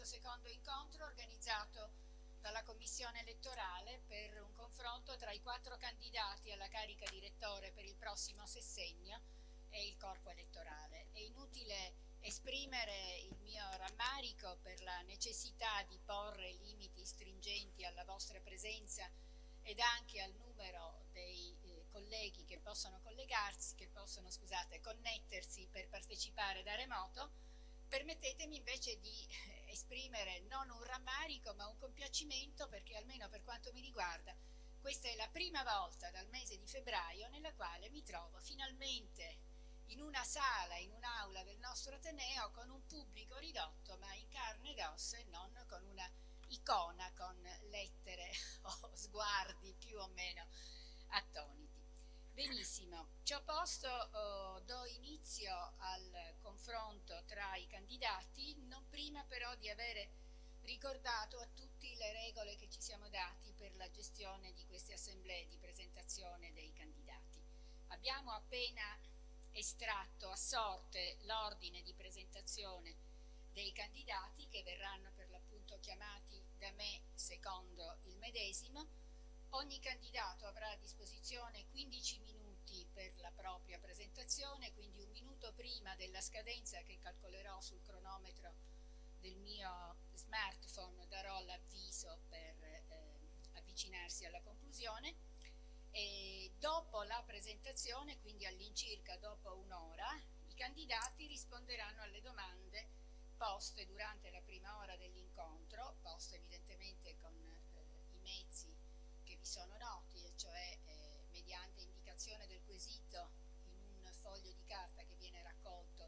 questo secondo incontro organizzato dalla Commissione elettorale per un confronto tra i 4 candidati alla carica di rettore per il prossimo sessennio e il corpo elettorale. È inutile esprimere il mio rammarico per la necessità di porre limiti stringenti alla vostra presenza ed anche al numero dei colleghi che possono collegarsi, connettersi per partecipare da remoto. Permettetemi invece di esprimere non un rammarico ma un compiacimento, perché almeno per quanto mi riguarda questa è la prima volta dal mese di febbraio nella quale mi trovo finalmente in una sala, in un'aula del nostro Ateneo con un pubblico ridotto ma in carne ed ossa e non con una icona con lettere o sguardi più o meno attoniti. Benissimo, ciò posto do inizio al confronto tra i candidati, non prima però di avere ricordato a tutti le regole che ci siamo dati per la gestione di queste assemblee di presentazione dei candidati. Abbiamo appena estratto a sorte l'ordine di presentazione dei candidati che verranno per l'appunto chiamati da me secondo il medesimo. Ogni candidato avrà a disposizione 15 minuti per la propria presentazione, quindi un minuto prima della scadenza che calcolerò sul cronometro del mio smartphone darò l'avviso per avvicinarsi alla conclusione. E dopo la presentazione, quindi all'incirca dopo un'ora, i candidati risponderanno alle domande poste durante la prima ora dell'incontro, poste evidentemente con i mezzi che vi sono noti, e cioè mediante indicazione del quesito in un foglio di carta che viene raccolto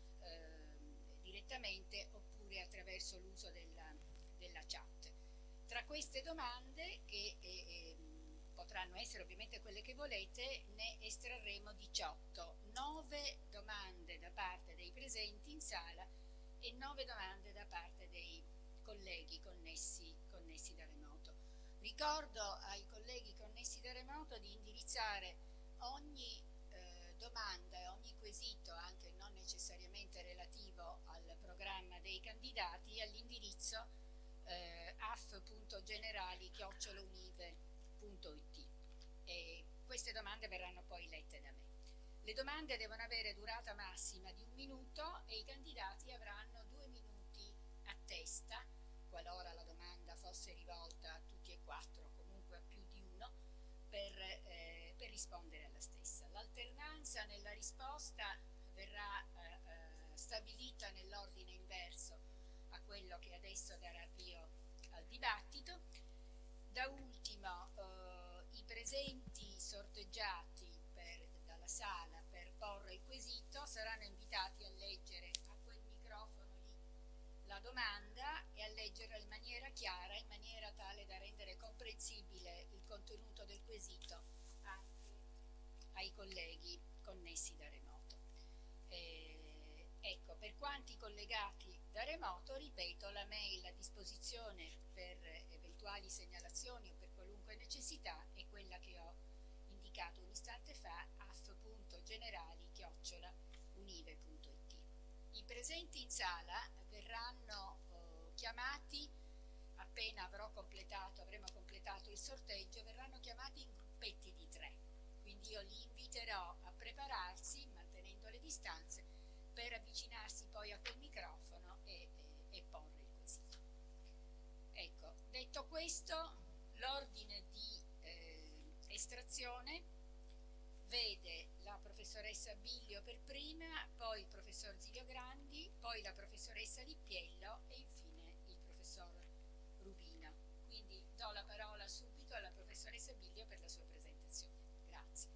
direttamente oppure attraverso l'uso della chat. Tra queste domande, che potranno essere ovviamente quelle che volete, ne estrarremo 18, 9 domande da parte dei presenti in sala e 9 domande da parte dei colleghi connessi da remoto. Ricordo ai colleghi connessi da remoto di indirizzare ogni domanda e ogni quesito, anche non necessariamente relativo al programma dei candidati, all'indirizzo af.generali@unive.it, e queste domande verranno poi lette da me. Le domande devono avere durata massima di 1 minuto e i candidati avranno 2 minuti a testa, qualora la domanda fosse rivolta a tutti e 4, comunque a più di uno, per rispondere alla stessa. L'alternanza nella risposta verrà stabilita nell'ordine inverso a quello che adesso darà avvio al dibattito. Da ultimo, i presenti sorteggiati dalla sala per porre il quesito saranno invitati a leggere a quel microfono lì la domanda e a leggerla in maniera chiara, in maniera tale da rendere comprensibile il contenuto del quesito anche ai colleghi connessi da remoto. Ecco, per quanti collegati da remoto, ripeto, la mail a disposizione per eventuali segnalazioni o per qualunque necessità è quella che ho indicato un istante fa, af.generali@unive.it. I presenti in sala verranno chiamati appena avremo completato il sorteggio, verranno chiamati in gruppetti di 3, quindi io li inviterò a prepararsi mantenendo le distanze per avvicinarsi poi a quel microfono e porre il quesito. Ecco, detto questo, l'ordine di estrazione vede la professoressa Biglio per prima, poi il professor Zilio Grandi, poi la professoressa Lippiello e infine il professor Rubino. Quindi do la parola subito alla professoressa Biglio per la sua presentazione. Grazie.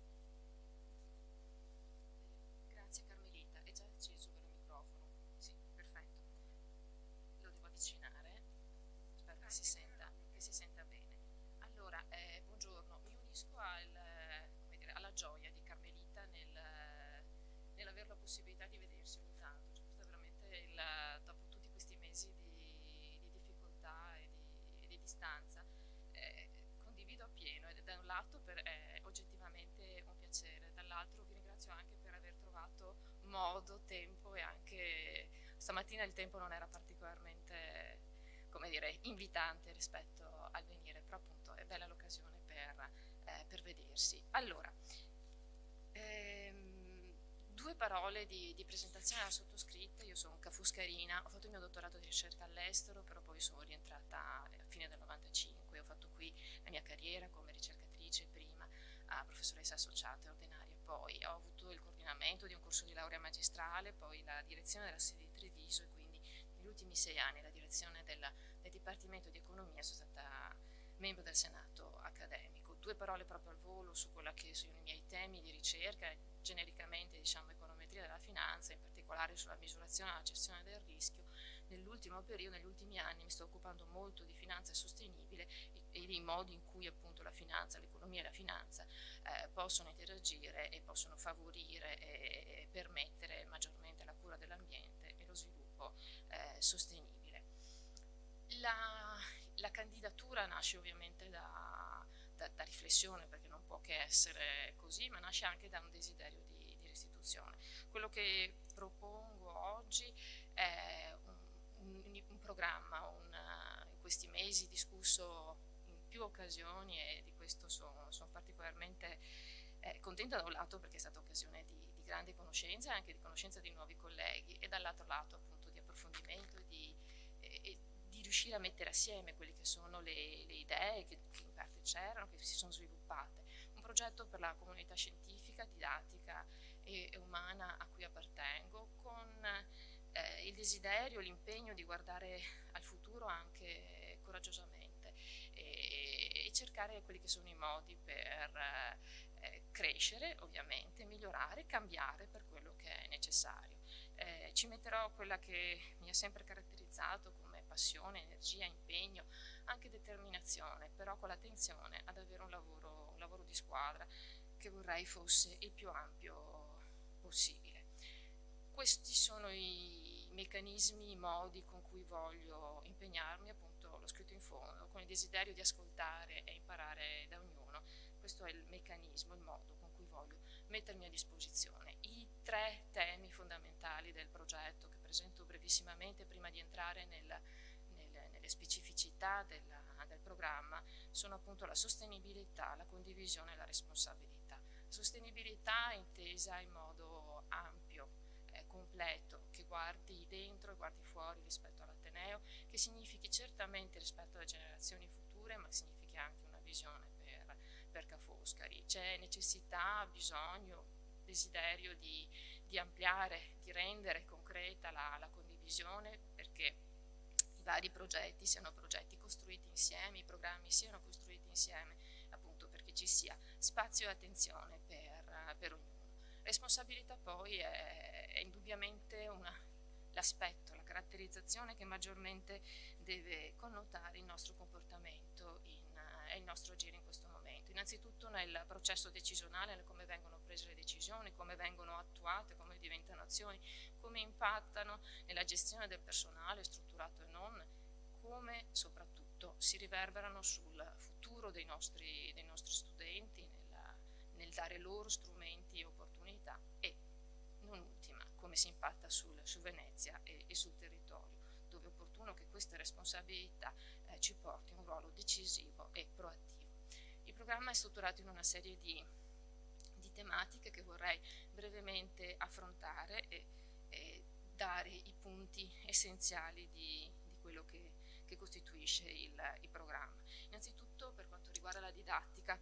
Grazie Carmelita, è già acceso per il microfono? Sì, perfetto. Lo devo avvicinare, spero che si senta bene. Allora, buongiorno, mi unisco alla gioia di Carmelita nell'avere la possibilità di vedersi ogni tanto. Cioè, questo è veramente dopo tutti questi mesi di difficoltà e di distanza. Condivido appieno, ed da un lato è oggettivamente un piacere, dall'altro vi ringrazio anche per aver trovato modo, tempo, e anche stamattina il tempo non era particolarmente come dire, invitante rispetto al venire, però appunto è bella l'occasione per vedersi. Allora, due parole di presentazione alla sottoscritta. Io sono Cafuscarina, ho fatto il mio dottorato di ricerca all'estero, però poi sono rientrata a fine del 95, ho fatto qui la mia carriera come ricercatrice, prima a professoressa associata e ordinaria, poi ho avuto il coordinamento di un corso di laurea magistrale, poi la direzione della sede di Treviso e quindi negli ultimi 6 anni la direzione del Dipartimento di Economia. Sono stata membro del Senato accademico. Due parole proprio al volo su quello che sono i miei temi di ricerca, genericamente diciamo econometria della finanza, in particolare sulla misurazione e la gestione del rischio. Nell'ultimo periodo, negli ultimi anni, mi sto occupando molto di finanza sostenibile e dei modi in cui appunto la finanza, l'economia e la finanza possono interagire e possono favorire e permettere maggiormente la cura dell'ambiente e lo sviluppo sostenibile. La candidatura nasce ovviamente da riflessione, perché non può che essere così, ma nasce anche da un desiderio di restituzione. Quello che propongo oggi è un programma, in questi mesi discusso in più occasioni, e di questo sono particolarmente contenta, da un lato perché è stata occasione di grande conoscenza e anche di conoscenza di nuovi colleghi, e dall'altro lato appunto di approfondimento e di riuscire a mettere assieme quelle che sono le idee che in parte c'erano, che si sono sviluppate. Un progetto per la comunità scientifica, didattica e umana a cui appartengo, con il desiderio, l'impegno di guardare al futuro anche coraggiosamente e cercare quelli che sono i modi per crescere, ovviamente, migliorare, cambiare per quello che è necessario. Ci metterò quella che mi ha sempre caratterizzato come passione, energia, impegno, anche determinazione, però con l'attenzione ad avere un lavoro di squadra che vorrei fosse il più ampio possibile. Questi sono i meccanismi, i modi con cui voglio impegnarmi, appunto l'ho scritto in fondo, con il desiderio di ascoltare e imparare da ognuno. Questo è il meccanismo, il modo con cui voglio mettermi a disposizione. I 3 temi fondamentali del progetto, che presento brevissimamente prima di entrare nelle specificità del programma, sono appunto la sostenibilità, la condivisione e la responsabilità. La sostenibilità intesa in modo ampio, completo, che guardi dentro e guardi fuori rispetto all'Ateneo, che significhi certamente rispetto alle generazioni future, ma significhi anche una visione per Ca' Foscari. C'è necessità, bisogno, desiderio di ampliare, di rendere concreta la condivisione, perché i vari progetti siano progetti costruiti insieme, i programmi siano costruiti insieme, appunto perché ci sia spazio e attenzione per ognuno. Responsabilità poi è indubbiamente l'aspetto, la caratterizzazione che maggiormente deve connotare il nostro comportamento e il nostro agire in questo momento. Innanzitutto nel processo decisionale, nel come vengono prese le decisioni, come vengono attuate, come diventano azioni, come impattano nella gestione del personale, strutturato e non, come soprattutto si riverberano sul futuro dei nostri studenti, nel dare loro strumenti e opportunità, e non ultima, come si impatta su Venezia e sul territorio, dove è opportuno che queste responsabilità ci porti un ruolo decisivo e proattivo. Il programma è strutturato in una serie di tematiche che vorrei brevemente affrontare e dare i punti essenziali di quello che costituisce il programma. Innanzitutto, per quanto riguarda la didattica,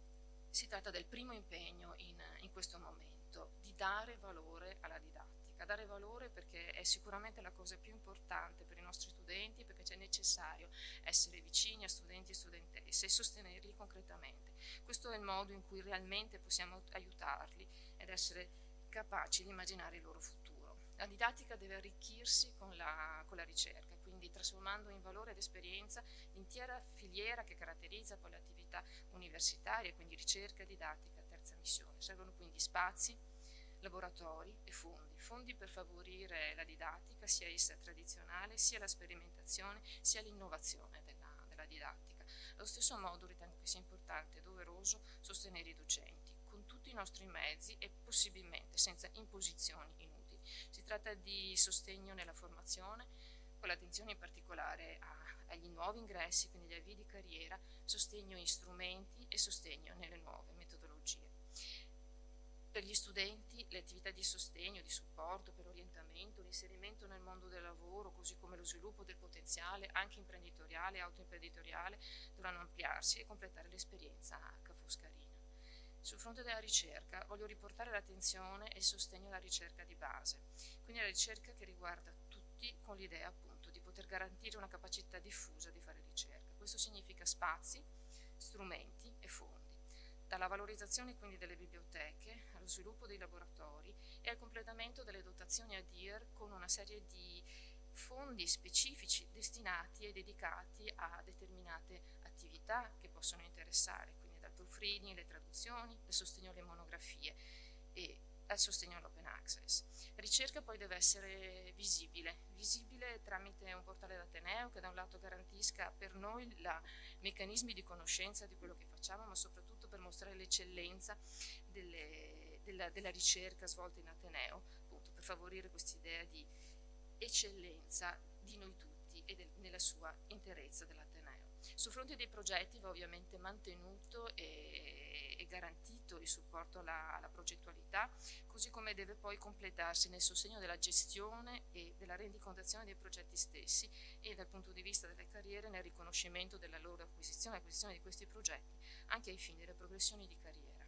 si tratta del primo impegno in questo momento, di dare valore alla didattica. Dare valore perché è sicuramente la cosa più importante per i nostri studenti, perché c'è necessario essere vicini a studenti e studentesse e sostenerli concretamente. Questo è il modo in cui realmente possiamo aiutarli ed essere capaci di immaginare il loro futuro. La didattica deve arricchirsi con la ricerca, quindi trasformando in valore ed esperienza l'intera filiera che caratterizza poi l'attività universitaria, quindi ricerca, didattica, terza missione. Servono quindi spazi, laboratori e fondi per favorire la didattica, sia essa tradizionale, sia la sperimentazione, sia l'innovazione della didattica. Allo stesso modo ritengo che sia importante e doveroso sostenere i docenti con tutti i nostri mezzi e possibilmente senza imposizioni inutili. Si tratta di sostegno nella formazione, con l'attenzione in particolare agli nuovi ingressi, quindi agli avvii di carriera, sostegno in strumenti e sostegno nelle nuove metodologie. Per gli studenti le attività di sostegno, di supporto, per l'orientamento, l'inserimento nel mondo del lavoro, così come lo sviluppo del potenziale anche imprenditoriale e autoimprenditoriale, dovranno ampliarsi e completare l'esperienza Ca' Foscarina. Sul fronte della ricerca voglio riportare l'attenzione e il sostegno alla ricerca di base, quindi alla ricerca che riguarda tutti con l'idea appunto di poter garantire una capacità diffusa di fare ricerca. Questo significa spazi, strumenti e fondi. Dalla valorizzazione quindi delle biblioteche, allo sviluppo dei laboratori e al completamento delle dotazioni ADIR con una serie di fondi specifici destinati e dedicati a determinate attività che possono interessare, quindi dal proofreading, le traduzioni, il sostegno alle monografie e al sostegno all'open access. La ricerca poi deve essere visibile tramite un portale d'Ateneo che da un lato garantisca per noi i meccanismi di conoscenza di quello che facciamo, ma soprattutto per mostrare l'eccellenza della ricerca svolta in Ateneo, appunto per favorire quest'idea di eccellenza di noi tutti e nella sua interezza dell'Ateneo. Sul fronte dei progetti va ovviamente mantenuto e garantito il supporto alla progettualità, così come deve poi completarsi nel sostegno della gestione e della rendicontazione dei progetti stessi e dal punto di vista delle carriere nel riconoscimento della loro acquisizione di questi progetti, anche ai fini delle progressioni di carriera.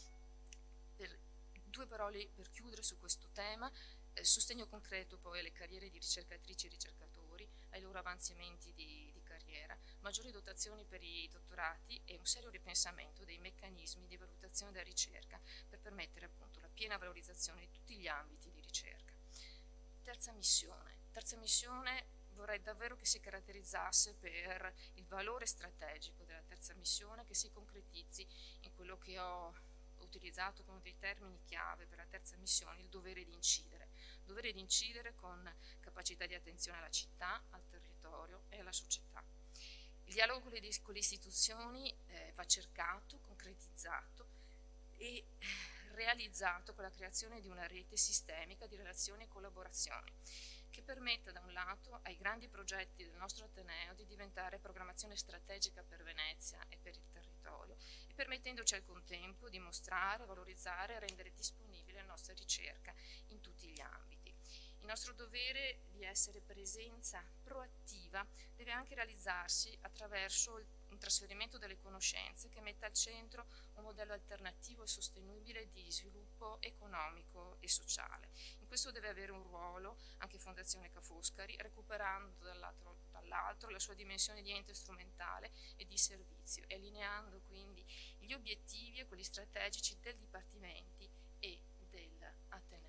Due parole per chiudere su questo tema. Sostegno concreto poi alle carriere di ricercatrici e ricercatori, ai loro avanzamenti di carriera, maggiori dotazioni per i dottorati e un serio ripensamento dei meccanismi di valutazione della ricerca per permettere appunto la piena valorizzazione di tutti gli ambiti di ricerca. Terza missione vorrei davvero che si caratterizzasse per il valore strategico della terza missione, che si concretizzi in quello che ho utilizzato come dei termini chiave per la terza missione, il dovere di incidere con capacità di attenzione alla città, al territorio e alla società. Il dialogo con le istituzioni va cercato, concretizzato e realizzato con la creazione di una rete sistemica di relazioni e collaborazioni che permetta da un lato ai grandi progetti del nostro Ateneo di diventare programmazione strategica per Venezia e per il territorio e permettendoci al contempo di mostrare, valorizzare e rendere disponibile la nostra ricerca in tutti gli ambiti. Il nostro dovere di essere presenza proattiva deve anche realizzarsi attraverso un trasferimento delle conoscenze che metta al centro un modello alternativo e sostenibile di sviluppo economico e sociale. In questo deve avere un ruolo anche Fondazione Ca' Foscari, recuperando dall'altro la sua dimensione di ente strumentale e di servizio e allineando quindi gli obiettivi e quelli strategici del Dipartimenti e dell'Ateneo.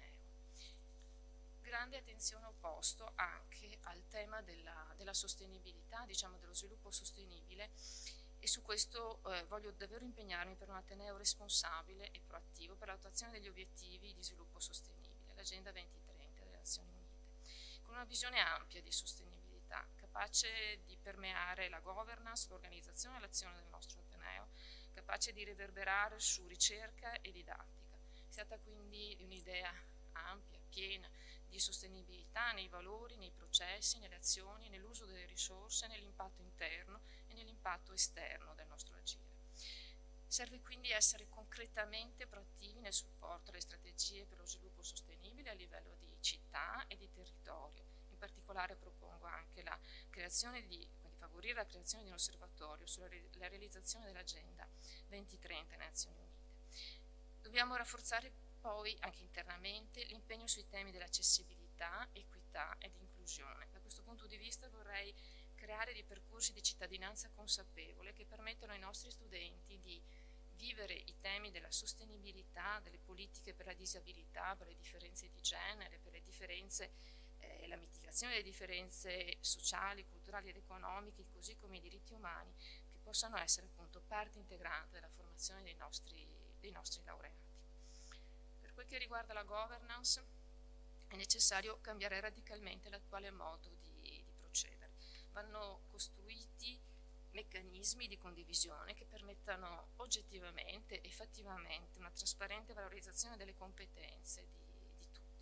Grande attenzione ho posto anche al tema della sostenibilità, diciamo dello sviluppo sostenibile, e su questo voglio davvero impegnarmi per un Ateneo responsabile e proattivo per l'attuazione degli obiettivi di sviluppo sostenibile, l'Agenda 2030 delle Nazioni Unite, con una visione ampia di sostenibilità, capace di permeare la governance, l'organizzazione e l'azione del nostro Ateneo, capace di riverberare su ricerca e didattica. Si tratta quindi di un'idea ampia, piena, di sostenibilità nei valori, nei processi, nelle azioni, nell'uso delle risorse, nell'impatto interno e nell'impatto esterno del nostro agire. Serve quindi essere concretamente proattivi nel supporto alle strategie per lo sviluppo sostenibile a livello di città e di territorio. In particolare propongo anche la creazione quindi favorire la creazione di un osservatorio sulla realizzazione dell'Agenda 2030 delle Nazioni Unite. Dobbiamo rafforzare poi anche internamente l'impegno sui temi dell'accessibilità, equità ed inclusione. Da questo punto di vista vorrei creare dei percorsi di cittadinanza consapevole che permettano ai nostri studenti di vivere i temi della sostenibilità, delle politiche per la disabilità, per le differenze di genere, per le differenze, la mitigazione delle differenze sociali, culturali ed economiche, così come i diritti umani, che possano essere appunto parte integrante della formazione dei nostri laureati. Per quel che riguarda la governance è necessario cambiare radicalmente l'attuale modo di procedere. Vanno costruiti meccanismi di condivisione che permettano oggettivamente e fattivamente una trasparente valorizzazione delle competenze di tutti.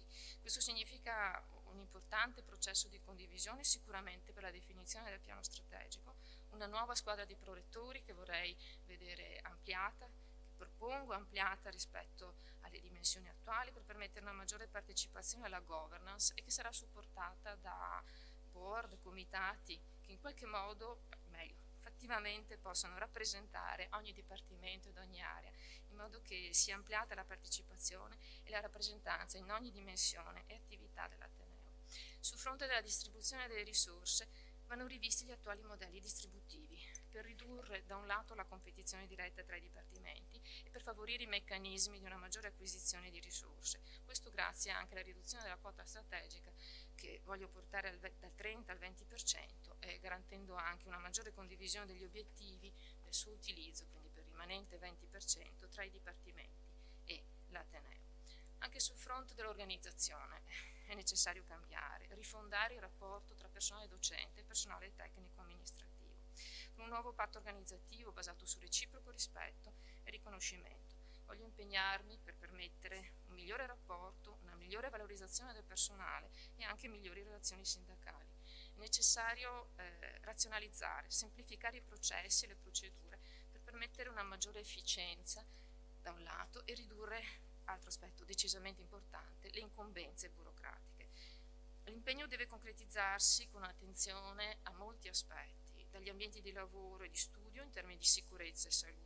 Questo significa un importante processo di condivisione sicuramente per la definizione del piano strategico, una nuova squadra di prorettori che vorrei vedere ampliata, che propongo ampliata rispetto alle dimensioni attuali per permettere una maggiore partecipazione alla governance e che sarà supportata da board, comitati che in qualche modo, meglio, fattivamente possano rappresentare ogni dipartimento ed ogni area, in modo che sia ampliata la partecipazione e la rappresentanza in ogni dimensione e attività dell'Ateneo. Sul fronte della distribuzione delle risorse vanno rivisti gli attuali modelli distributivi per ridurre da un lato la competizione diretta tra i dipartimenti e per favorire i meccanismi di una maggiore acquisizione di risorse. Questo grazie anche alla riduzione della quota strategica che voglio portare dal 30 al 20% e garantendo anche una maggiore condivisione degli obiettivi del suo utilizzo, quindi per il rimanente 20% tra i dipartimenti e l'Ateneo. Anche sul fronte dell'organizzazione è necessario cambiare, rifondare il rapporto tra personale docente e personale tecnico-amministrativo, con un nuovo patto organizzativo basato su reciproco rispetto e riconoscimento. Voglio impegnarmi per permettere un migliore rapporto, una migliore valorizzazione del personale e anche migliori relazioni sindacali. È necessario razionalizzare, semplificare i processi e le procedure per permettere una maggiore efficienza da un lato e ridurre, altro aspetto decisamente importante, le incombenze burocratiche. L'impegno deve concretizzarsi con attenzione a molti aspetti, dagli ambienti di lavoro e di studio in termini di sicurezza e salute,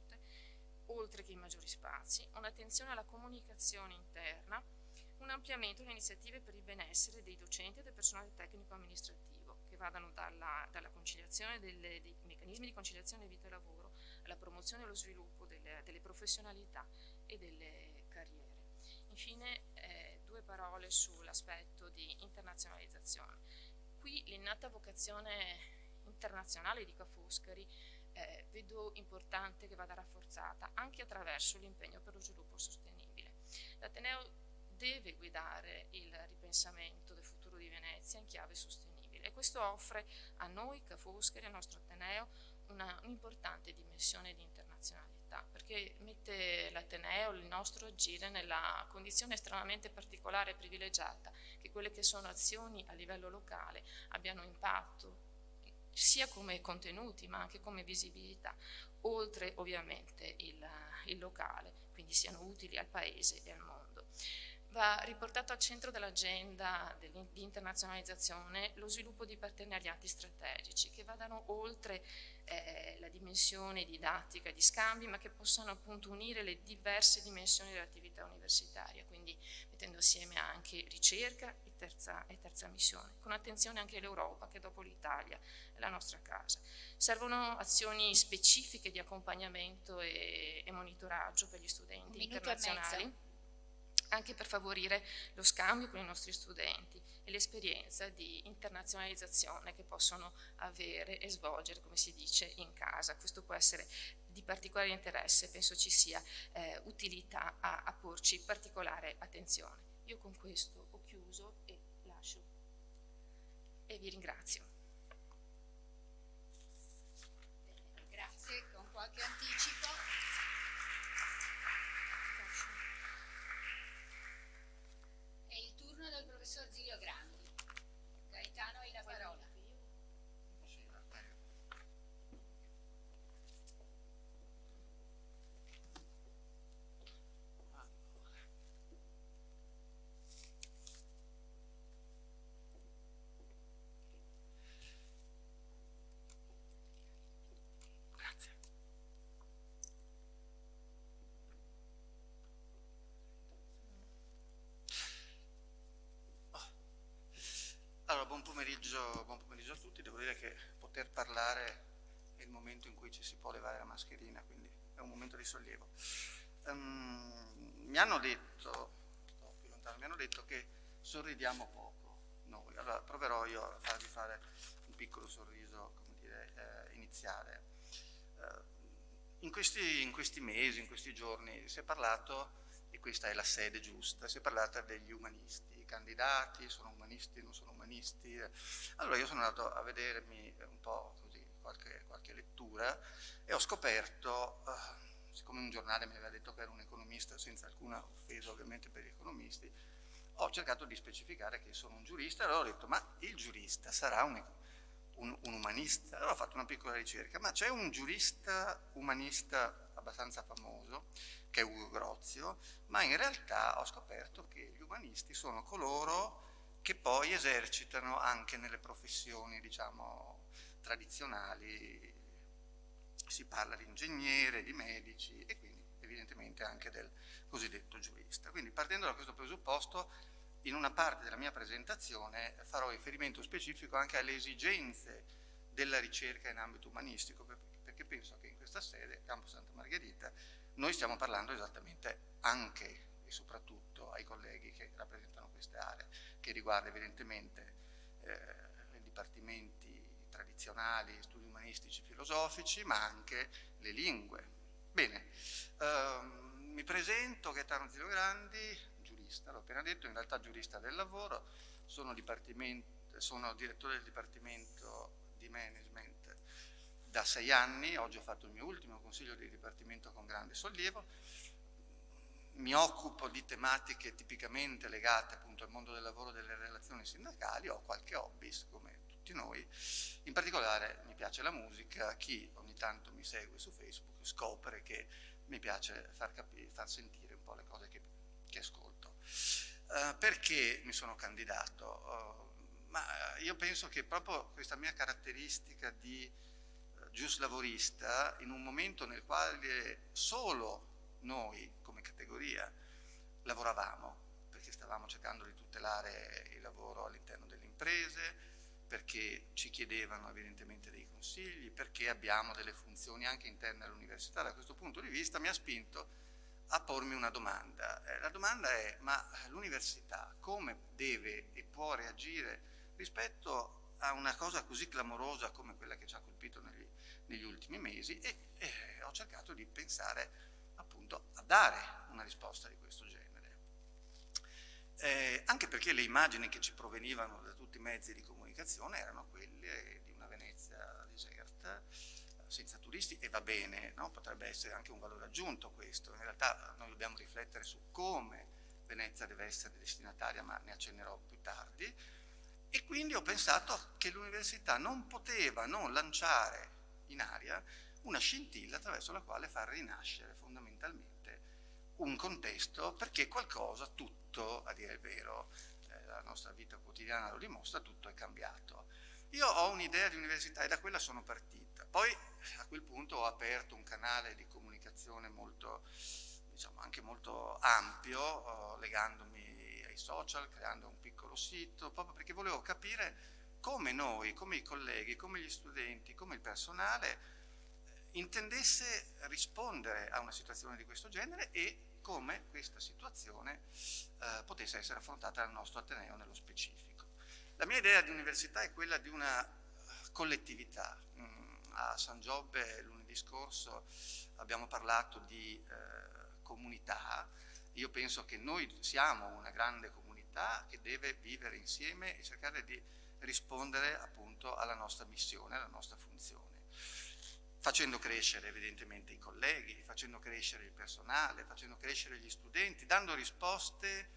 oltre che i maggiori spazi, un'attenzione alla comunicazione interna, un ampliamento delle iniziative per il benessere dei docenti e del personale tecnico-amministrativo, che vadano dalla conciliazione dei meccanismi di conciliazione vita e lavoro alla promozione e allo sviluppo delle professionalità e delle carriere. Infine, due parole sull'aspetto di internazionalizzazione. Qui l'innata vocazione internazionale di Ca' Foscari vedo importante che vada rafforzata anche attraverso l'impegno per lo sviluppo sostenibile. L'Ateneo deve guidare il ripensamento del futuro di Venezia in chiave sostenibile e questo offre a noi, Ca' Foscari, al nostro Ateneo, un'importante dimensione di internazionalità, perché mette l'Ateneo, il nostro agire, nella condizione estremamente particolare e privilegiata che quelle che sono azioni a livello locale abbiano impatto sia come contenuti ma anche come visibilità, oltre ovviamente il locale, quindi siano utili al Paese e al mondo. Va riportato al centro dell'agenda di internazionalizzazione lo sviluppo di partenariati strategici che vadano oltre la dimensione didattica e di scambi, ma che possano appunto unire le diverse dimensioni dell'attività universitaria, quindi mettendo assieme anche ricerca e terza missione, con attenzione anche all'Europa che dopo l'Italia è la nostra casa. Servono azioni specifiche di accompagnamento e monitoraggio per gli studenti internazionali, anche per favorire lo scambio con i nostri studenti e l'esperienza di internazionalizzazione che possono avere e svolgere, come si dice, in casa. Questo può essere di particolare interesse, penso ci sia utilità a porci particolare attenzione. Io con questo ho chiuso e lascio e vi ringrazio. Bene, grazie, con qualche anticipo. È il turno del professor Zilio Grandi. Gaetano, hai la parola. Allora, buon pomeriggio a tutti. Devo dire che poter parlare è il momento in cui ci si può levare la mascherina, quindi è un momento di sollievo. Mi hanno detto, sto più lontano, mi hanno detto che sorridiamo poco noi, allora proverò io a farvi fare un piccolo sorriso, come dire, iniziale. In questi mesi, in questi giorni si è parlato, e questa è la sede giusta, si è parlato degli umanisti, candidati, sono umanisti, non sono umanisti. Allora io sono andato a vedermi un po' così qualche lettura e ho scoperto, siccome un giornale mi aveva detto che ero un economista, senza alcuna offesa ovviamente per gli economisti, ho cercato di specificare che sono un giurista, e allora ho detto, ma il giurista sarà un umanista? Allora ho fatto una piccola ricerca, ma c'è un giurista umanista abbastanza famoso, che è Ugo Grozio, ma in realtà ho scoperto che gli umanisti sono coloro che poi esercitano anche nelle professioni, diciamo, tradizionali, si parla di ingegnere, di medici e quindi evidentemente anche del cosiddetto giurista. Quindi partendo da questo presupposto, in una parte della mia presentazione farò riferimento specifico anche alle esigenze della ricerca in ambito umanistico, perché penso che in questa sede, Campo Santa Margherita, noi stiamo parlando esattamente anche e soprattutto ai colleghi che rappresentano queste aree, che riguarda evidentemente i dipartimenti tradizionali, studi umanistici, filosofici, ma anche le lingue. Bene, mi presento, Gaetano Zilio Grandi, giurista, l'ho appena detto, in realtà giurista del lavoro, sono direttore del Dipartimento di Management da 6 anni, oggi ho fatto il mio ultimo consiglio di dipartimento con grande sollievo, mi occupo di tematiche tipicamente legate appunto al mondo del lavoro e delle relazioni sindacali, ho qualche hobby come tutti noi, in particolare mi piace la musica, chi ogni tanto mi segue su Facebook scopre che mi piace far sentire un po' le cose che ascolto. Perché mi sono candidato? Ma io penso che proprio questa mia caratteristica di giuslavorista, in un momento nel quale solo noi come categoria lavoravamo, perché stavamo cercando di tutelare il lavoro all'interno delle imprese, perché ci chiedevano evidentemente dei consigli, perché abbiamo delle funzioni anche interne all'università. Da questo punto di vista mi ha spinto a pormi una domanda. La domanda è: ma l'università come deve e può reagire rispetto a una cosa così clamorosa come quella che ci ha colpito negli ultimi mesi? E ho cercato di pensare appunto a dare una risposta di questo genere. Anche perché le immagini che ci provenivano da tutti i mezzi di comunicazione erano quelle di una Venezia deserta, senza turisti, e va bene, no? Potrebbe essere anche un valore aggiunto questo. In realtà noi dobbiamo riflettere su come Venezia deve essere destinataria, ma ne accennerò più tardi. E quindi ho pensato che l'università non poteva non lanciare in aria una scintilla attraverso la quale far rinascere fondamentalmente un contesto, perché qualcosa, tutto, a dire il vero, la nostra vita quotidiana lo dimostra, tutto è cambiato. Io ho un'idea di università e da quella sono partita. Poi a quel punto ho aperto un canale di comunicazione molto, diciamo, anche molto ampio, legandomi ai social, creando un piccolo sito, proprio perché volevo capire come noi, come i colleghi, come gli studenti, come il personale intendesse rispondere a una situazione di questo genere e come questa situazione potesse essere affrontata dal nostro Ateneo nello specifico. La mia idea di università è quella di una collettività. A San Giobbe lunedì scorso abbiamo parlato di comunità. Io penso che noi siamo una grande comunità che deve vivere insieme e cercare di rispondere appunto alla nostra missione, alla nostra funzione, facendo crescere evidentemente i colleghi, facendo crescere il personale, facendo crescere gli studenti, dando risposte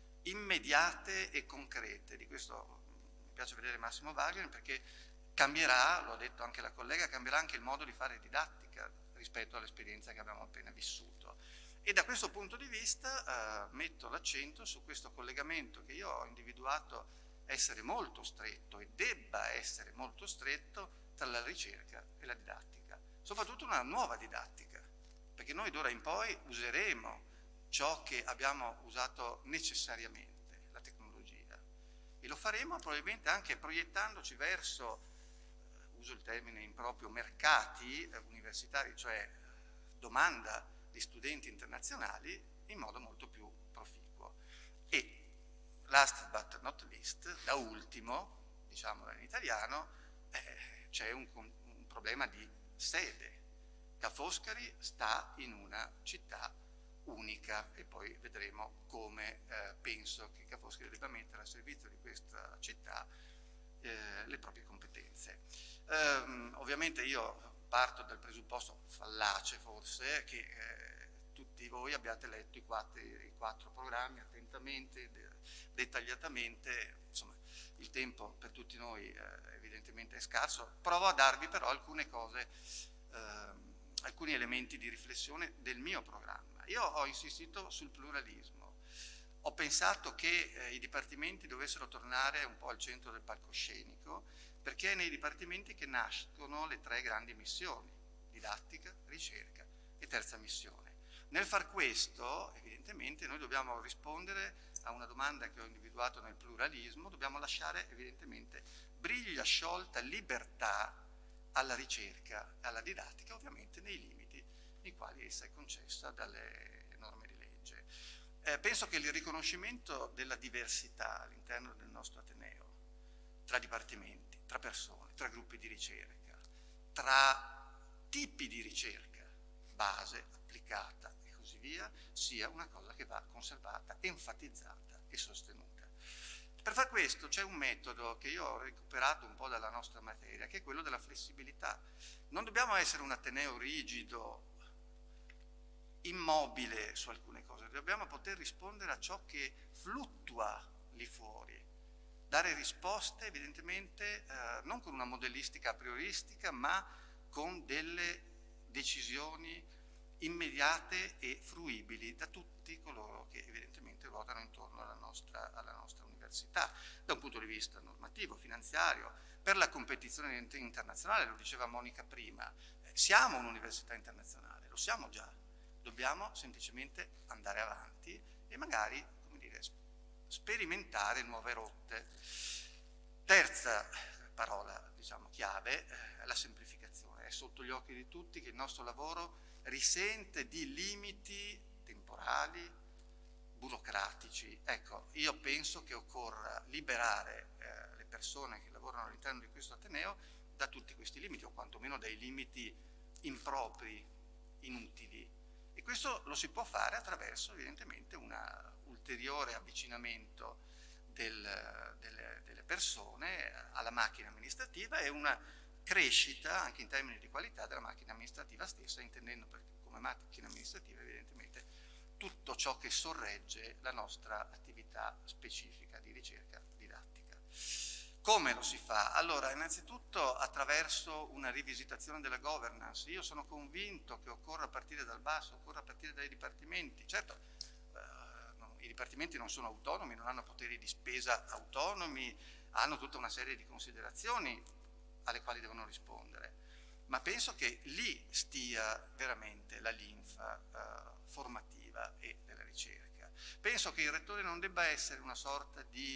immediate e concrete. Di questo mi piace vedere Massimo Wagner, perché cambierà, lo ha detto anche la collega, cambierà anche il modo di fare didattica rispetto all'esperienza che abbiamo appena vissuto. E da questo punto di vista metto l'accento su questo collegamento che io ho individuato essere molto stretto e debba essere molto stretto tra la ricerca e la didattica, soprattutto una nuova didattica, perché noi d'ora in poi useremo ciò che abbiamo usato necessariamente, la tecnologia, e lo faremo probabilmente anche proiettandoci verso, uso il termine improprio, mercati universitari, cioè domanda di studenti internazionali, in modo molto più proficuo. E last but not least, da ultimo, diciamolo in italiano, c'è un problema di sede. Ca' Foscari sta in una città unica e poi vedremo come penso che Ca' Foscari debba mettere a servizio di questa città le proprie competenze. Ovviamente io parto dal presupposto fallace forse che tutti voi abbiate letto i quattro programmi attentamente, dettagliatamente. Insomma, il tempo per tutti noi evidentemente è scarso. Provo a darvi però alcune cose, alcuni elementi di riflessione del mio programma. Io ho insistito sul pluralismo. Ho pensato che i dipartimenti dovessero tornare un po' al centro del palcoscenico, perché è nei dipartimenti che nascono le tre grandi missioni: didattica, ricerca e terza missione. Nel far questo, evidentemente, noi dobbiamo rispondere a una domanda che ho individuato nel pluralismo, dobbiamo lasciare evidentemente briglia sciolta, libertà alla ricerca e alla didattica, ovviamente nei limiti nei quali essa è concessa dalle norme di legge. Penso che il riconoscimento della diversità all'interno del nostro Ateneo, tra dipartimenti, tra persone, tra gruppi di ricerca, tra tipi di ricerca, base, applicata e così via, sia una cosa che va conservata, enfatizzata e sostenuta. Per far questo c'è un metodo che io ho recuperato un po' dalla nostra materia, che è quello della flessibilità. Non dobbiamo essere un Ateneo rigido, immobile su alcune cose, dobbiamo poter rispondere a ciò che fluttua lì fuori, dare risposte evidentemente non con una modellistica a prioristica, ma con delle decisioni immediate e fruibili da tutti coloro che evidentemente ruotano intorno alla nostra università, da un punto di vista normativo, finanziario, per la competizione internazionale. Lo diceva Monica prima, siamo un'università internazionale, lo siamo già, dobbiamo semplicemente andare avanti e magari, come dire, sperimentare nuove rotte. Terza parola, diciamo, chiave, la semplificazione. È sotto gli occhi di tutti che il nostro lavoro risente di limiti temporali, burocratici. Ecco, io penso che occorra liberare le persone che lavorano all'interno di questo Ateneo da tutti questi limiti, o quantomeno dai limiti impropri, inutili. E questo lo si può fare attraverso evidentemente un ulteriore avvicinamento delle persone alla macchina amministrativa e una crescita anche in termini di qualità della macchina amministrativa stessa, intendendo come macchina amministrativa evidentemente tutto ciò che sorregge la nostra attività specifica di ricerca didattica. Come lo si fa? Allora, innanzitutto attraverso una rivisitazione della governance. Io sono convinto che occorra partire dal basso, occorra partire dai dipartimenti. Certo, i dipartimenti non sono autonomi, non hanno poteri di spesa autonomi, hanno tutta una serie di considerazioni alle quali devono rispondere, ma penso che lì stia veramente la linfa formativa e della ricerca. Penso che il rettore non debba essere una sorta di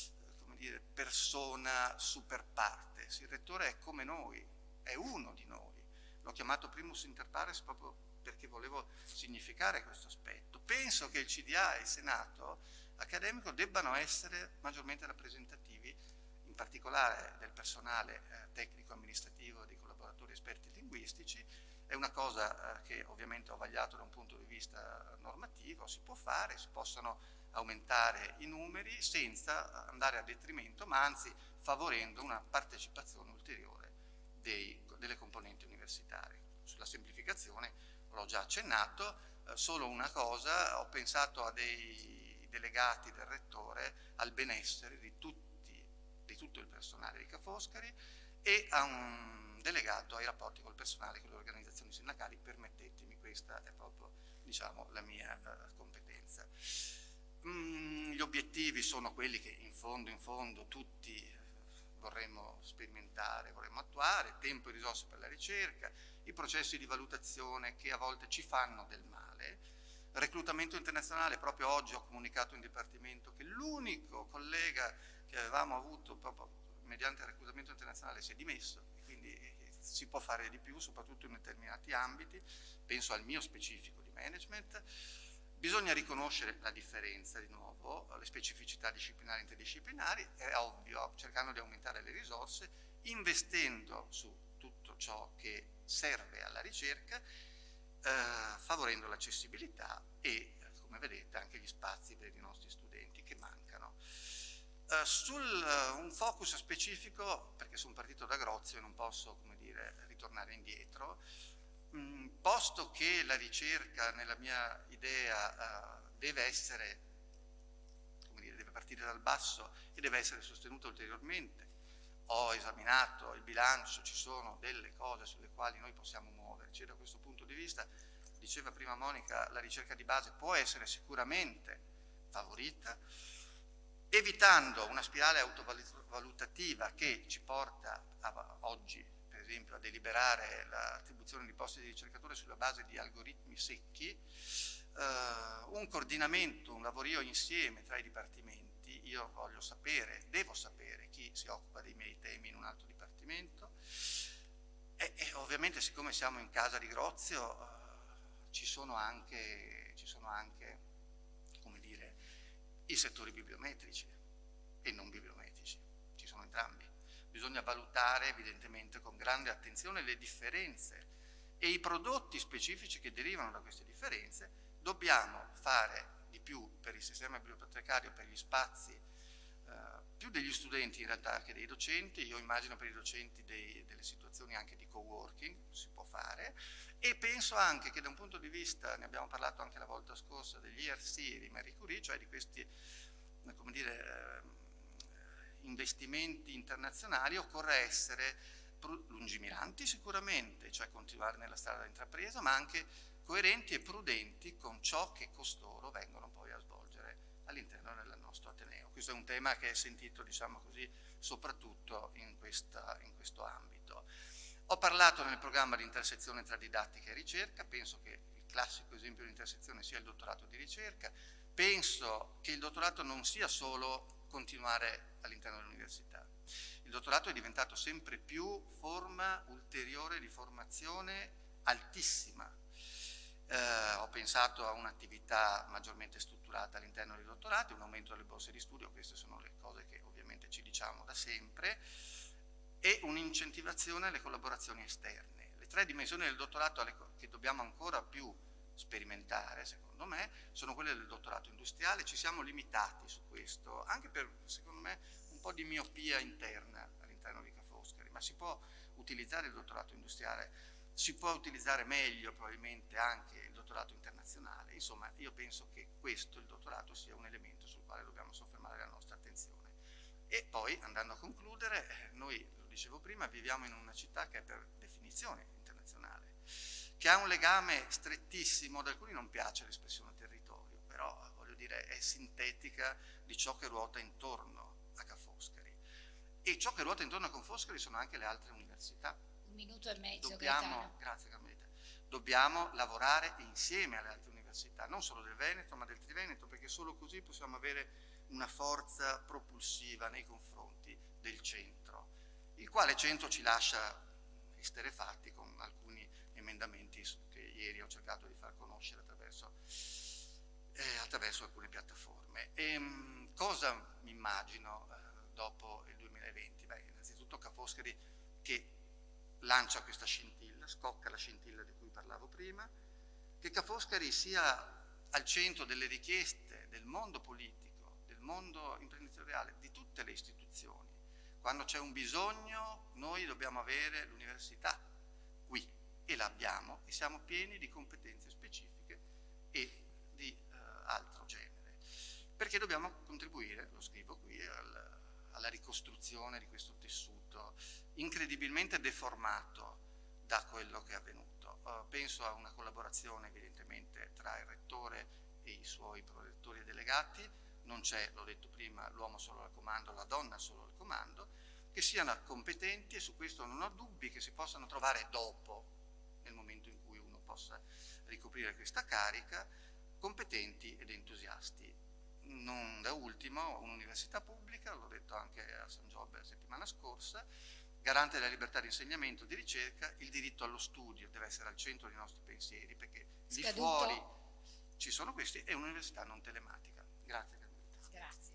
persona super partes. Il rettore è come noi, è uno di noi. L'ho chiamato primus inter pares proprio perché volevo significare questo aspetto. Penso che il CDA e il Senato accademico debbano essere maggiormente rappresentativi, in particolare del personale tecnico-amministrativo e dei collaboratori esperti linguistici. È una cosa che ovviamente ho vagliato da un punto di vista normativo, si può fare, si possono aumentare i numeri senza andare a detrimento, ma anzi favorendo una partecipazione ulteriore delle componenti universitarie. Sulla semplificazione l'ho già accennato, solo una cosa: ho pensato a dei delegati del rettore al benessere di tutto il personale di Ca' Foscari e a un delegato ai rapporti col personale, con le organizzazioni sindacali. Permettetemi, questa è proprio, diciamo, la mia competenza. Gli obiettivi sono quelli che in fondo tutti vorremmo sperimentare, vorremmo attuare: tempo e risorse per la ricerca, i processi di valutazione che a volte ci fanno del male, reclutamento internazionale. Proprio oggi ho comunicato in dipartimento che l'unico collega che avevamo avuto proprio mediante il reclutamento internazionale si è dimesso, e quindi si può fare di più, soprattutto in determinati ambiti. Penso al mio specifico di management. Bisogna riconoscere la differenza, di nuovo, le specificità disciplinari e interdisciplinari, è ovvio, cercando di aumentare le risorse, investendo su tutto ciò che serve alla ricerca, favorendo l'accessibilità e, come vedete, anche gli spazi per i nostri studenti che mancano. Un focus specifico, perché sono partito da Grozio e non posso, come dire, ritornare indietro. posto che la ricerca, nella mia idea, deve essere, come dire, deve partire dal basso e deve essere sostenuta ulteriormente, ho esaminato il bilancio, ci sono delle cose sulle quali noi possiamo muoverci e da questo punto di vista, diceva prima Monica, la ricerca di base può essere sicuramente favorita, evitando una spirale autovalutativa che ci porta oggi, per esempio, a deliberare l'attribuzione di posti di ricercatore sulla base di algoritmi secchi, un coordinamento, un lavorio insieme tra i dipartimenti. Io voglio sapere, devo sapere chi si occupa dei miei temi in un altro dipartimento e ovviamente, siccome siamo in casa di Grozio, ci sono anche, come dire, i settori bibliometrici e non bibliometrici, ci sono entrambi. Bisogna valutare evidentemente con grande attenzione le differenze e i prodotti specifici che derivano da queste differenze. Dobbiamo fare di più per il sistema bibliotecario, per gli spazi, più degli studenti in realtà che dei docenti. Io immagino per i docenti delle situazioni anche di co-working si può fare, e penso anche che da un punto di vista, ne abbiamo parlato anche la volta scorsa, degli ERC e di Marie Curie, cioè di questi, come dire, investimenti internazionali, occorre essere lungimiranti sicuramente, cioè continuare nella strada intrapresa, ma anche coerenti e prudenti con ciò che costoro vengono poi a svolgere all'interno del nostro Ateneo. Questo è un tema che è sentito, diciamo così, soprattutto in questo ambito. Ho parlato nel programma di intersezione tra didattica e ricerca, penso che il classico esempio di intersezione sia il dottorato di ricerca, penso che il dottorato non sia solo continuare all'interno dell'università. Il dottorato è diventato sempre più forma ulteriore di formazione altissima. Ho pensato a un'attività maggiormente strutturata all'interno dei dottorati, un aumento delle borse di studio, queste sono le cose che ovviamente ci diciamo da sempre, e un'incentivazione alle collaborazioni esterne. Le tre dimensioni del dottorato che dobbiamo ancora più sperimentare, secondo me, sono quelle del dottorato industriale. Ci siamo limitati su questo, anche per, secondo me, un po' di miopia interna all'interno di Ca' Foscari, ma si può utilizzare il dottorato industriale, si può utilizzare meglio probabilmente anche il dottorato internazionale. Insomma, io penso che questo, il dottorato, sia un elemento sul quale dobbiamo soffermare la nostra attenzione. E poi, andando a concludere, noi, lo dicevo prima, viviamo in una città che è per definizione internazionale, che ha un legame strettissimo, ad alcuni non piace l'espressione territorio, però voglio dire è sintetica di ciò che ruota intorno a Ca' Foscari. E ciò che ruota intorno a Ca' Foscari sono anche le altre università. Un minuto e mezzo, grazie Carmelita, dobbiamo lavorare insieme alle altre università, non solo del Veneto ma del Triveneto, perché solo così possiamo avere una forza propulsiva nei confronti del centro, il quale centro ci lascia esterrefatti con alcuni emendamenti che ieri ho cercato di far conoscere attraverso alcune piattaforme. Cosa mi immagino dopo il 2020? Beh, innanzitutto Ca' Foscari che lancia questa scintilla, scocca la scintilla di cui parlavo prima, che Ca' Foscari sia al centro delle richieste del mondo politico, del mondo imprenditoriale, di tutte le istituzioni. Quando c'è un bisogno noi dobbiamo avere l'università qui, e l'abbiamo, e siamo pieni di competenze specifiche e di altro genere, perché dobbiamo contribuire, lo scrivo qui, alla ricostruzione di questo tessuto incredibilmente deformato da quello che è avvenuto. Penso a una collaborazione evidentemente tra il rettore e i suoi prorettori e delegati, non c'è, l'ho detto prima, l'uomo solo al comando, la donna solo al comando, che siano competenti, e su questo non ho dubbi che si possano trovare dopo, nel momento in cui uno possa ricoprire questa carica, competenti ed entusiasti. Non da ultimo un'università pubblica, l'ho detto anche a San Giobbe la settimana scorsa, garante della libertà di insegnamento e di ricerca. Il diritto allo studio deve essere al centro dei nostri pensieri, perché lì fuori ci sono questi, e un'università non telematica. Grazie Carmelita. Grazie.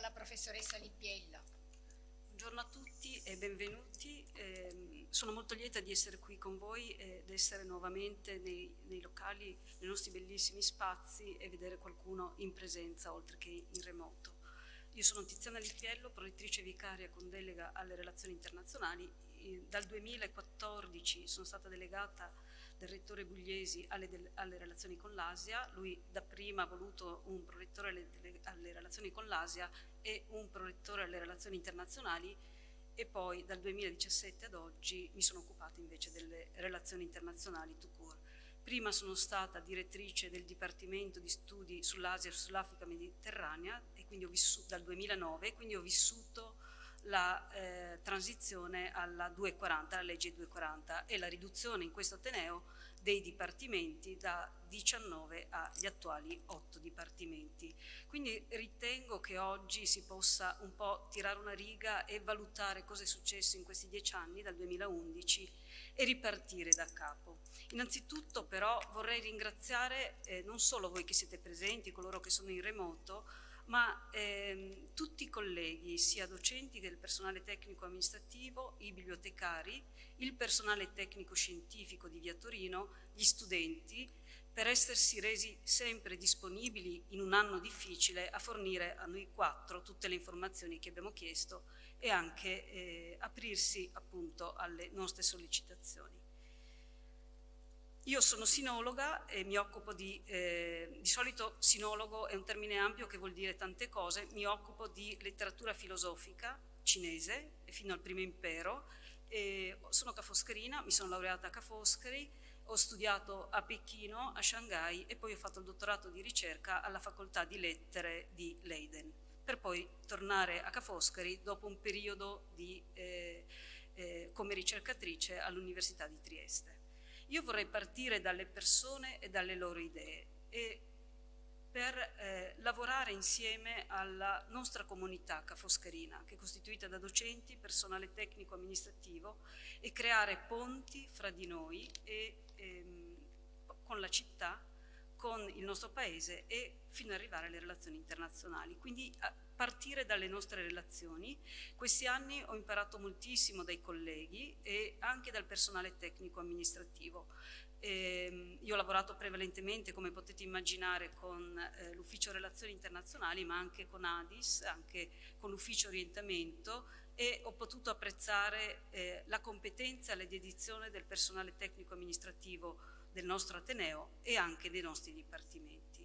alla professoressa Lippiello. Buongiorno a tutti e benvenuti. Sono molto lieta di essere qui con voi ed essere nuovamente nei locali, nei nostri bellissimi spazi e vedere qualcuno in presenza oltre che in remoto. Io sono Tiziana Lippiello, prorettrice vicaria con delega alle relazioni internazionali. Dal 2014 sono stata delegata del rettore Bugliesi alle relazioni con l'Asia. Lui dapprima ha voluto un prorettore alle relazioni con l'Asia e un prorettore alle relazioni internazionali, e poi dal 2017 ad oggi mi sono occupata invece delle relazioni internazionali tout court. Prima sono stata direttrice del Dipartimento di Studi sull'Asia e sull'Africa Mediterranea e quindi ho vissuto dal 2009, quindi ho vissuto la transizione alla 240, alla legge 240 e la riduzione in questo Ateneo dei dipartimenti da 19 agli attuali 8 dipartimenti. Quindi ritengo che oggi si possa un po' tirare una riga e valutare cosa è successo in questi 10 anni, dal 2011, e ripartire da capo. Innanzitutto però vorrei ringraziare non solo voi che siete presenti, coloro che sono in remoto, ma tutti i colleghi, sia docenti che del personale tecnico amministrativo, i bibliotecari, il personale tecnico scientifico di Via Torino, gli studenti, per essersi resi sempre disponibili in un anno difficile a fornire a noi 4 tutte le informazioni che abbiamo chiesto e anche aprirsi appunto alle nostre sollecitazioni. Io sono sinologa e mi occupo di solito sinologo è un termine ampio che vuol dire tante cose, mi occupo di letteratura filosofica cinese fino al primo impero, sono Ca' Foscherina, mi sono laureata a Ca' Foscari, ho studiato a Pechino, a Shanghai e poi ho fatto il dottorato di ricerca alla facoltà di lettere di Leiden, per poi tornare a Ca' Foscari dopo un periodo come ricercatrice all'Università di Trieste. Io vorrei partire dalle persone e dalle loro idee e per lavorare insieme alla nostra comunità Ca' Foscherina, che è costituita da docenti, personale tecnico amministrativo, e creare ponti fra di noi e con la città, con il nostro paese e fino ad arrivare alle relazioni internazionali. Quindi partire dalle nostre relazioni. Questi anni ho imparato moltissimo dai colleghi e anche dal personale tecnico amministrativo. Io ho lavorato prevalentemente, come potete immaginare, con l'ufficio relazioni internazionali, ma anche con ADIS, anche con l'ufficio orientamento, e ho potuto apprezzare la competenza e la dedizione del personale tecnico amministrativo del nostro Ateneo e anche dei nostri dipartimenti.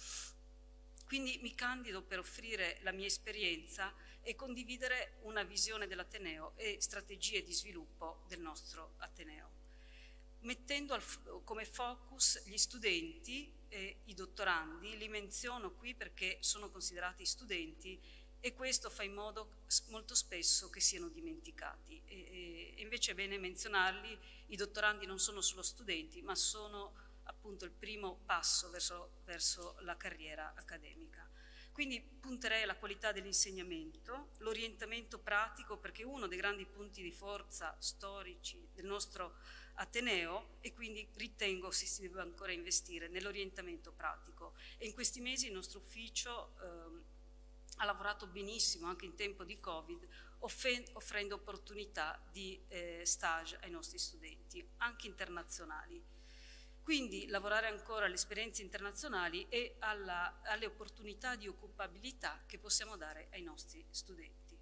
Quindi mi candido per offrire la mia esperienza e condividere una visione dell'Ateneo e strategie di sviluppo del nostro Ateneo, mettendo come focus gli studenti e i dottorandi. Li menziono qui perché sono considerati studenti e questo fa in modo molto spesso che siano dimenticati. E invece è bene menzionarli. I dottorandi non sono solo studenti, ma sono appunto il primo passo verso la carriera accademica. Quindi punterei alla qualità dell'insegnamento, l'orientamento pratico, perché è uno dei grandi punti di forza storici del nostro Ateneo, e quindi ritengo si debba ancora investire nell'orientamento pratico. E in questi mesi il nostro ufficio ha lavorato benissimo anche in tempo di Covid, offrendo opportunità di stage ai nostri studenti, anche internazionali. Quindi lavorare ancora alle esperienze internazionali e alle opportunità di occupabilità che possiamo dare ai nostri studenti.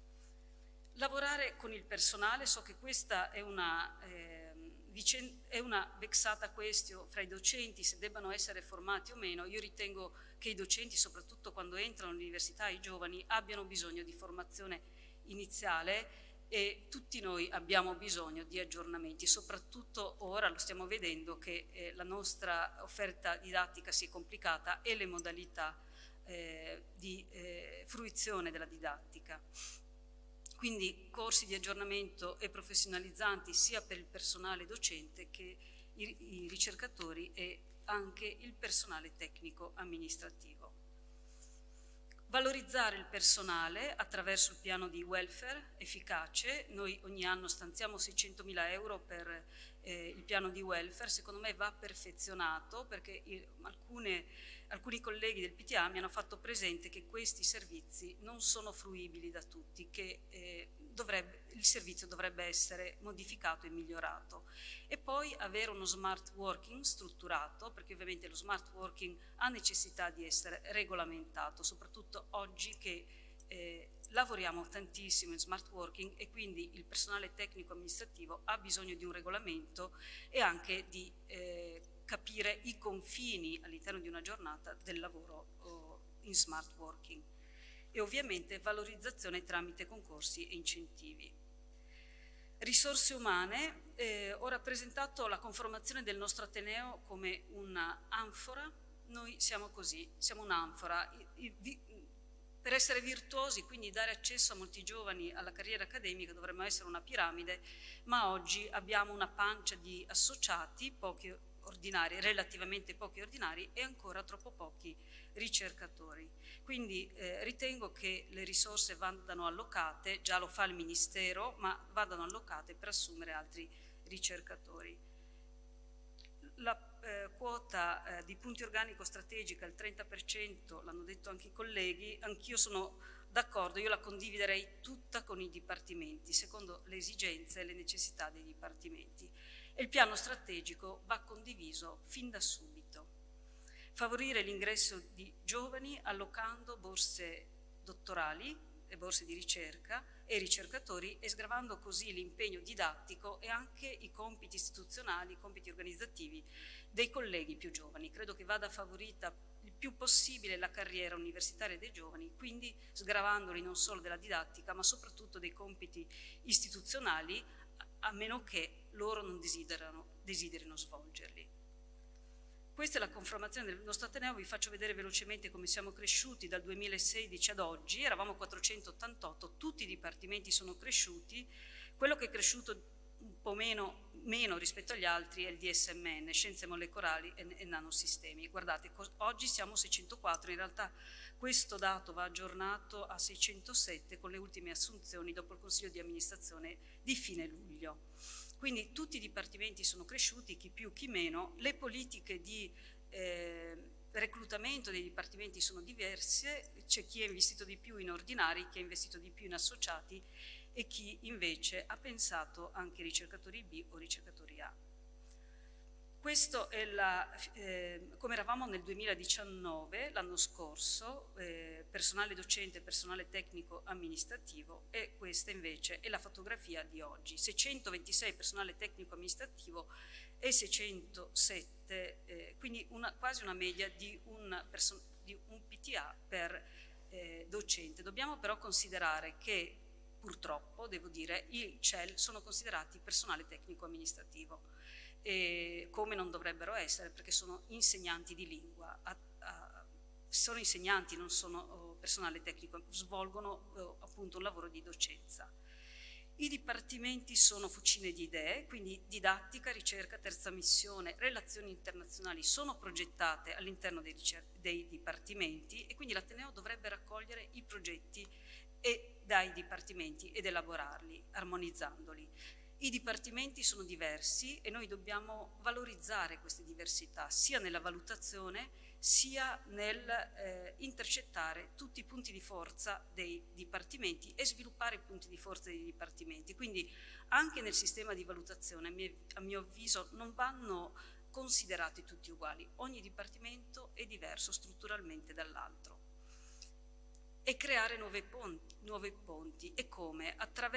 Lavorare con il personale, so che questa è una vexata questione fra i docenti, se debbano essere formati o meno. Io ritengo che i docenti, soprattutto quando entrano all'università, i giovani, abbiano bisogno di formazione iniziale e tutti noi abbiamo bisogno di aggiornamenti, soprattutto ora lo stiamo vedendo che la nostra offerta didattica si è complicata e le modalità di fruizione della didattica. Quindi corsi di aggiornamento e professionalizzanti sia per il personale docente che i ricercatori e anche il personale tecnico amministrativo. Valorizzare il personale attraverso il piano di welfare efficace. Noi ogni anno stanziamo 600.000 euro per il piano di welfare. Secondo me va perfezionato perché alcuni colleghi del PTA mi hanno fatto presente che questi servizi non sono fruibili da tutti, che il servizio dovrebbe essere modificato e migliorato. E poi avere uno smart working strutturato, perché ovviamente lo smart working ha necessità di essere regolamentato, soprattutto oggi che lavoriamo tantissimo in smart working e quindi il personale tecnico amministrativo ha bisogno di un regolamento e anche di capire i confini all'interno di una giornata del lavoro in smart working. E ovviamente valorizzazione tramite concorsi e incentivi. Risorse umane, ho rappresentato la conformazione del nostro Ateneo come una anfora. Noi siamo così, siamo un'anfora. Per essere virtuosi, quindi dare accesso a molti giovani alla carriera accademica, dovremmo essere una piramide, ma oggi abbiamo una pancia di associati, pochi ordinari, relativamente pochi ordinari e ancora troppo pochi ricercatori. Quindi ritengo che le risorse vadano allocate, già lo fa il Ministero, ma vadano allocate per assumere altri ricercatori. La quota di punti organico strategica, il 30%, l'hanno detto anche i colleghi, anch'io sono d'accordo, io la condividerei tutta con i dipartimenti, secondo le esigenze e le necessità dei dipartimenti. E il piano strategico va condiviso fin da subito. Favorire l'ingresso di giovani allocando borse dottorali e borse di ricerca e ricercatori e sgravando così l'impegno didattico e anche i compiti istituzionali, i compiti organizzativi dei colleghi più giovani. Credo che vada favorita il più possibile la carriera universitaria dei giovani, quindi sgravandoli non solo della didattica ma soprattutto dei compiti istituzionali, a meno che loro non desiderino svolgerli. Questa è la conformazione del nostro Ateneo, vi faccio vedere velocemente come siamo cresciuti dal 2016 ad oggi, eravamo 488, tutti i dipartimenti sono cresciuti, quello che è cresciuto un po' meno rispetto agli altri è il DSMN, scienze molecolari e nanosistemi. Guardate, oggi siamo 604, in realtà questo dato va aggiornato a 607 con le ultime assunzioni dopo il Consiglio di amministrazione di fine luglio. Quindi tutti i dipartimenti sono cresciuti, chi più chi meno, le politiche di reclutamento dei dipartimenti sono diverse, c'è chi ha investito di più in ordinari, chi ha investito di più in associati e chi invece ha pensato anche ai ricercatori B o ricercatori A. Questo è come eravamo nel 2019, l'anno scorso, personale docente e personale tecnico amministrativo, e questa invece è la fotografia di oggi. 626 personale tecnico amministrativo e 607, quindi quasi una media di un PTA per docente. Dobbiamo però considerare che purtroppo, devo dire, i CEL sono considerati personale tecnico amministrativo. Come non dovrebbero essere, perché sono insegnanti di lingua, sono insegnanti, non sono personale tecnico, svolgono appunto un lavoro di docenza. I dipartimenti sono fucine di idee, quindi didattica, ricerca, terza missione, relazioni internazionali sono progettate all'interno dei dipartimenti e quindi l'Ateneo dovrebbe raccogliere i progetti dai dipartimenti ed elaborarli, armonizzandoli. I dipartimenti sono diversi e noi dobbiamo valorizzare queste diversità sia nella valutazione sia nel intercettare tutti i punti di forza dei dipartimenti e sviluppare i punti di forza dei dipartimenti. Quindi anche nel sistema di valutazione, a mio avviso, non vanno considerati tutti uguali. Ogni dipartimento è diverso strutturalmente dall'altro. E creare nuovi ponti. E come?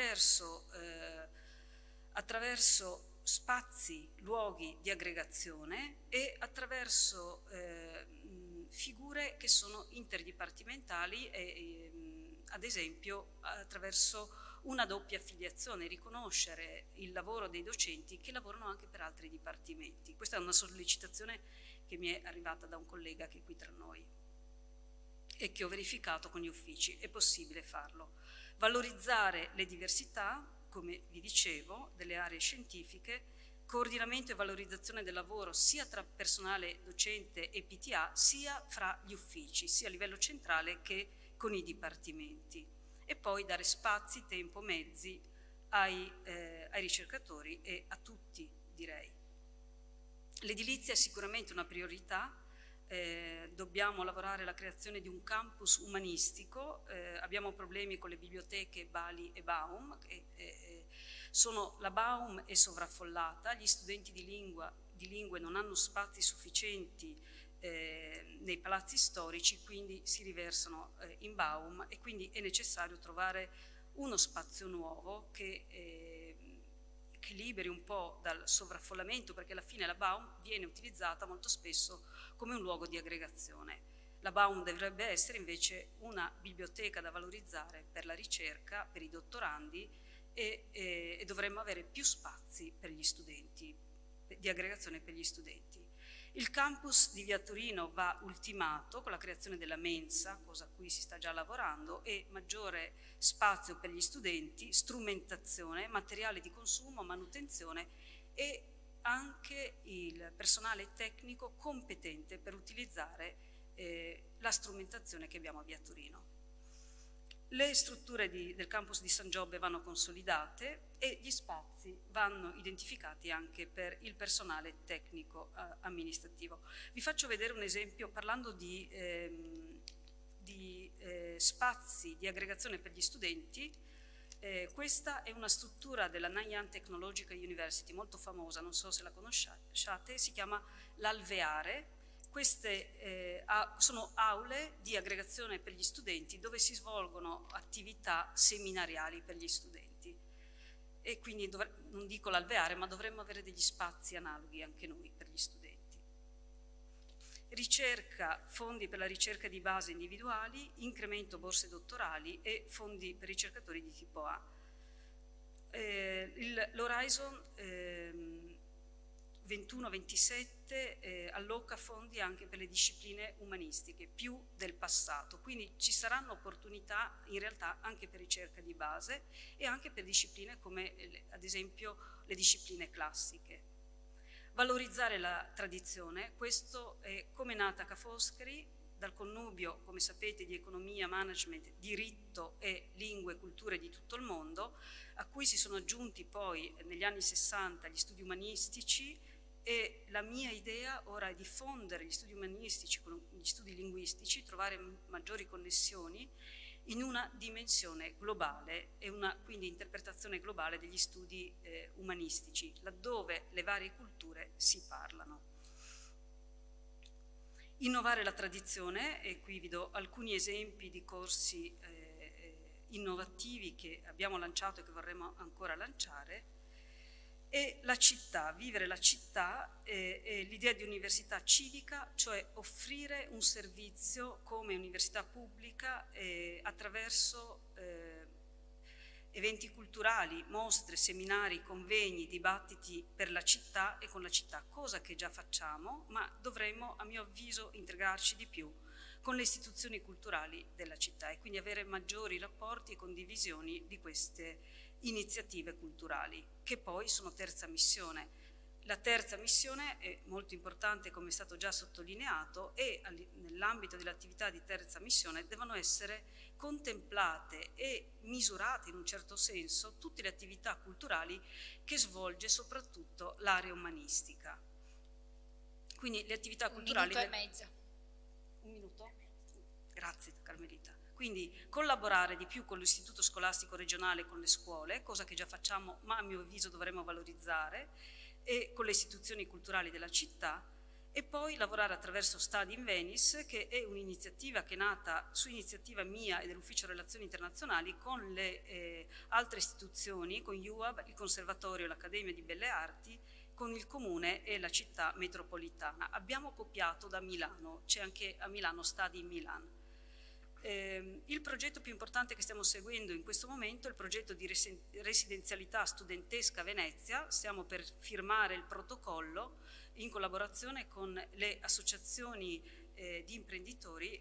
Attraverso spazi, luoghi di aggregazione e attraverso figure che sono interdipartimentali e ad esempio attraverso una doppia affiliazione, riconoscere il lavoro dei docenti che lavorano anche per altri dipartimenti. Questa è una sollecitazione che mi è arrivata da un collega che è qui tra noi e che ho verificato con gli uffici, è possibile farlo. Valorizzare le diversità, come vi dicevo, delle aree scientifiche, coordinamento e valorizzazione del lavoro sia tra personale docente e PTA, sia fra gli uffici, sia a livello centrale che con i dipartimenti. E poi dare spazi, tempo, mezzi ai ricercatori e a tutti, direi. L'edilizia è sicuramente una priorità, dobbiamo lavorare alla creazione di un campus umanistico, abbiamo problemi con le biblioteche Bali e Baum, la Baum è sovraffollata, gli studenti di lingue non hanno spazi sufficienti nei palazzi storici, quindi si riversano in Baum e quindi è necessario trovare uno spazio nuovo che liberi un po' dal sovraffollamento, perché alla fine la Baum viene utilizzata molto spesso come un luogo di aggregazione. La Baum dovrebbe essere invece una biblioteca da valorizzare per la ricerca, per i dottorandi e dovremmo avere più spazi per gli studenti, di aggregazione per gli studenti. Il campus di Via Torino va ultimato con la creazione della mensa, cosa a cui si sta già lavorando, e maggiore spazio per gli studenti, strumentazione, materiale di consumo, manutenzione e anche il personale tecnico competente per utilizzare la strumentazione che abbiamo a Via Torino. Le strutture del campus di San Giobbe vanno consolidate e gli spazi vanno identificati anche per il personale tecnico amministrativo. Vi faccio vedere un esempio parlando di spazi di aggregazione per gli studenti. Questa è una struttura della Nanyang Technological University molto famosa, non so se la conosciate, si chiama l'Alveare. Queste sono aule di aggregazione per gli studenti dove si svolgono attività seminariali per gli studenti e quindi non dico l'Alveare, ma dovremmo avere degli spazi analoghi anche noi per gli studenti. Ricerca, fondi per la ricerca di base individuali, incremento borse dottorali e fondi per ricercatori di tipo A. L'Horizon 21-27 alloca fondi anche per le discipline umanistiche, più del passato, quindi ci saranno opportunità in realtà anche per ricerca di base e anche per discipline come ad esempio le discipline classiche. Valorizzare la tradizione, questo è come è nata Ca' Foscari, dal connubio, come sapete, di economia, management, diritto e lingue e culture di tutto il mondo, a cui si sono aggiunti poi negli anni 60 gli studi umanistici. E la mia idea ora è diffondere gli studi umanistici con gli studi linguistici, trovare maggiori connessioni in una dimensione globale e una quindi interpretazione globale degli studi umanistici, laddove le varie culture si parlano. Innovare la tradizione, e qui vi do alcuni esempi di corsi innovativi che abbiamo lanciato e che vorremmo ancora lanciare. E la città, vivere la città, l'idea di università civica, cioè offrire un servizio come università pubblica attraverso eventi culturali, mostre, seminari, convegni, dibattiti per la città e con la città, cosa che già facciamo, ma dovremmo a mio avviso integrarci di più con le istituzioni culturali della città e quindi avere maggiori rapporti e condivisioni di queste iniziative culturali, che poi sono terza missione. La terza missione è molto importante, come è stato già sottolineato, e nell'ambito dell'attività di terza missione devono essere contemplate e misurate in un certo senso tutte le attività culturali che svolge soprattutto l'area umanistica. Quindi le attività culturali... Un minuto e mezzo. Un minuto? Grazie Carmelita. Quindi collaborare di più con l'istituto scolastico regionale, con le scuole, cosa che già facciamo ma a mio avviso dovremmo valorizzare, e con le istituzioni culturali della città, e poi lavorare attraverso Study in Venice, che è un'iniziativa che è nata su iniziativa mia e dell'Ufficio Relazioni Internazionali con le altre istituzioni, con UAB, il Conservatorio e l'Accademia di Belle Arti, con il Comune e la città metropolitana. Abbiamo copiato da Milano, c'è anche a Milano Study in Milano. Il progetto più importante che stiamo seguendo in questo momento è il progetto di residenzialità studentesca a Venezia. Stiamo per firmare il protocollo in collaborazione con le associazioni di imprenditori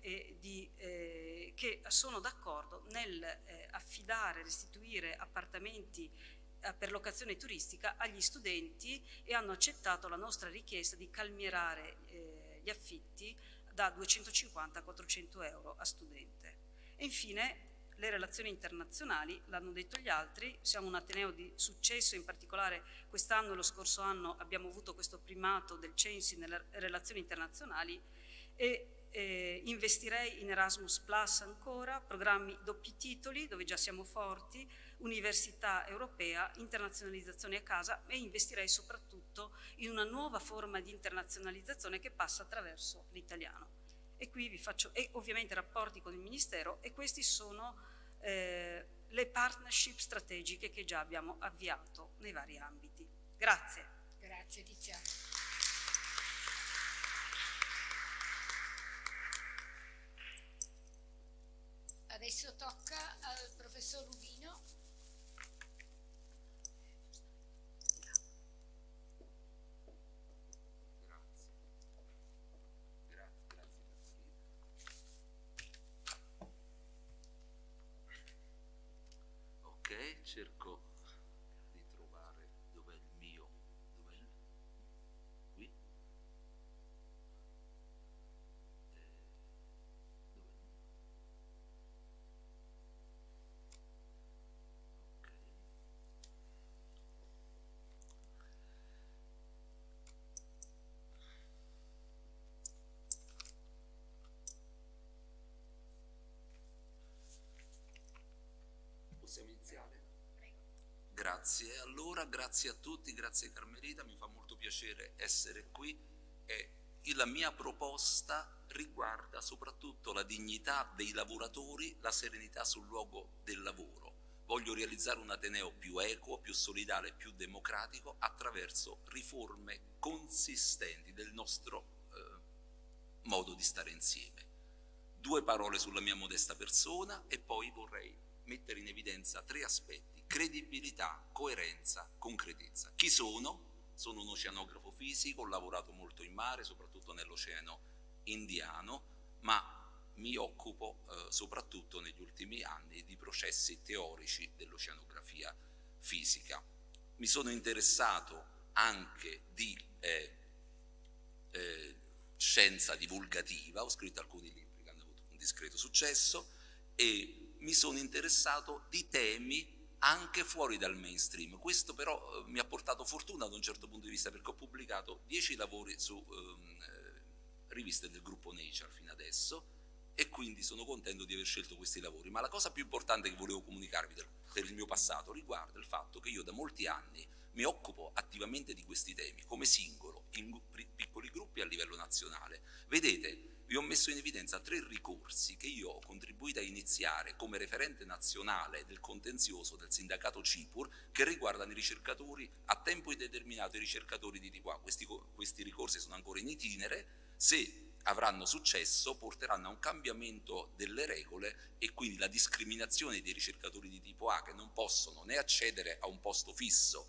che sono d'accordo nel affidare, restituire appartamenti per locazione turistica agli studenti e hanno accettato la nostra richiesta di calmierare gli affitti da 250 a 400 euro a studente. E infine le relazioni internazionali, l'hanno detto gli altri, siamo un ateneo di successo, in particolare quest'anno e lo scorso anno abbiamo avuto questo primato del CENSI nelle relazioni internazionali e investirei in Erasmus Plus ancora, programmi doppi titoli dove già siamo forti, università europea, internazionalizzazione a casa, e investirei soprattutto in una nuova forma di internazionalizzazione che passa attraverso l'italiano. E qui vi faccio, e ovviamente rapporti con il Ministero, e questi sono le partnership strategiche che già abbiamo avviato nei vari ambiti. Grazie. Grazie Tiziana. Adesso tocca al professor Rubino. Ok, cerco di trovare dov'è il mio, dov'è il, qui? Dov'è il mio? Ok. Possiamo iniziare? Grazie, allora grazie a tutti, grazie Carmelita, mi fa molto piacere essere qui e la mia proposta riguarda soprattutto la dignità dei lavoratori, la serenità sul luogo del lavoro. Voglio realizzare un Ateneo più equo, più solidale, più democratico attraverso riforme consistenti del nostro modo di stare insieme. 2 parole sulla mia modesta persona e poi vorrei mettere in evidenza 3 aspetti: credibilità, coerenza, concretezza. Chi sono? Sono un oceanografo fisico, ho lavorato molto in mare, soprattutto nell'Oceano Indiano, ma mi occupo soprattutto negli ultimi anni di processi teorici dell'oceanografia fisica. Mi sono interessato anche di scienza divulgativa, ho scritto alcuni libri che hanno avuto un discreto successo e mi sono interessato di temi anche fuori dal mainstream. Questo però mi ha portato fortuna da un certo punto di vista, perché ho pubblicato 10 lavori su riviste del gruppo Nature fino adesso e quindi sono contento di aver scelto questi lavori. Ma la cosa più importante che volevo comunicarvi per il mio passato riguarda il fatto che io da molti anni mi occupo attivamente di questi temi come singolo, in piccoli gruppi a livello nazionale. Vedete, vi ho messo in evidenza 3 ricorsi che io ho contribuito a iniziare come referente nazionale del contenzioso del sindacato CIPUR, che riguardano i ricercatori a tempo indeterminato, i ricercatori di tipo A. Questi ricorsi sono ancora in itinere. Se avranno successo porteranno a un cambiamento delle regole e quindi la discriminazione dei ricercatori di tipo A, che non possono né accedere a un posto fisso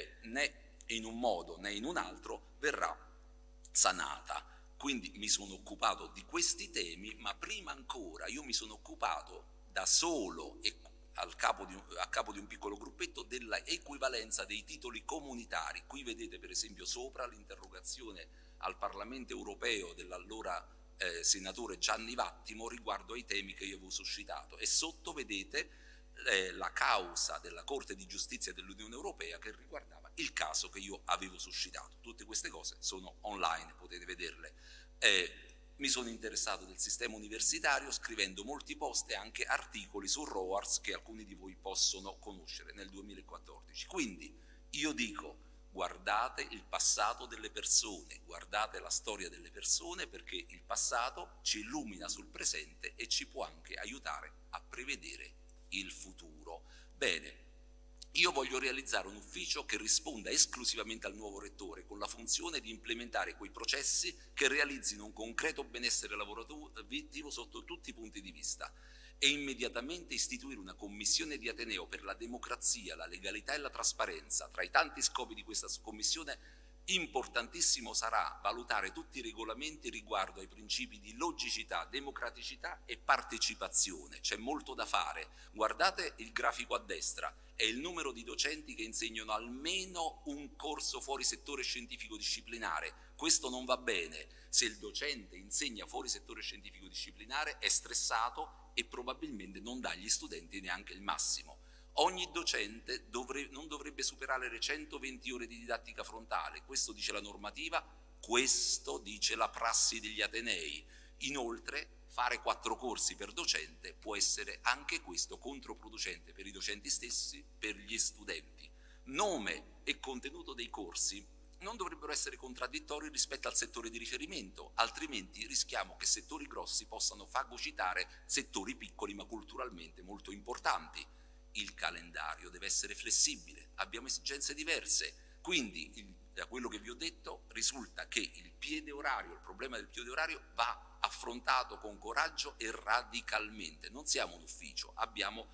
né in un modo né in un altro, verrà sanata. Quindi mi sono occupato di questi temi, ma prima ancora io mi sono occupato da solo e a capo di un piccolo gruppetto della equivalenza dei titoli comunitari. Qui vedete per esempio sopra l'interrogazione al Parlamento europeo dell'allora senatore Gianni Vattimo riguardo ai temi che io avevo suscitato, e sotto vedete la causa della Corte di Giustizia dell'Unione Europea che riguardava il caso che io avevo suscitato. Tutte queste cose sono online, potete vederle. Mi sono interessato del sistema universitario scrivendo molti post e anche articoli su ROARS che alcuni di voi possono conoscere nel 2014. Quindi io dico: guardate il passato delle persone, guardate la storia delle persone, perché il passato ci illumina sul presente e ci può anche aiutare a prevedere il futuro. Bene, io voglio realizzare un ufficio che risponda esclusivamente al nuovo rettore, con la funzione di implementare quei processi che realizzino un concreto benessere lavorativo sotto tutti i punti di vista, e immediatamente istituire una commissione di Ateneo per la democrazia, la legalità e la trasparenza. Tra i tanti scopi di questa commissione importantissimo sarà valutare tutti i regolamenti riguardo ai principi di logicità, democraticità e partecipazione. C'è molto da fare. Guardate il grafico a destra, è il numero di docenti che insegnano almeno un corso fuori settore scientifico disciplinare. Questo non va bene. Se il docente insegna fuori settore scientifico disciplinare è stressato e probabilmente non dà agli studenti neanche il massimo. Ogni docente non dovrebbe superare le 120 ore di didattica frontale, questo dice la normativa, Questo dice la prassi degli atenei. Inoltre, fare 4 corsi per docente può essere anche questo controproducente per i docenti stessi, per gli studenti. Nome e contenuto dei corsi non dovrebbero essere contraddittori rispetto al settore di riferimento, altrimenti rischiamo che settori grossi possano fagocitare settori piccoli ma culturalmente molto importanti. Il calendario deve essere flessibile, abbiamo esigenze diverse, quindi da quello che vi ho detto risulta che il problema del piede orario va affrontato con coraggio e radicalmente. Non siamo un ufficio, abbiamo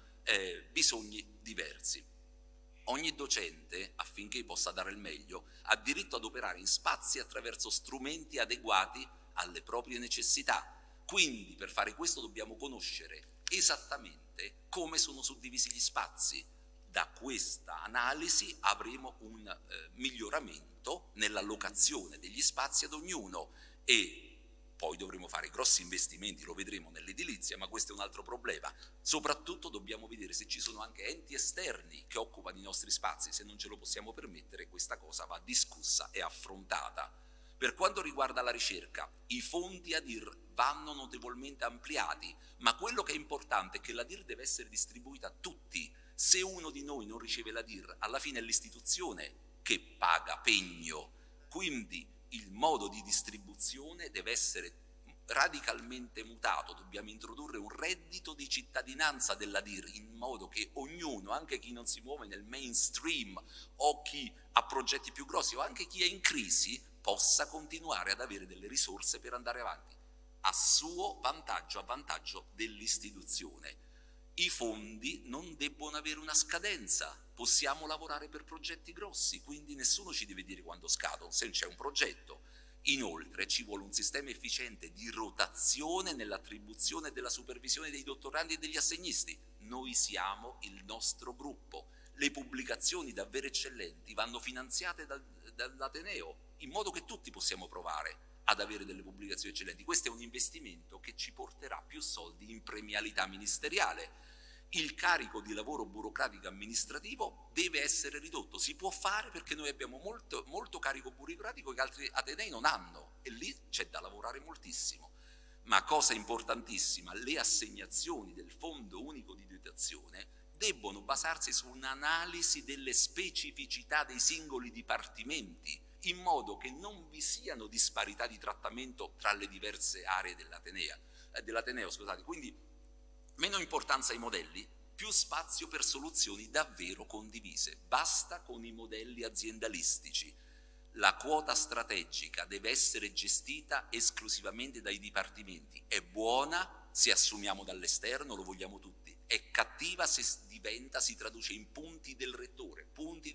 bisogni diversi. Ogni docente, affinché possa dare il meglio, ha diritto ad operare in spazi attraverso strumenti adeguati alle proprie necessità. Quindi per fare questo dobbiamo conoscere esattamente come sono suddivisi gli spazi. Da questa analisi avremo un miglioramento nell'allocazione degli spazi ad ognuno e poi dovremo fare grossi investimenti, lo vedremo nell'edilizia, ma questo è un altro problema. Soprattutto dobbiamo vedere se ci sono anche enti esterni che occupano i nostri spazi. Se non ce lo possiamo permettere, questa cosa va discussa e affrontata. Per quanto riguarda la ricerca, i fondi a DIR vanno notevolmente ampliati, ma quello che è importante è che la DIR deve essere distribuita a tutti. Se uno di noi non riceve la DIR, alla fine è l'istituzione che paga pegno. Quindi il modo di distribuzione deve essere radicalmente mutato, dobbiamo introdurre un reddito di cittadinanza della DIR in modo che ognuno, anche chi non si muove nel mainstream o chi ha progetti più grossi o anche chi è in crisi, possa continuare ad avere delle risorse per andare avanti a suo vantaggio, a vantaggio dell'istituzione. I fondi non debbono avere una scadenza, possiamo lavorare per progetti grossi, quindi nessuno ci deve dire quando scadono, se c'è un progetto. Inoltre ci vuole un sistema efficiente di rotazione nell'attribuzione e della supervisione dei dottorandi e degli assegnisti. Noi siamo il nostro gruppo. Le pubblicazioni davvero eccellenti vanno finanziate dall'Ateneo, in modo che tutti possiamo provare ad avere delle pubblicazioni eccellenti. Questo è un investimento che ci porterà più soldi in premialità ministeriale. Il carico di lavoro burocratico amministrativo deve essere ridotto, si può fare perché noi abbiamo molto carico burocratico che altri atenei non hanno e lì c'è da lavorare moltissimo. Ma cosa importantissima, le assegnazioni del Fondo Unico di Dotazione debbono basarsi su un'analisi delle specificità dei singoli dipartimenti, in modo che non vi siano disparità di trattamento tra le diverse aree dell'Ateneo. Quindi meno importanza ai modelli, più spazio per soluzioni davvero condivise. Basta con i modelli aziendalistici. La quota strategica deve essere gestita esclusivamente dai dipartimenti. È buona se assumiamo dall'esterno, lo vogliamo tutti. È cattiva se si traduce in punti del rettore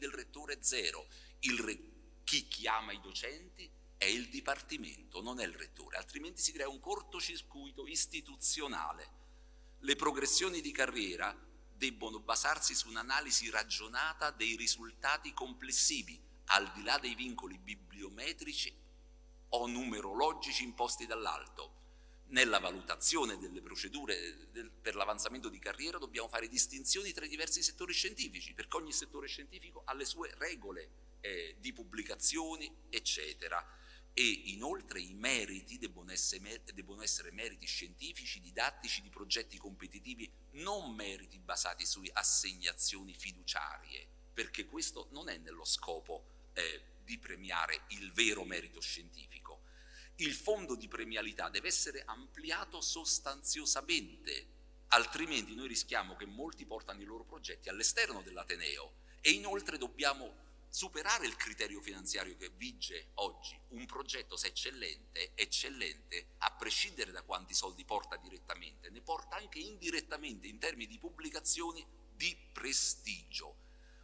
0. Chi chiama i docenti è il dipartimento, non è il rettore, altrimenti si crea un cortocircuito istituzionale. Le progressioni di carriera debbono basarsi su un'analisi ragionata dei risultati complessivi, al di là dei vincoli bibliometrici o numerologici imposti dall'alto. Nella valutazione delle procedure per l'avanzamento di carriera dobbiamo fare distinzioni tra i diversi settori scientifici, perché ogni settore scientifico ha le sue regole di pubblicazioni, eccetera. E inoltre i meriti devono essere meriti scientifici, didattici, di progetti competitivi, non meriti basati su assegnazioni fiduciarie, perché questo non è nello scopo di premiare il vero merito scientifico. Il fondo di premialità deve essere ampliato sostanziosamente, altrimenti noi rischiamo che molti portano i loro progetti all'esterno dell'Ateneo e inoltre dobbiamo superare il criterio finanziario che vige oggi. Un progetto, se è eccellente a prescindere da quanti soldi porta direttamente, ne porta anche indirettamente in termini di pubblicazioni di prestigio.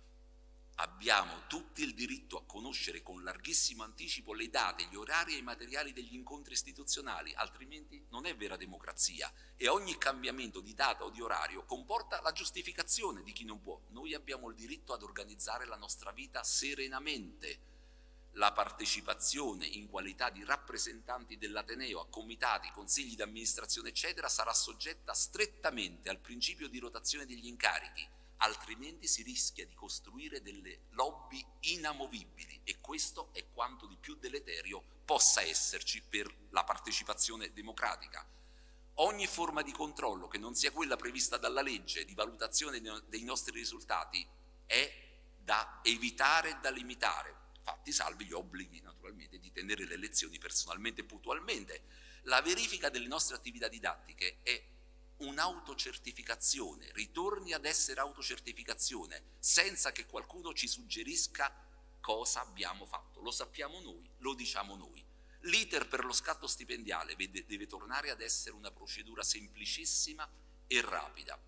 Abbiamo tutti il diritto a conoscere con larghissimo anticipo le date, gli orari e i materiali degli incontri istituzionali, altrimenti non è vera democrazia e ogni cambiamento di data o di orario comporta la giustificazione di chi non può. Noi abbiamo il diritto ad organizzare la nostra vita serenamente. La partecipazione in qualità di rappresentanti dell'Ateneo a comitati, consigli di amministrazione eccetera sarà soggetta strettamente al principio di rotazione degli incarichi. altrimenti si rischia di costruire delle lobby inamovibili e questo è quanto di più deleterio possa esserci per la partecipazione democratica. Ogni forma di controllo che non sia quella prevista dalla legge di valutazione dei nostri risultati è da evitare e da limitare, fatti salvi gli obblighi naturalmente di tenere le lezioni personalmente e puntualmente. La verifica delle nostre attività didattiche è un'autocertificazione, ritorni ad essere autocertificazione, senza che qualcuno ci suggerisca cosa abbiamo fatto. Lo sappiamo noi, lo diciamo noi. L'iter per lo scatto stipendiale deve tornare ad essere una procedura semplicissima e rapida.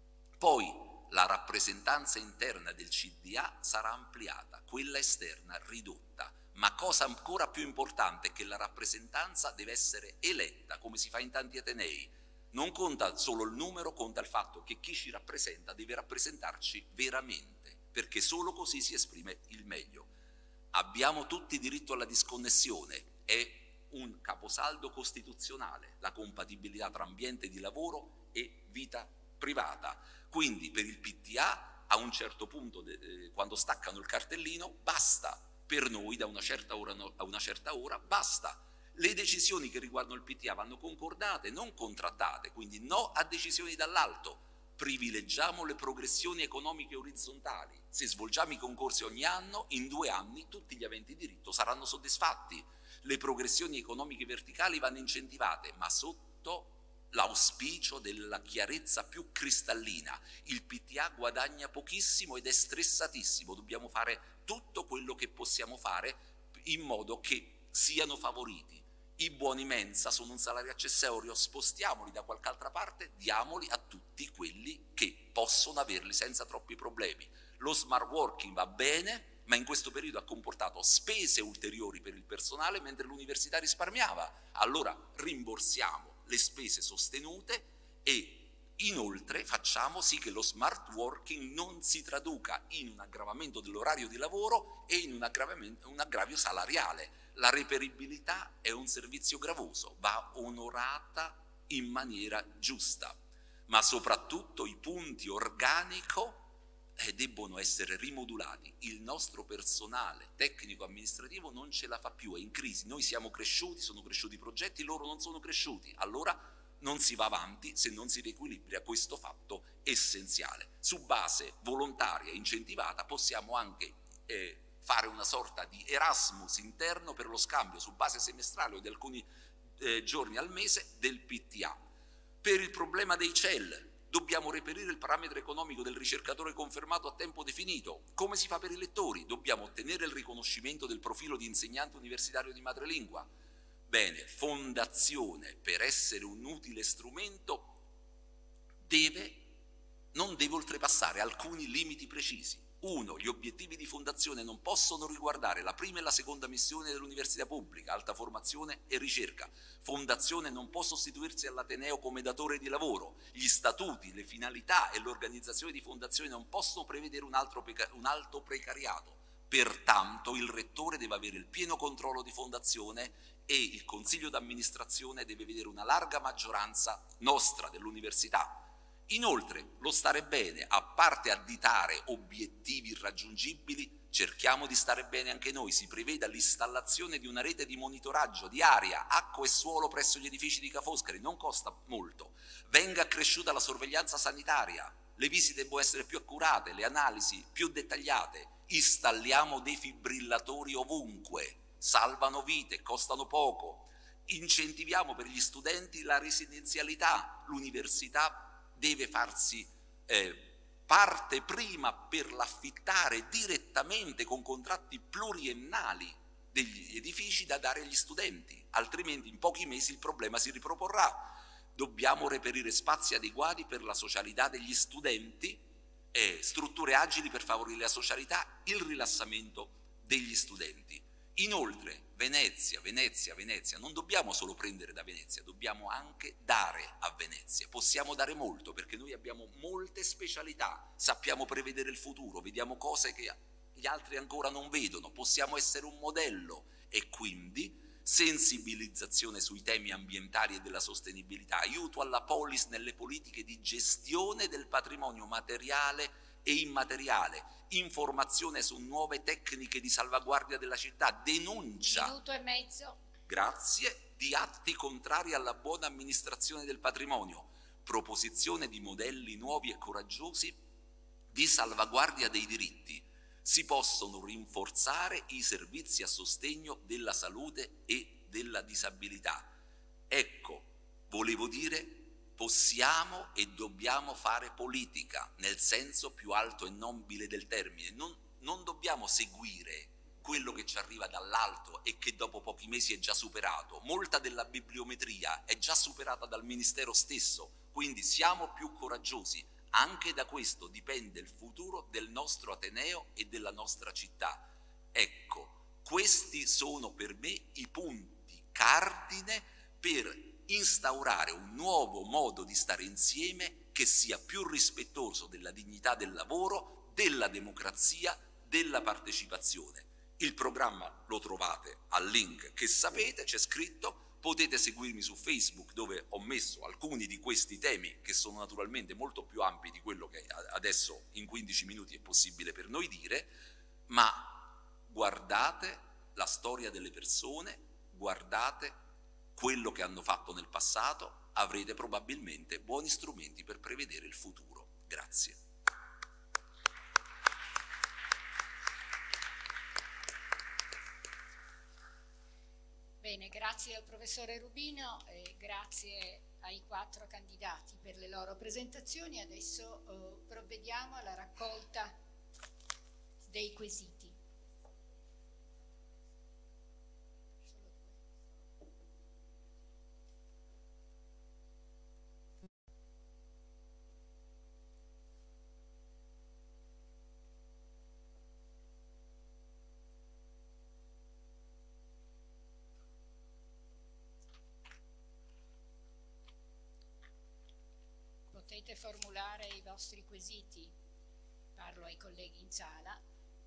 Poi la rappresentanza interna del CDA sarà ampliata, quella esterna ridotta, ma cosa ancora più importante è che la rappresentanza deve essere eletta, come si fa in tanti atenei. Non conta solo il numero, conta il fatto che chi ci rappresenta deve rappresentarci veramente, perché solo così si esprime il meglio. Abbiamo tutti diritto alla disconnessione, è un caposaldo costituzionale, la compatibilità tra ambiente di lavoro e vita privata. Quindi per il PTA a un certo punto, quando staccano il cartellino, basta. Per noi da una certa ora a una certa ora basta. Le decisioni che riguardano il PTA vanno concordate, non contrattate, quindi no a decisioni dall'alto. Privilegiamo le progressioni economiche orizzontali. Se svolgiamo i concorsi ogni anno, in 2 anni tutti gli aventi diritto saranno soddisfatti. Le progressioni economiche verticali vanno incentivate, ma sotto l'auspicio della chiarezza più cristallina. Il PTA guadagna pochissimo ed è stressatissimo, dobbiamo fare tutto quello che possiamo fare in modo che siano favoriti. I buoni mensa sono un salario accessorio, spostiamoli da qualche altra parte, diamoli a tutti quelli che possono averli senza troppi problemi. Lo smart working va bene, ma in questo periodo ha comportato spese ulteriori per il personale mentre l'università risparmiava. Allora rimborsiamo le spese sostenute e inoltre facciamo sì che lo smart working non si traduca in un aggravamento dell'orario di lavoro e in un aggravio salariale. La reperibilità è un servizio gravoso, va onorata in maniera giusta, ma soprattutto i punti organico debbono essere rimodulati. Il nostro personale tecnico-amministrativo non ce la fa più, è in crisi. Noi siamo cresciuti, sono cresciuti i progetti, loro non sono cresciuti. Allora non si va avanti se non si riequilibra questo fatto essenziale. Su base volontaria, incentivata, possiamo anche fare una sorta di Erasmus interno per lo scambio su base semestrale o di alcuni giorni al mese del PTA. Per il problema dei CEL, dobbiamo reperire il parametro economico del ricercatore confermato a tempo definito. Come si fa per i lettori? Dobbiamo ottenere il riconoscimento del profilo di insegnante universitario di madrelingua. Bene, fondazione, per essere un utile strumento, non deve oltrepassare alcuni limiti precisi. 1. Gli obiettivi di fondazione non possono riguardare la prima e la seconda missione dell'università pubblica, alta formazione e ricerca. Fondazione non può sostituirsi all'Ateneo come datore di lavoro. Gli statuti, le finalità e l'organizzazione di fondazione non possono prevedere un alto precariato. Pertanto il rettore deve avere il pieno controllo di fondazione e il consiglio d'amministrazione deve vedere una larga maggioranza nostra dell'università. Inoltre, lo stare bene, a parte additare obiettivi irraggiungibili, cerchiamo di stare bene anche noi. Si preveda l'installazione di una rete di monitoraggio di aria, acqua e suolo presso gli edifici di Ca' Foscari, non costa molto. Venga accresciuta la sorveglianza sanitaria, le visite devono essere più accurate, le analisi più dettagliate. Installiamo defibrillatori ovunque, salvano vite, costano poco. Incentiviamo per gli studenti la residenzialità, l'università deve farsi parte prima per l'affittare direttamente con contratti pluriennali degli edifici da dare agli studenti, altrimenti in pochi mesi il problema si riproporrà. Dobbiamo reperire spazi adeguati per la socialità degli studenti, strutture agili per favorire la socialità, il rilassamento degli studenti. Inoltre, Venezia, non dobbiamo solo prendere da Venezia, dobbiamo anche dare a Venezia. Possiamo dare molto perché noi abbiamo molte specialità, sappiamo prevedere il futuro, vediamo cose che gli altri ancora non vedono, possiamo essere un modello e quindi sensibilizzazione sui temi ambientali e della sostenibilità, aiuto alla polis nelle politiche di gestione del patrimonio materiale e immateriale, informazione su nuove tecniche di salvaguardia della città, denuncia. Minuto e mezzo. Grazie, di atti contrari alla buona amministrazione del patrimonio, proposizione di modelli nuovi e coraggiosi di salvaguardia dei diritti. Si possono rinforzare i servizi a sostegno della salute e della disabilità. Ecco, volevo dire, possiamo e dobbiamo fare politica nel senso più alto e nobile del termine. Non dobbiamo seguire quello che ci arriva dall'alto e che dopo pochi mesi è già superato. Molta della bibliometria è già superata dal Ministero stesso, quindi siamo più coraggiosi. Anche da questo dipende il futuro del nostro Ateneo e della nostra città. Ecco, questi sono per me i punti cardine per instaurare un nuovo modo di stare insieme che sia più rispettoso della dignità del lavoro, della democrazia, della partecipazione. Il programma lo trovate al link che sapete, c'è scritto. Potete seguirmi su Facebook, dove ho messo alcuni di questi temi che sono naturalmente molto più ampi di quello che adesso in 15 minuti è possibile per noi dire, ma guardate la storia delle persone, guardate quello che hanno fatto nel passato, avrete probabilmente buoni strumenti per prevedere il futuro. Grazie. Bene, grazie al professore Rubino e grazie ai 4 candidati per le loro presentazioni. Adesso provvediamo alla raccolta dei quesiti. Potete formulare i vostri quesiti, parlo ai colleghi in sala.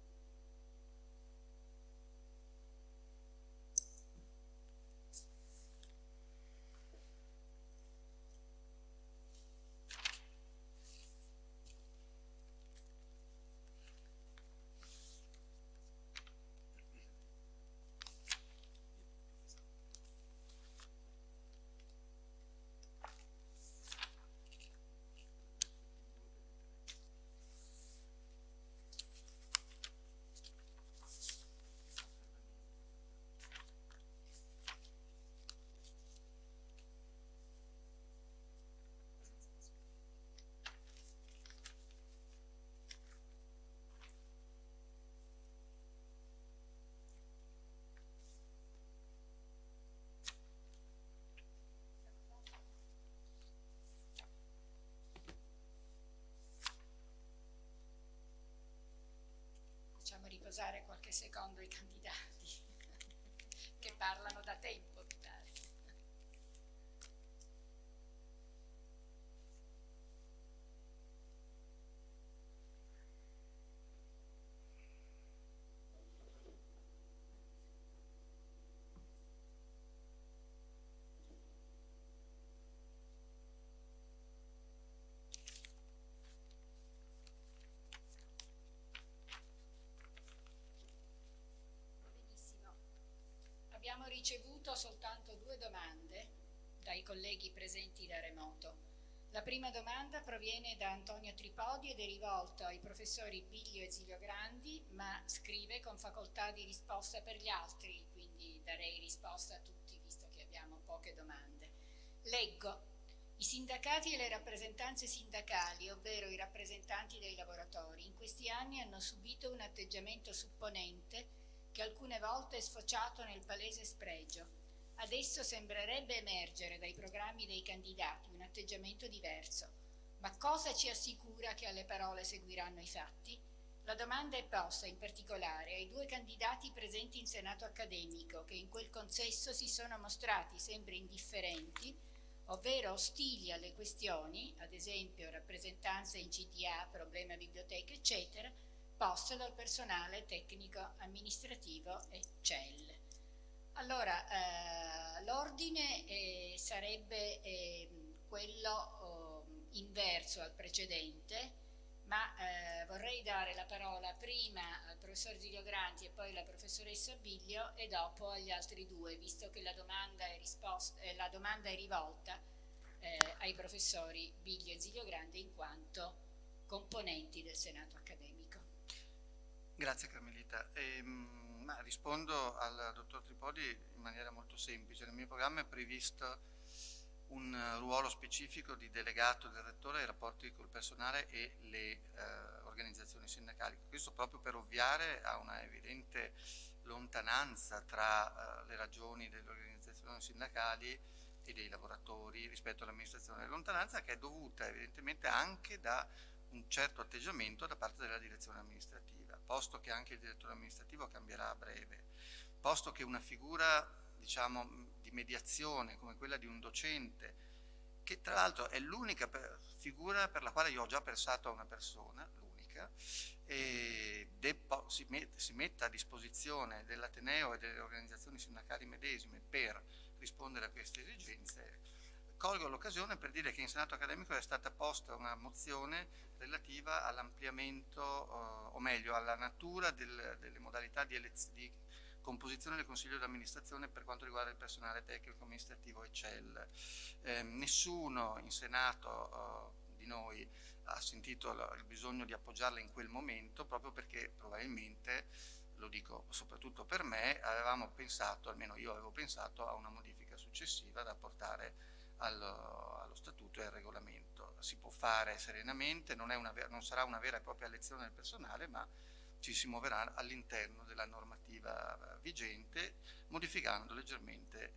Facciamo riposare qualche secondo i candidati che parlano da tempo, mi pare. Abbiamo ricevuto soltanto 2 domande dai colleghi presenti da remoto. La prima domanda proviene da Antonio Tripodi ed è rivolta ai professori Biglio e Zilio Grandi, ma scrive con facoltà di risposta per gli altri, quindi darei risposta a tutti visto che abbiamo poche domande. Leggo. I sindacati e le rappresentanze sindacali, ovvero i rappresentanti dei lavoratori, in questi anni hanno subito un atteggiamento supponente che alcune volte è sfociato nel palese spregio. Adesso sembrerebbe emergere dai programmi dei candidati un atteggiamento diverso. Ma cosa ci assicura che alle parole seguiranno i fatti? La domanda è posta in particolare ai 2 candidati presenti in Senato accademico che in quel consesso si sono mostrati sempre indifferenti, ovvero ostili alle questioni, ad esempio rappresentanza in CTA, problema biblioteca, eccetera, poste dal personale tecnico amministrativo e CEL. Allora, l'ordine sarebbe quello inverso al precedente, ma vorrei dare la parola prima al professor Zilio Granti e poi alla professoressa Biglio e dopo agli altri due, visto che la domanda è rivolta ai professori Biglio e Zilio Grandi in quanto componenti del Senato accademico. Grazie Carmelita. Rispondo al dottor Tripodi in maniera molto semplice. Nel mio programma è previsto un ruolo specifico di delegato del rettore ai rapporti col personale e le organizzazioni sindacali. Questo proprio per ovviare a una evidente lontananza tra le ragioni delle organizzazioni sindacali e dei lavoratori rispetto all'amministrazione. Lontananza che è dovuta evidentemente anche da un certo atteggiamento da parte della direzione amministrativa, posto che anche il direttore amministrativo cambierà a breve, posto che una figura, diciamo, di mediazione come quella di un docente, che tra l'altro è l'unica figura per la quale io ho già pensato a una persona, l'unica, e si metta a disposizione dell'Ateneo e delle organizzazioni sindacali medesime per rispondere a queste esigenze. Colgo l'occasione per dire che in Senato accademico è stata posta una mozione relativa all'ampliamento, o meglio alla natura delle modalità di composizione del Consiglio di amministrazione per quanto riguarda il personale tecnico amministrativo e CEL. Nessuno in Senato di noi ha sentito il bisogno di appoggiarla in quel momento, proprio perché probabilmente, lo dico soprattutto per me, avevamo pensato, almeno io avevo pensato, a una modifica successiva da portare allo statuto e al regolamento. Si può fare serenamente, non sarà una vera e propria elezione del personale, ma ci si muoverà all'interno della normativa vigente, modificando leggermente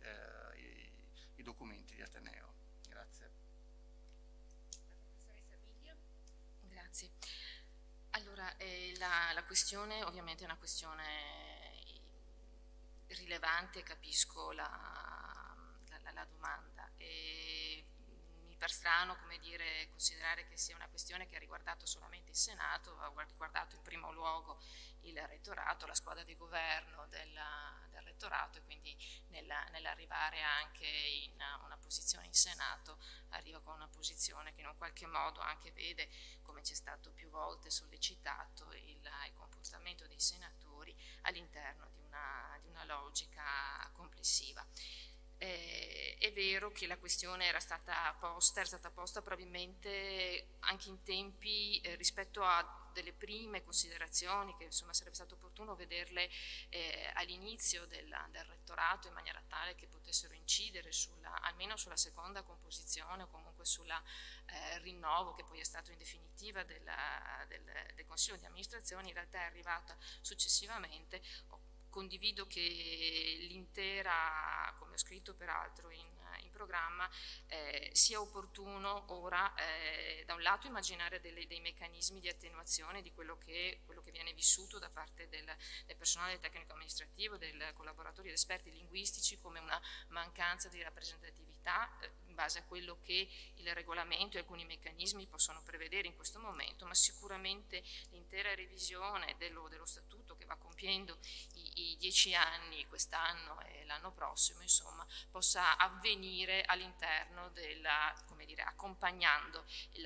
i documenti di Ateneo. Grazie. La professoressa Biglio? Grazie. Allora, la questione ovviamente è una questione rilevante, capisco la domanda. E mi par strano, come dire, considerare che sia una questione che ha riguardato solamente il Senato, ha riguardato in primo luogo il rettorato, la squadra di governo del rettorato, e quindi nell'arrivare anche in una posizione in Senato arriva con una posizione che in un qualche modo anche vede, come ci è stato più volte sollecitato, il comportamento dei senatori all'interno di una logica complessiva. È vero che la questione era stata posta probabilmente anche in tempi rispetto a delle prime considerazioni che insomma sarebbe stato opportuno vederle all'inizio del rettorato, in maniera tale che potessero incidere almeno sulla seconda composizione o comunque sul rinnovo che poi è stato in definitiva del Consiglio di amministrazione. In realtà è arrivata successivamente. Condivido che l'intera, come ho scritto peraltro in programma, sia opportuno ora da un lato immaginare dei meccanismi di attenuazione di quello che viene vissuto da parte del personale tecnico amministrativo, dei collaboratori ed esperti linguistici, come una mancanza di rappresentatività in base a quello che il regolamento e alcuni meccanismi possono prevedere in questo momento, ma sicuramente l'intera revisione dello statuto, che va compiendo i 10 anni quest'anno e l'anno prossimo, insomma, possa avvenire all'interno come dire, accompagnando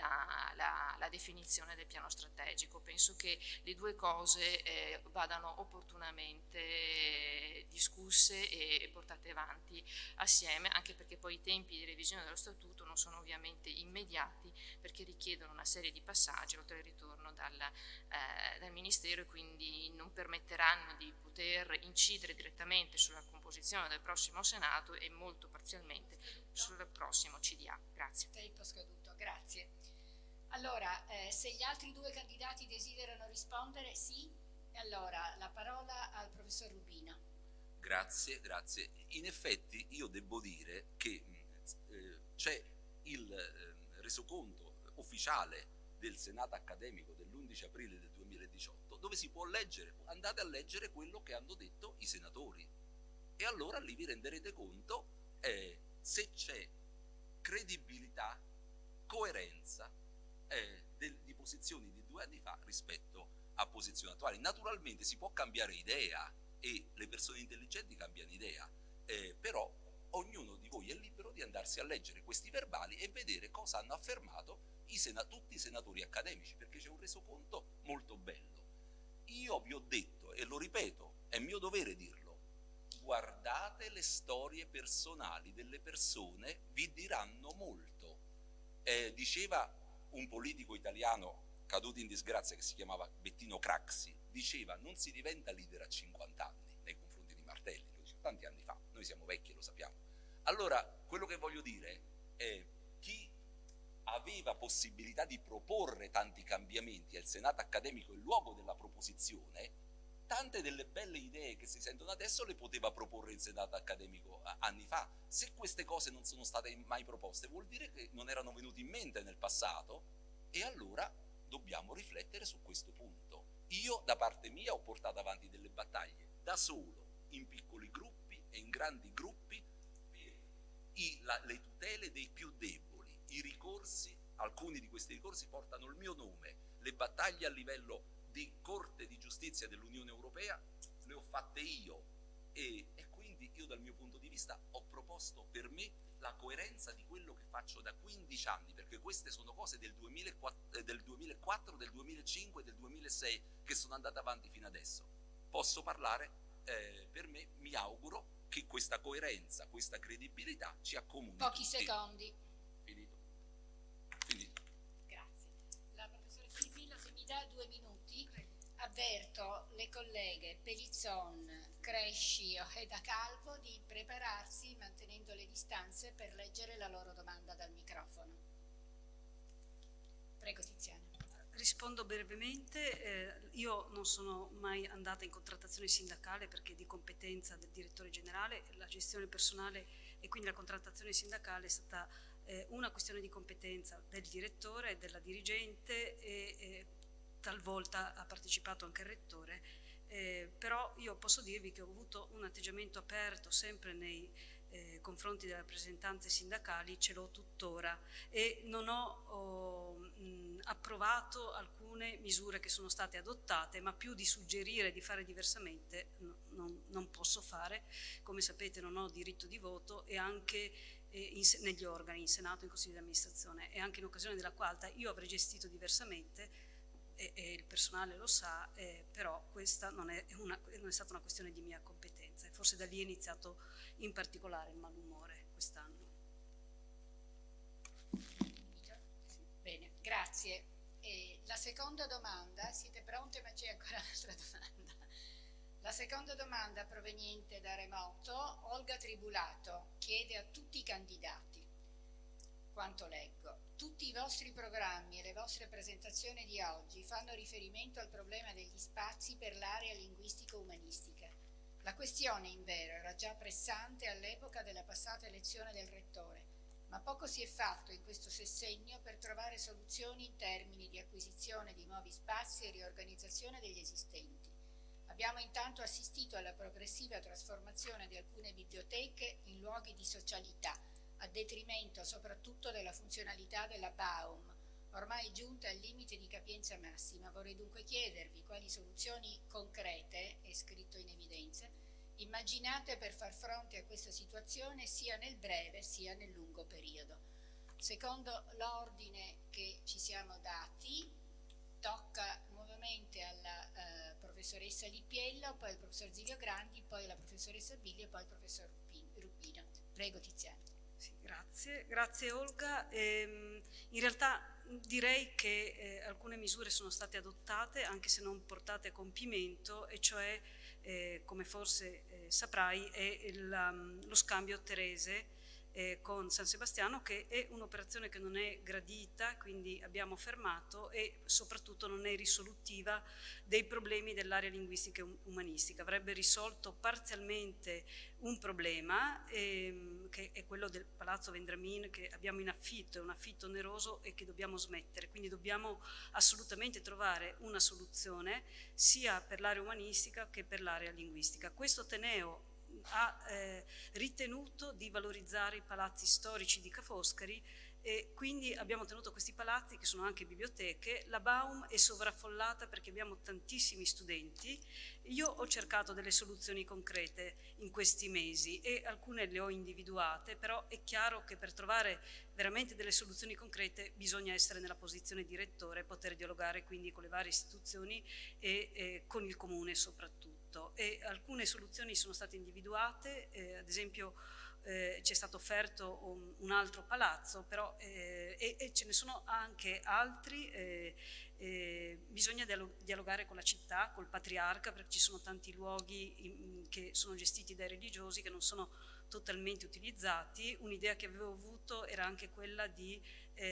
la definizione del piano strategico. Penso che le due cose vadano opportunamente discusse e portate avanti assieme, anche perché poi i tempi di revisione dello statuto non sono ovviamente immediati, perché richiedono una serie di passaggi oltre il ritorno dal Ministero, e quindi non permetteranno di poter incidere direttamente sulla composizione del prossimo Senato e molto parzialmente sul prossimo CDA. Grazie. Tempo scaduto, grazie. Allora, se gli altri due candidati desiderano rispondere, sì? E allora la parola al professor Rubino. Grazie, grazie. In effetti io devo dire che c'è il resoconto ufficiale del Senato accademico dell'11 aprile del 2018, dove si può leggere, andate a leggere quello che hanno detto i senatori, e allora lì vi renderete conto se c'è credibilità, coerenza di posizioni di 2 anni fa rispetto a posizioni attuali. Naturalmente si può cambiare idea, e le persone intelligenti cambiano idea, però ognuno di voi è libero di andarsi a leggere questi verbali e vedere cosa hanno affermato tutti i senatori accademici, perché c'è un resoconto molto bello. Io vi ho detto, e lo ripeto, è mio dovere dirlo, guardate le storie personali delle persone, vi diranno molto. Diceva un politico italiano caduto in disgrazia che si chiamava Bettino Craxi, diceva: non si diventa leader a 50 anni nei confronti di Martelli, lo diceva tanti anni fa, noi siamo vecchi e lo sappiamo. Allora, quello che voglio dire è: chi aveva possibilità di proporre tanti cambiamenti, al Senato accademico, il luogo della proposizione, tante delle belle idee che si sentono adesso le poteva proporre il Senato accademico anni fa. Se queste cose non sono state mai proposte, vuol dire che non erano venute in mente nel passato, e allora dobbiamo riflettere su questo punto. Io da parte mia ho portato avanti delle battaglie da solo, in piccoli gruppi e in grandi gruppi, per le tutele dei più deboli. I ricorsi, alcuni di questi ricorsi portano il mio nome, le battaglie a livello di Corte di Giustizia dell'Unione Europea le ho fatte io, e quindi io dal mio punto di vista ho proposto per me la coerenza di quello che faccio da 15 anni, perché queste sono cose del 2004, del 2005, del 2006 che sono andate avanti fino adesso. Posso parlare per me, mi auguro che questa coerenza, questa credibilità ci accomuni. Pochi tutti. secondi. Finito. Grazie. La professoressa Di Pillo, se mi dà 2 minuti, avverto le colleghe Pelizzon, Cresci e Da Calvo di prepararsi mantenendo le distanze per leggere la loro domanda dal microfono. Prego Tiziana. Rispondo brevemente. Io non sono mai andata in contrattazione sindacale perché di competenza del direttore generale. La gestione personale e quindi la contrattazione sindacale è stata una questione di competenza del direttore e della dirigente, e talvolta ha partecipato anche il rettore, però io posso dirvi che ho avuto un atteggiamento aperto sempre nei confronti delle rappresentanze sindacali, ce l'ho tuttora, e non ho approvato alcune misure che sono state adottate, ma più di suggerire di fare diversamente non posso fare. Come sapete non ho diritto di voto, e anche negli organi, in Senato, in Consiglio di amministrazione, e anche in occasione della Quarta io avrei gestito diversamente, e il personale lo sa, però questa non è stata una questione di mia competenza, e forse da lì è iniziato in particolare il malumore quest'anno. Bene, grazie. La seconda domanda, siete pronte, ma c'è ancora un'altra domanda. La seconda domanda, proveniente da remoto, Olga Tribulato chiede a tutti i candidati, quanto leggo: tutti i vostri programmi e le vostre presentazioni di oggi fanno riferimento al problema degli spazi per l'area linguistico-umanistica. La questione, invero, era già pressante all'epoca della passata elezione del rettore, ma poco si è fatto in questo sessennio per trovare soluzioni in termini di acquisizione di nuovi spazi e riorganizzazione degli esistenti. Abbiamo intanto assistito alla progressiva trasformazione di alcune biblioteche in luoghi di socialità, a detrimento soprattutto della funzionalità della Baum, ormai giunta al limite di capienza massima. Vorrei dunque chiedervi quali soluzioni concrete, è scritto in evidenza, immaginate per far fronte a questa situazione sia nel breve sia nel lungo periodo. Secondo l'ordine che ci siamo dati, tocca nuovamente alla professoressa Lippiello, poi al professor Zilio Grandi, poi alla professoressa Billi e poi al professor Rubino. Prego Tiziana. Sì, grazie Olga. In realtà direi che alcune misure sono state adottate, anche se non portate a compimento, e cioè, come forse saprai, è lo scambio Terese con San Sebastiano, che è un'operazione che non è gradita, quindi abbiamo fermato, e soprattutto non è risolutiva dei problemi dell'area linguistica e umanistica. Avrebbe risolto parzialmente un problema, che è quello del Palazzo Vendramin, che abbiamo in affitto, è un affitto oneroso e che dobbiamo smettere, quindi dobbiamo assolutamente trovare una soluzione sia per l'area umanistica che per l'area linguistica. Questo Ateneo ha ritenuto di valorizzare i palazzi storici di Ca' Foscari, e quindi abbiamo tenuto questi palazzi che sono anche biblioteche. La Baum è sovraffollata perché abbiamo tantissimi studenti. Io ho cercato delle soluzioni concrete in questi mesi e alcune le ho individuate, però è chiaro che per trovare veramente delle soluzioni concrete bisogna essere nella posizione di rettore, poter dialogare quindi con le varie istituzioni e con il comune soprattutto. E alcune soluzioni sono state individuate, ad esempio ci è stato offerto un altro palazzo, però e ce ne sono anche altri. Bisogna dialogare con la città, col patriarca, perché ci sono tanti luoghi che sono gestiti dai religiosi che non sono totalmente utilizzati. Un'idea che avevo avuto era anche quella di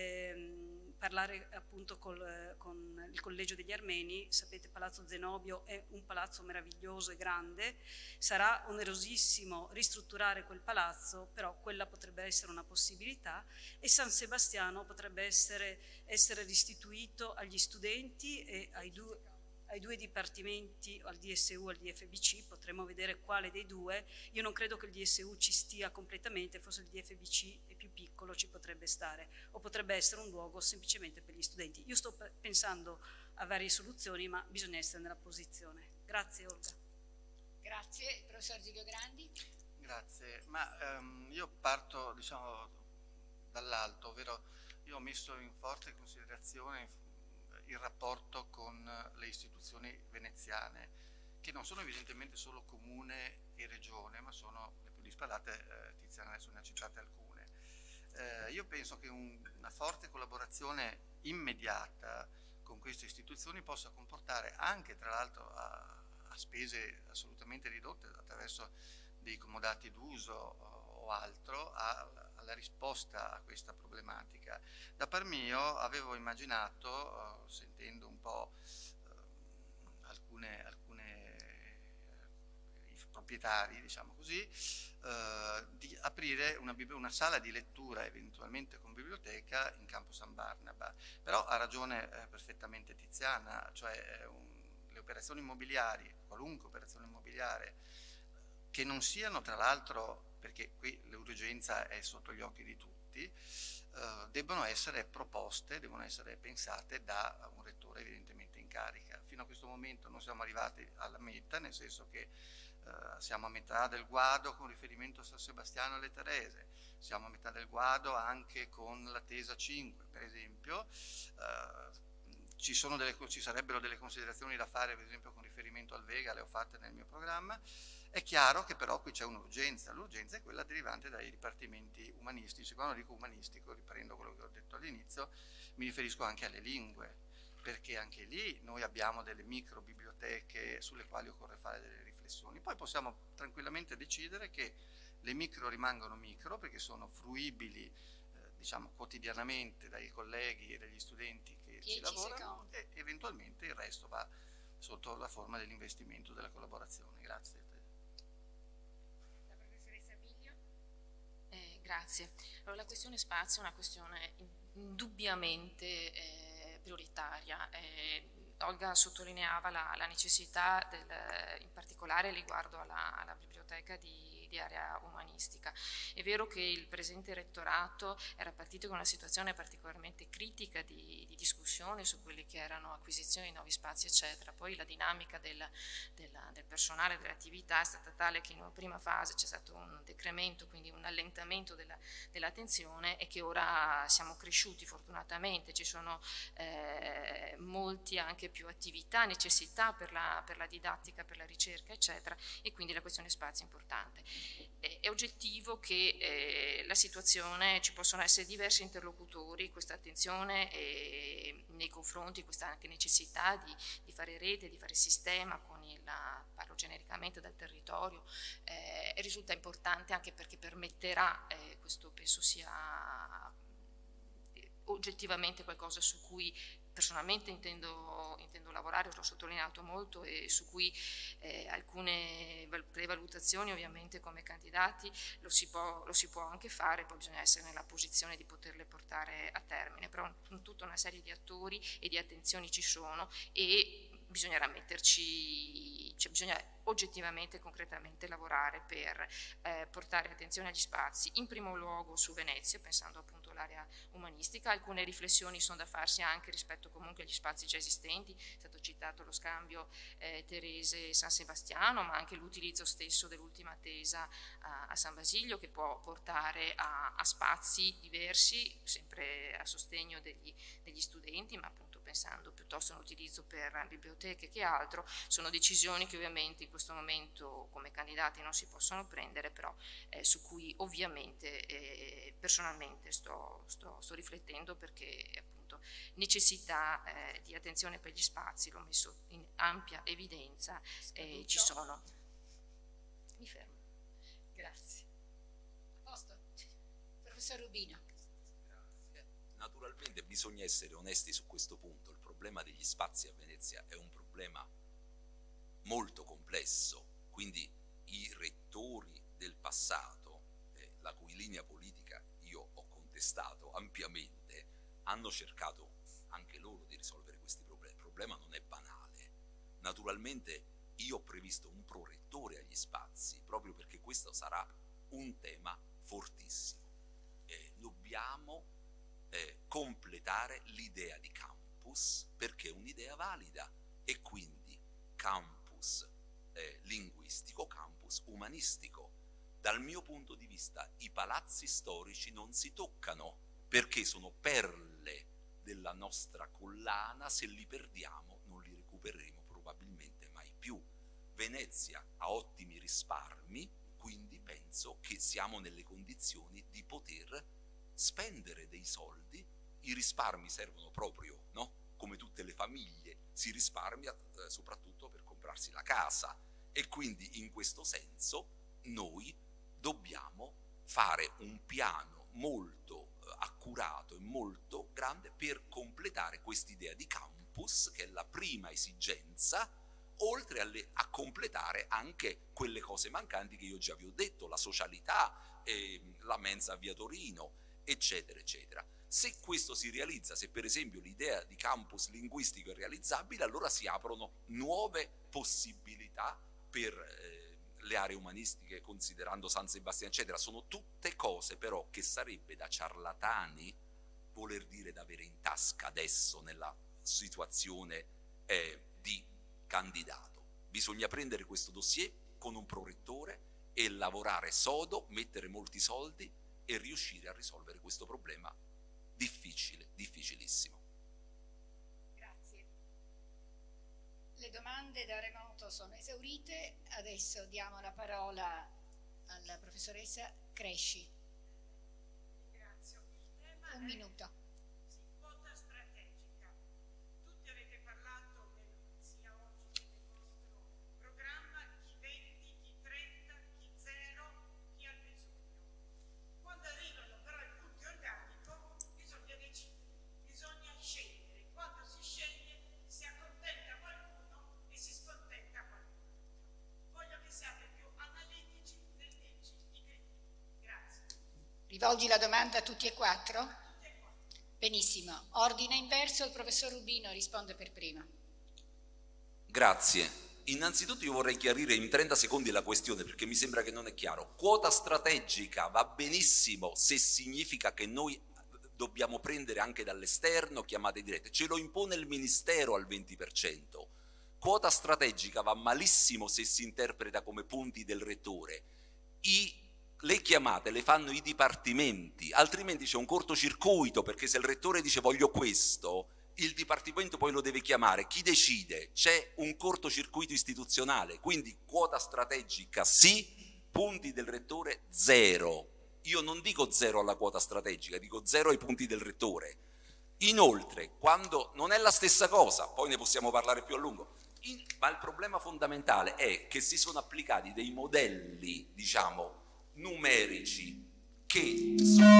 parlare appunto con il Collegio degli Armeni. Sapete, Palazzo Zenobio è un palazzo meraviglioso e grande, sarà onerosissimo ristrutturare quel palazzo, però quella potrebbe essere una possibilità, e San Sebastiano potrebbe essere restituito agli studenti e ai due dipartimenti, al DSU e al DFBC. Potremmo vedere quale dei due. Io non credo che il DSU ci stia completamente, forse il DFBC è più piccolo, ci potrebbe stare, o potrebbe essere un luogo semplicemente per gli studenti. Io sto pensando a varie soluzioni, ma bisogna essere nella posizione. Grazie Olga. Grazie, il professor Giulio Grandi. Grazie, ma io parto diciamo dall'alto, ovvero io ho messo in forte considerazione il rapporto con le istituzioni veneziane, che non sono evidentemente solo comune e regione, ma sono le più disparate. Tiziana adesso ne ha citate alcune. Io penso che una forte collaborazione immediata con queste istituzioni possa comportare anche, tra l'altro, a spese assolutamente ridotte attraverso dei comodati d'uso o altro, alla risposta a questa problematica. Da par mio avevo immaginato, sentendo un po' i proprietari, diciamo così, di aprire una sala di lettura eventualmente con biblioteca in Campo San Barnaba. Però ha ragione perfettamente Tiziana, cioè le operazioni immobiliari, qualunque operazione immobiliare, che non siano tra l'altro, perché qui l'urgenza è sotto gli occhi di tutti, debbono essere proposte, devono essere pensate da un rettore evidentemente in carica. Fino a questo momento non siamo arrivati alla meta, nel senso che siamo a metà del guado con riferimento a San Sebastiano e alle Terese, siamo a metà del guado anche con la Tesa 5, per esempio. Ci sarebbero delle considerazioni da fare, per esempio con riferimento al Vega, le ho fatte nel mio programma. È chiaro che però qui c'è un'urgenza, l'urgenza è quella derivante dai dipartimenti umanistici. Quando dico umanistico, riprendo quello che ho detto all'inizio, mi riferisco anche alle lingue, perché anche lì noi abbiamo delle micro biblioteche sulle quali occorre fare delle riflessioni. Poi possiamo tranquillamente decidere che le micro rimangono micro perché sono fruibili diciamo quotidianamente dai colleghi e dagli studenti che ci lavorano, e eventualmente il resto va sotto la forma dell'investimento, della collaborazione. Grazie. La professoressa Piglio. Grazie. Allora, la questione spazio è una questione indubbiamente prioritaria. Olga sottolineava la necessità in particolare riguardo alla biblioteca di area umanistica. È vero che il presente rettorato era partito con una situazione particolarmente critica di discussione su quelli che erano acquisizioni di nuovi spazi eccetera, poi la dinamica del personale, delle attività è stata tale che in una prima fase c'è stato un decremento, quindi un allentamento dell'attenzione, e che ora siamo cresciuti fortunatamente, ci sono molti anche più attività, necessità per la didattica, per la ricerca eccetera, e quindi la questione spazio è importante. È oggettivo che la situazione, ci possono essere diversi interlocutori, questa attenzione nei confronti, questa anche necessità di fare rete, di fare sistema parlo genericamente dal territorio, risulta importante anche perché permetterà, questo penso sia oggettivamente qualcosa su cui personalmente intendo lavorare, l'ho sottolineato molto, e su cui alcune prevalutazioni ovviamente come candidati lo si può anche fare, poi bisogna essere nella posizione di poterle portare a termine, però tutta una serie di attori e di attenzioni ci sono, e bisognerà metterci, cioè bisogna oggettivamente, concretamente lavorare per portare attenzione agli spazi, in primo luogo su Venezia, pensando appunto l'area umanistica. Alcune riflessioni sono da farsi anche rispetto comunque agli spazi già esistenti, è stato citato lo scambio Terese-San Sebastiano, ma anche l'utilizzo stesso dell'ultima attesa a San Basilio, che può portare a spazi diversi, sempre a sostegno degli studenti, ma appunto pensando piuttosto a un utilizzo per biblioteche che altro. Sono decisioni che ovviamente in questo momento come candidati non si possono prendere, però su cui ovviamente personalmente sto riflettendo, perché appunto necessità di attenzione per gli spazi, l'ho messo in ampia evidenza, ci sono. Mi fermo. Grazie. A posto? Professor Rubino. Naturalmente bisogna essere onesti su questo punto. Il problema degli spazi a Venezia è un problema molto complesso, quindi i rettori del passato, la cui linea politica io ho contestato ampiamente, hanno cercato anche loro di risolvere questi problemi. Il problema non è banale. Naturalmente io ho previsto un prorettore agli spazi proprio perché questo sarà un tema fortissimo. Dobbiamo completare l'idea di campus, perché è un'idea valida, e quindi campus linguistico, campus umanistico. Dal mio punto di vista i palazzi storici non si toccano, perché sono perle della nostra collana, se li perdiamo non li recupereremo probabilmente mai più. Venezia ha ottimi risparmi, quindi penso che siamo nelle condizioni di poter spendere dei soldi. I risparmi servono proprio, no? Come tutte le famiglie, si risparmia soprattutto per comprarsi la casa, e quindi in questo senso noi dobbiamo fare un piano molto accurato e molto grande per completare quest'idea di campus, che è la prima esigenza, oltre a completare anche quelle cose mancanti che io già vi ho detto, la socialità, la mensa a Via Torino, eccetera, eccetera. Se questo si realizza, se per esempio l'idea di campus linguistico è realizzabile, allora si aprono nuove possibilità per le aree umanistiche, considerando San Sebastiano, eccetera. Sono tutte cose però che sarebbe da ciarlatani voler dire da avere in tasca adesso nella situazione di candidato. Bisogna prendere questo dossier con un prorettore e lavorare sodo, mettere molti soldi e riuscire a risolvere questo problema difficile, difficilissimo. Grazie. Le domande da remoto sono esaurite, adesso diamo la parola alla professoressa Cresci. Ringrazio. Il tema Un minuto. quota strategica. Tutti avete parlato sia oggi che nel vostro programma, chi 20, chi 30, chi 0, chi ha bisogno. Quando arrivano però ai punti organico bisogna decidere, bisogna scegliere. Quando si sceglie si accontenta qualcuno e si scontenta qualcuno. Voglio che siate più analitici nel dirci i criteri. Grazie. Rivolgi la domanda a tutti e quattro? Benissimo. Ordine inverso, il professor Rubino risponde per prima. Grazie. Innanzitutto io vorrei chiarire in 30 secondi la questione, perché mi sembra che non è chiaro. Quota strategica va benissimo se significa che noi dobbiamo prendere anche dall'esterno chiamate dirette, ce lo impone il Ministero al 20%. Quota strategica va malissimo se si interpreta come punti del rettore. Le chiamate le fanno i dipartimenti, altrimenti c'è un cortocircuito, perché se il rettore dice voglio questo, il dipartimento poi lo deve chiamare. Chi decide? C'è un cortocircuito istituzionale, quindi quota strategica sì, punti del rettore zero. Io non dico zero alla quota strategica, dico zero ai punti del rettore. Inoltre, quando non è la stessa cosa, poi ne possiamo parlare più a lungo, ma il problema fondamentale è che si sono applicati dei modelli, diciamo, numerici che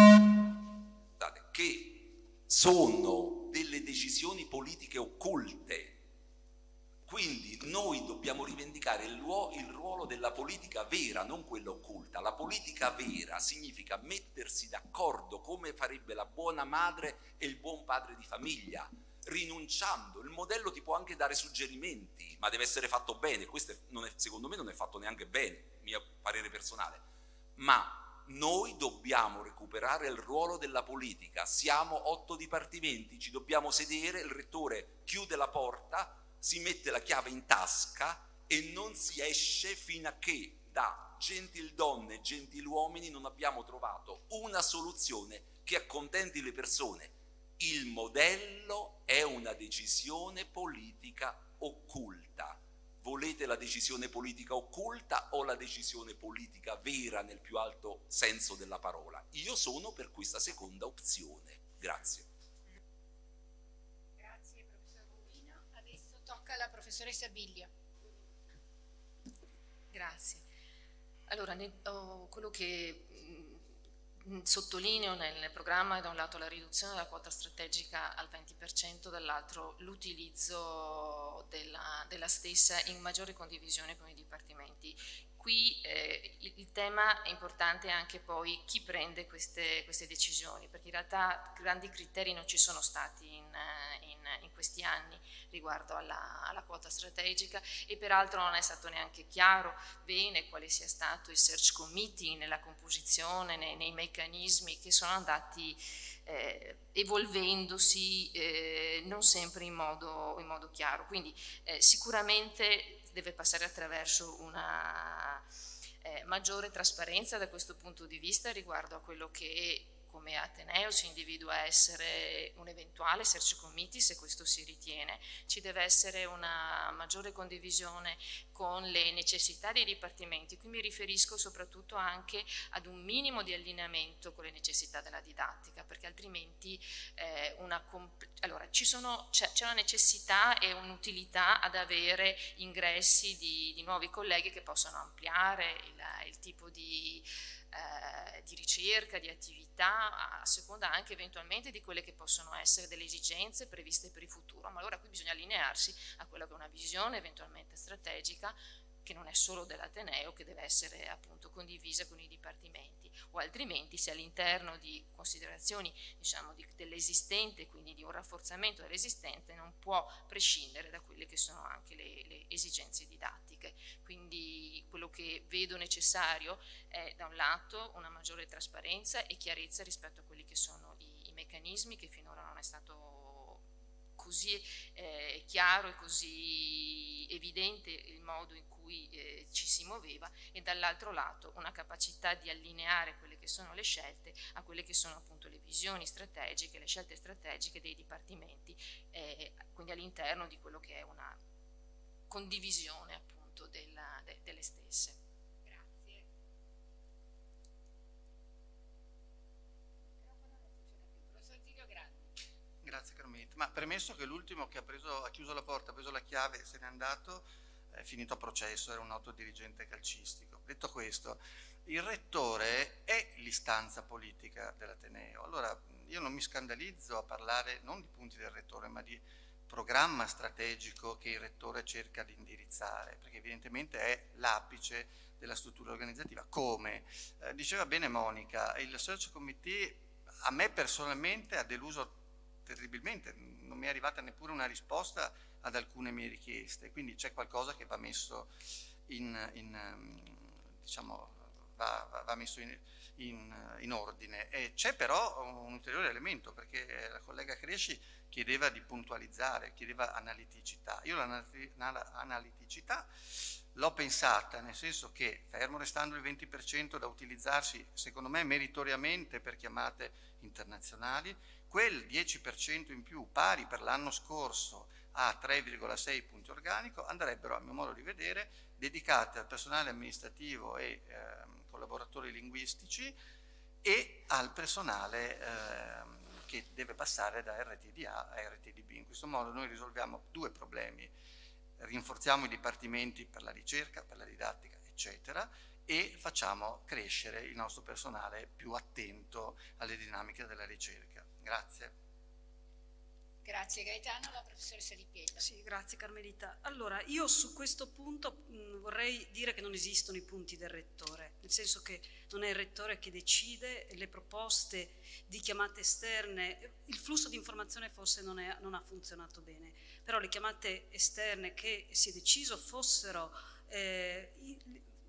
sono delle decisioni politiche occulte. Quindi noi dobbiamo rivendicare il ruolo della politica vera, non quella occulta. La politica vera significa mettersi d'accordo come farebbe la buona madre e il buon padre di famiglia, rinunciando. Il modello ti può anche dare suggerimenti, ma deve essere fatto bene. Questo secondo me non è fatto neanche bene, mio parere personale. Ma noi dobbiamo recuperare il ruolo della politica, siamo 8 dipartimenti, ci dobbiamo sedere, il rettore chiude la porta, si mette la chiave in tasca e non si esce fino a che da gentildonne e gentiluomini non abbiamo trovato una soluzione che accontenti le persone. Il modello è una decisione politica occulta. Volete la decisione politica occulta o la decisione politica vera nel più alto senso della parola? Io sono per questa seconda opzione. Grazie. Grazie professor Rubino. Adesso tocca alla professoressa Biglio. Grazie. Allora, quello che sottolineo nel programma è da un lato la riduzione della quota strategica al 20%, dall'altro l'utilizzo della stessa in maggiore condivisione con i dipartimenti. Qui il tema è importante anche poi chi prende queste decisioni, perché in realtà grandi criteri non ci sono stati in questi anni riguardo alla quota strategica, e peraltro non è stato neanche chiaro bene quale sia stato il search committee nella composizione, nei meccanismi che sono andati evolvendosi non sempre in modo chiaro. Quindi sicuramente deve passare attraverso una maggiore trasparenza da questo punto di vista riguardo a quello che come Ateneo si individua essere un eventuale search committee, se questo si ritiene. Ci deve essere una maggiore condivisione con le necessità dei dipartimenti. Qui mi riferisco soprattutto anche ad un minimo di allineamento con le necessità della didattica, perché altrimenti allora, c'è una necessità e un'utilità ad avere ingressi di nuovi colleghi che possano ampliare il tipo di ricerca, di attività, a seconda anche eventualmente di quelle che possono essere delle esigenze previste per il futuro, ma allora qui bisogna allinearsi a quella che è una visione eventualmente strategica, che non è solo dell'Ateneo, che deve essere appunto condivisa con i dipartimenti, o altrimenti se all'interno di considerazioni diciamo dell'esistente, quindi di un rafforzamento dell'esistente, non può prescindere da quelle che sono anche le esigenze didattiche. Quindi quello che vedo necessario è da un lato una maggiore trasparenza e chiarezza rispetto a quelli che sono i meccanismi, che finora non è stato così chiaro e così evidente il modo in cui ci si muoveva, e dall'altro lato una capacità di allineare quelle che sono le scelte a quelle che sono appunto le visioni strategiche, le scelte strategiche dei dipartimenti, quindi all'interno di quello che è una condivisione appunto delle stesse. Grazie. Professor Zilio Grandi. Grazie Carmelita. Ma premesso che l'ultimo che ha chiuso la porta, ha preso la chiave e se n'è andato, è finito a processo, era un noto dirigente calcistico. Detto questo, il rettore è l'istanza politica dell'Ateneo. Allora io non mi scandalizzo a parlare non di punti del rettore, ma di programma strategico che il rettore cerca di indirizzare, perché evidentemente è l'apice della struttura organizzativa. Come diceva bene Monica, il search committee a me personalmente ha deluso terribilmente, non mi è arrivata neppure una risposta ad alcune mie richieste, quindi c'è qualcosa che va messo va messo in ordine. E c'è però un ulteriore elemento, perché la collega Cresci chiedeva di puntualizzare, chiedeva analiticità. Io l'analiticità l'ho pensata, nel senso che, fermo restando il 20% da utilizzarsi, secondo me meritoriamente per chiamate internazionali, quel 10% in più, pari per l'anno scorso a 3,6 punti organico, andrebbero, a mio modo di vedere, dedicate al personale amministrativo e collaboratori linguistici e al personale che deve passare da RTDA a RTDB. In questo modo noi risolviamo due problemi: rinforziamo i dipartimenti per la ricerca, per la didattica, eccetera, e facciamo crescere il nostro personale più attento alle dinamiche della ricerca. Grazie. Grazie Gaetano, la professoressa Di Pietro. Sì, grazie Carmelita. Allora, io su questo punto vorrei dire che non esistono i punti del rettore, nel senso che non è il rettore che decide le proposte di chiamate esterne. Il flusso di informazione forse non ha funzionato bene, però le chiamate esterne che si è deciso fossero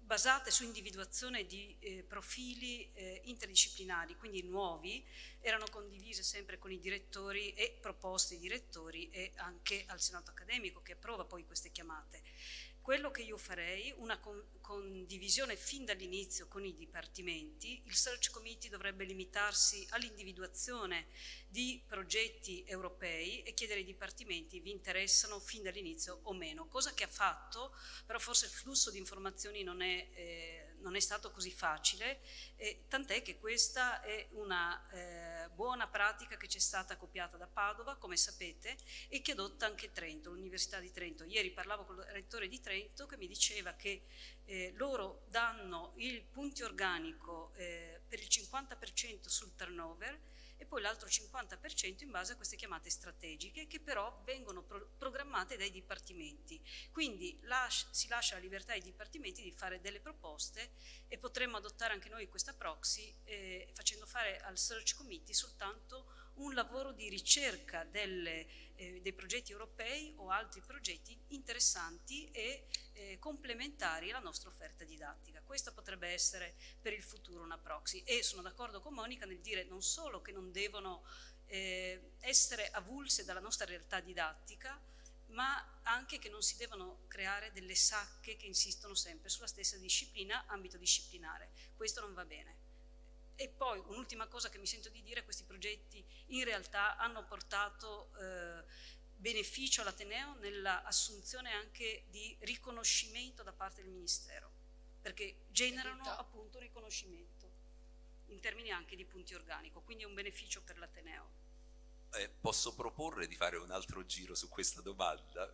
basate su individuazione di profili interdisciplinari, quindi nuovi, erano condivise sempre con i direttori e proposte ai direttori e anche al Senato accademico che approva poi queste chiamate. Quello che io farei, una condivisione fin dall'inizio con i dipartimenti. Il Search Committee dovrebbe limitarsi all'individuazione di progetti europei e chiedere ai dipartimenti vi interessano fin dall'inizio o meno, cosa che ha fatto, però forse il flusso di informazioni non è stato così facile, tant'è che questa è una buona pratica che c'è stata copiata da Padova, come sapete, e che adotta anche Trento, l'Università di Trento. Ieri parlavo con il rettore di Trento che mi diceva che loro danno il punti organico per il 50% sul turnover e poi l'altro 50% in base a queste chiamate strategiche che però vengono programmate dai dipartimenti. Quindi si lascia la libertà ai dipartimenti di fare delle proposte e potremmo adottare anche noi questa proxy facendo fare al Search Committee soltanto un lavoro di ricerca dei progetti europei o altri progetti interessanti e complementari alla nostra offerta didattica. Questa potrebbe essere per il futuro una proxy e sono d'accordo con Monica nel dire non solo che non devono essere avulse dalla nostra realtà didattica, ma anche che non si devono creare delle sacche che insistono sempre sulla stessa disciplina, ambito disciplinare. Questo non va bene. E poi un'ultima cosa che mi sento di dire, questi progetti in realtà hanno portato beneficio all'Ateneo nella assunzione anche di riconoscimento da parte del Ministero, perché generano appunto riconoscimento in termini anche di punti organico, quindi è un beneficio per l'Ateneo. Posso proporre di fare un altro giro su questa domanda?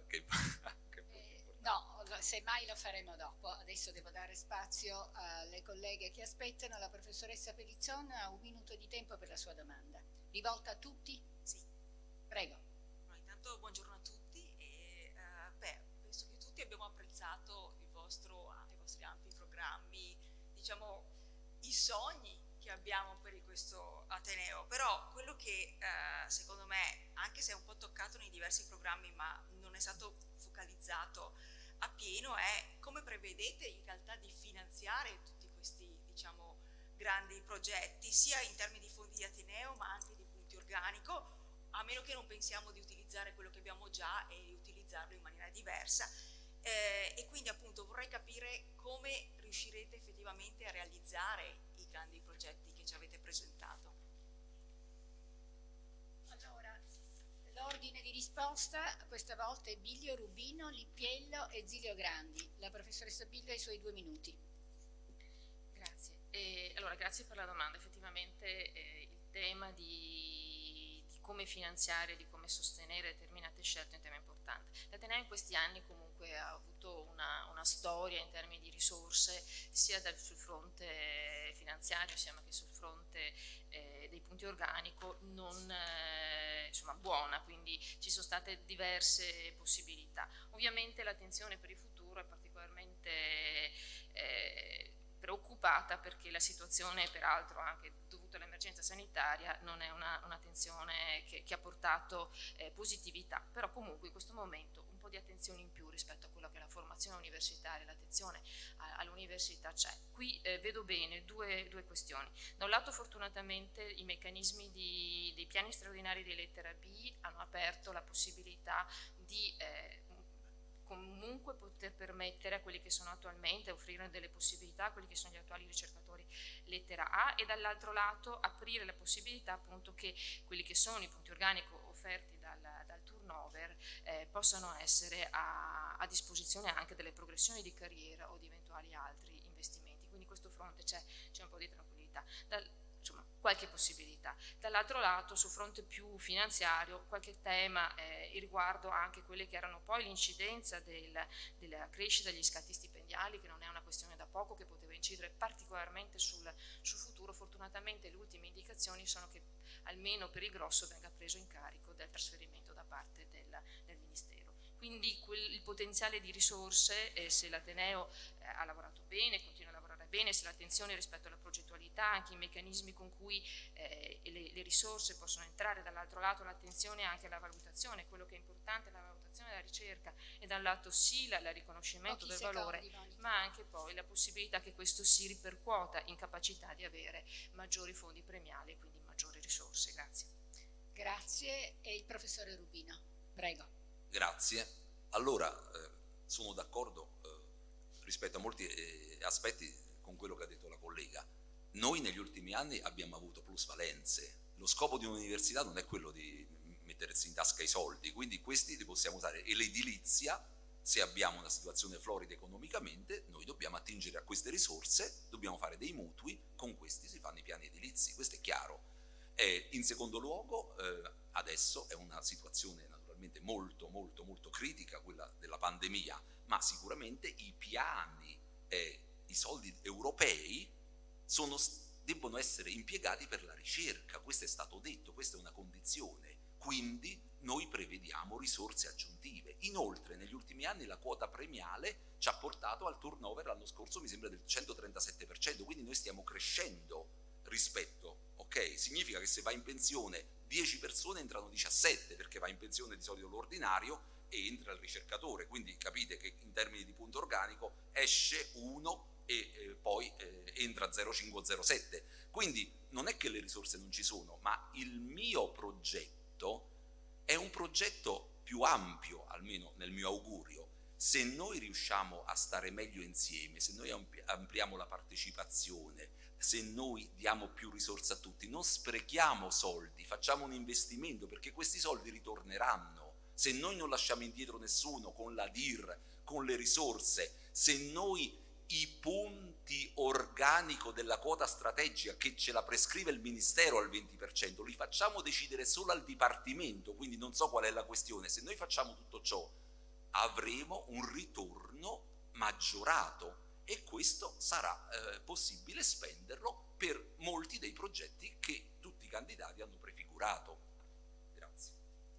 No, semmai lo faremo dopo. Adesso devo dare spazio alle colleghe che aspettano. La professoressa Pellizzon ha 1 minuto di tempo per la sua domanda. Rivolta a tutti? Sì. Prego. No, intanto buongiorno a tutti e penso che tutti abbiamo apprezzato i vostri ampi programmi, diciamo i sogni che abbiamo per questo Ateneo, però quello che secondo me, anche se è un po' toccato nei diversi programmi ma non è stato focalizzato appieno, è come prevedete in realtà di finanziare tutti questi, diciamo, grandi progetti, sia in termini di fondi di Ateneo ma anche di punti organico, a meno che non pensiamo di utilizzare quello che abbiamo già e utilizzarlo in maniera diversa. E quindi appunto vorrei capire come riuscirete effettivamente a realizzare i grandi progetti che ci avete presentato. Allora, l'ordine di risposta questa volta è Biglio, Rubino, Lippiello e Zilio Grandi. La professoressa Biglio ha i suoi 2 minuti. Grazie. Allora, grazie per la domanda. Effettivamente il tema di come finanziare, di come sostenere determinate scelte è un tema importante. L'Ateneo in questi anni comunque ha avuto una storia in termini di risorse sia sul fronte finanziario sia che sul fronte dei punti organico non insomma buona, quindi ci sono state diverse possibilità. Ovviamente l'attenzione per il futuro è particolarmente preoccupata perché la situazione, peraltro anche dovuta all'emergenza sanitaria, non è un'attenzione che ha portato positività, però comunque in questo momento un po' di attenzione in più rispetto a quella che è la formazione universitaria, l'attenzione all'università c'è. Qui vedo bene due questioni. Da un lato fortunatamente i meccanismi dei piani straordinari di lettera B hanno aperto la possibilità di comunque poter permettere a quelli che sono attualmente, offrire delle possibilità a quelli che sono gli attuali ricercatori lettera A e dall'altro lato aprire la possibilità appunto che quelli che sono i punti organico offerti dal turnover possano essere a disposizione anche delle progressioni di carriera o di eventuali altri investimenti, quindi questo fronte c'è un po' di tranquillità. Insomma, qualche possibilità. Dall'altro lato, sul fronte più finanziario, qualche tema riguardo anche quelle che erano poi l'incidenza della crescita degli scatti stipendiali, che non è una questione da poco, che poteva incidere particolarmente sul futuro. Fortunatamente le ultime indicazioni sono che almeno per il grosso venga preso in carico del trasferimento da parte del Ministero. Quindi il potenziale di risorse, se l'Ateneo ha lavorato bene, continua a lavorare bene se l'attenzione rispetto alla progettualità, anche i meccanismi con cui le risorse possono entrare, dall'altro lato l'attenzione anche alla valutazione, quello che è importante è la valutazione della ricerca, e dal lato sì il riconoscimento del valore, ma anche poi la possibilità che questo si ripercuota in capacità di avere maggiori fondi premiali e quindi maggiori risorse. Grazie. Grazie, e il professore Rubino, prego. Grazie. Allora, sono d'accordo rispetto a molti aspetti con quello che ha detto la collega. Noi negli ultimi anni abbiamo avuto plusvalenze. Lo scopo di un'università non è quello di mettersi in tasca i soldi, quindi questi li possiamo usare. E l'edilizia, se abbiamo una situazione florida economicamente, noi dobbiamo attingere a queste risorse, dobbiamo fare dei mutui, con questi si fanno i piani edilizi, questo è chiaro. In secondo luogo, adesso è una situazione naturalmente molto critica, quella della pandemia, ma sicuramente i piani e i soldi europei debbono essere impiegati per la ricerca, questo è stato detto, questa è una condizione, quindi noi prevediamo risorse aggiuntive. Inoltre negli ultimi anni la quota premiale ci ha portato al turnover l'anno scorso mi sembra del 137%, quindi noi stiamo crescendo rispetto, ok? Significa che se va in pensione 10 persone entrano 17, perché va in pensione di solito l'ordinario e entra il ricercatore, quindi capite che in termini di punto organico esce uno e poi entra 0,5-0,7. Quindi non è che le risorse non ci sono, ma il mio progetto è un progetto più ampio, almeno nel mio augurio. Se noi riusciamo a stare meglio insieme, se noi ampliamo la partecipazione, se noi diamo più risorse a tutti, non sprechiamo soldi, facciamo un investimento, perché questi soldi ritorneranno. Se noi non lasciamo indietro nessuno con la DIR, con le risorse, se noi i punti organico della quota strategica che ce la prescrive il Ministero al 20%, li facciamo decidere solo al Dipartimento, quindi non so qual è la questione. Se noi facciamo tutto ciò, avremo un ritorno maggiorato e questo sarà possibile spenderlo per molti dei progetti che tutti i candidati hanno prefigurato. Grazie.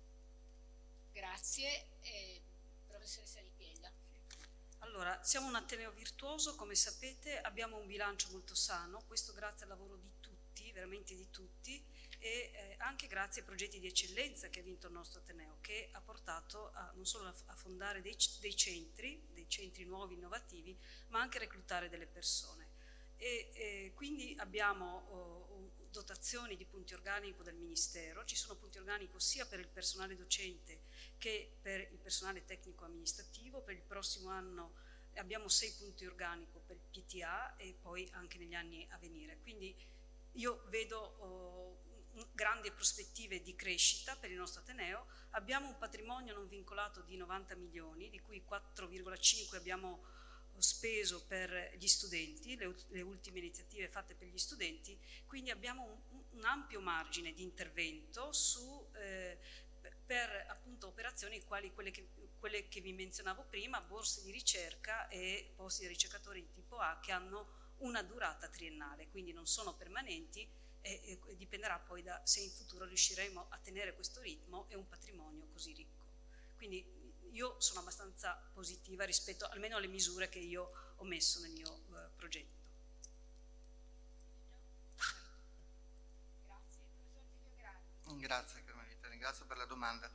Grazie. Professoressa Ripiella. Allora, siamo un ateneo virtuoso, come sapete, abbiamo un bilancio molto sano, questo grazie al lavoro di tutti, veramente di tutti, e anche grazie ai progetti di eccellenza che ha vinto il nostro ateneo, che ha portato non solo a fondare dei centri nuovi, innovativi, ma anche a reclutare delle persone. E quindi abbiamo dotazioni di punti organico del Ministero, ci sono punti organico sia per il personale docente che per il personale tecnico amministrativo. Per il prossimo anno abbiamo 6 punti organico per il PTA e poi anche negli anni a venire, quindi io vedo grandi prospettive di crescita per il nostro ateneo. Abbiamo un patrimonio non vincolato di 90 milioni, di cui 4,5 abbiamo speso per gli studenti, le ultime iniziative fatte per gli studenti, quindi abbiamo un ampio margine di intervento per appunto operazioni quali quelle che vi menzionavo prima, borse di ricerca e posti di ricercatori di tipo A che hanno una durata triennale, quindi non sono permanenti e dipenderà poi da se in futuro riusciremo a tenere questo ritmo e un patrimonio così ricco. Quindi io sono abbastanza positiva rispetto almeno alle misure che io ho messo nel mio progetto. Grazie Carmelita, ringrazio per la domanda.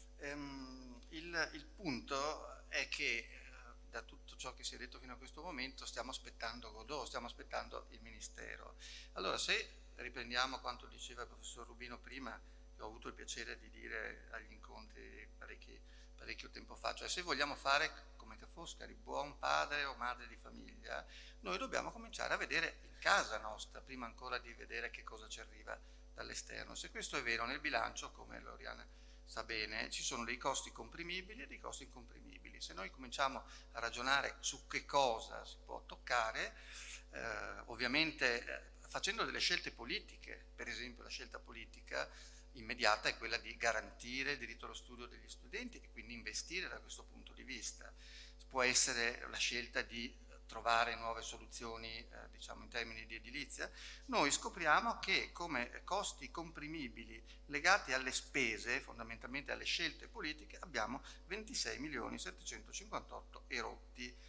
Il punto è che da tutto ciò che si è detto fino a questo momento stiamo aspettando Godot, stiamo aspettando il Ministero. Allora, se riprendiamo quanto diceva il professor Rubino prima, che ho avuto il piacere di dire agli incontri parecchio tempo fa, cioè se vogliamo fare come che Foscari, buon padre o madre di famiglia, noi dobbiamo cominciare a vedere in casa nostra, prima ancora di vedere che cosa ci arriva dall'esterno. Se questo è vero, nel bilancio, come Loriana sa bene, ci sono dei costi comprimibili e dei costi incomprimibili. Se noi cominciamo a ragionare su che cosa si può toccare, ovviamente facendo delle scelte politiche, per esempio la scelta politica immediata è quella di garantire il diritto allo studio degli studenti e quindi investire da questo punto di vista. Può essere la scelta di trovare nuove soluzioni, diciamo in termini di edilizia. Noi scopriamo che come costi comprimibili legati alle spese, fondamentalmente alle scelte politiche, abbiamo 26.758 e rotti.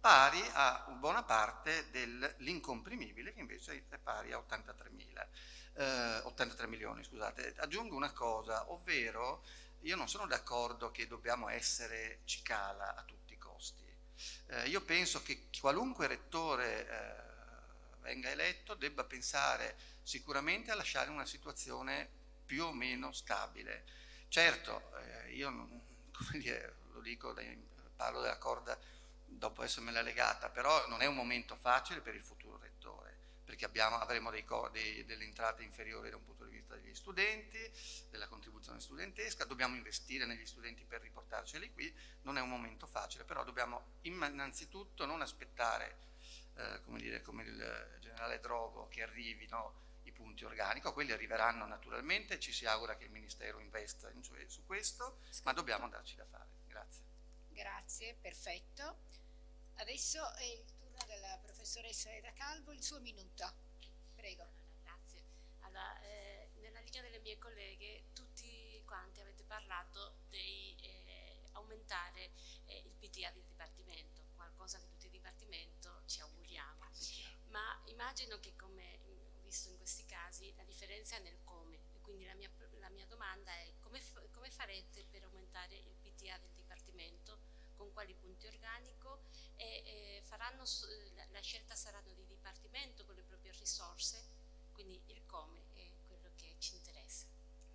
pari a buona parte dell'incomprimibile, che invece è pari a 83 milioni, scusate. Aggiungo una cosa, ovvero io non sono d'accordo che dobbiamo essere cicala a tutti i costi. Io penso che qualunque rettore venga eletto debba pensare sicuramente a lasciare una situazione più o meno stabile. Certo, io come dire, lo dico, parlo della corda dopo essermela legata, però non è un momento facile per il futuro rettore, perché avremo delle entrate inferiori da un punto di vista degli studenti, della contribuzione studentesca, dobbiamo investire negli studenti per riportarceli qui, non è un momento facile, però dobbiamo innanzitutto non aspettare, come il generale Drogo, che arrivino i punti organico, quelli arriveranno naturalmente, ci si augura che il Ministero investa su questo, ma dobbiamo darci da fare. Grazie. Grazie, perfetto. Adesso è il turno della professoressa Eda Calvo, il suo minuto. Prego. Grazie. Allora, nella linea delle mie colleghe, tutti quanti avete parlato di aumentare il PTA del Dipartimento, qualcosa che tutti i Dipartimenti ci auguriamo. Ma immagino che, come ho visto in questi casi, la differenza è nel come. Quindi la mia domanda è come farete per aumentare il PTA del Dipartimento, con quali punti organico, e la scelta saranno di Dipartimento con le proprie risorse, quindi il come è quello che ci interessa.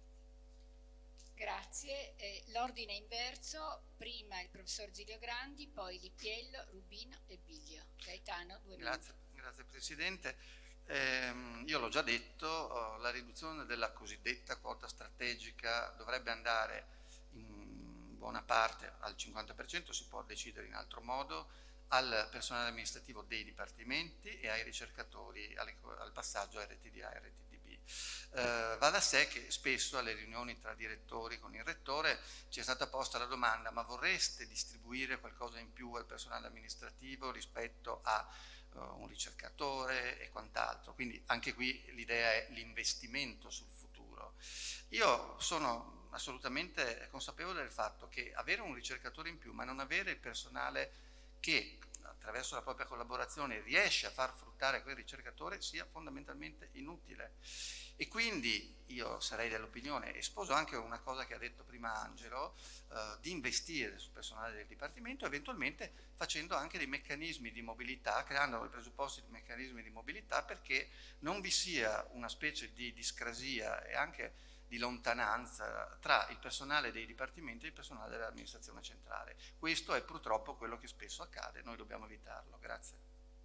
Grazie. L'ordine inverso, prima il professor Zilio Grandi, poi Lippiello, Rubino e Biglio. Gaetano, 2 minuti. Grazie Presidente. Io l'ho già detto, la riduzione della cosiddetta quota strategica dovrebbe andare in buona parte al 50%, si può decidere in altro modo, al personale amministrativo dei dipartimenti e ai ricercatori, al passaggio a RTDA e RTDB. Va da sé che spesso alle riunioni tra direttori con il rettore ci è stata posta la domanda: ma vorreste distribuire qualcosa in più al personale amministrativo rispetto a un ricercatore e quant'altro? Quindi anche qui l'idea è l'investimento sul futuro. Io sono assolutamente consapevole del fatto che avere un ricercatore in più ma non avere il personale che attraverso la propria collaborazione riesce a far fruttare quel ricercatore sia fondamentalmente inutile. E quindi io sarei dell'opinione, e sposo anche una cosa che ha detto prima Angelo, di investire sul personale del Dipartimento, eventualmente facendo anche dei meccanismi di mobilità, creando i presupposti di meccanismi di mobilità, perché non vi sia una specie di discrasia e anche di lontananza tra il personale dei dipartimenti e il personale dell'amministrazione centrale. Questo è purtroppo quello che spesso accade, noi dobbiamo evitarlo. Grazie.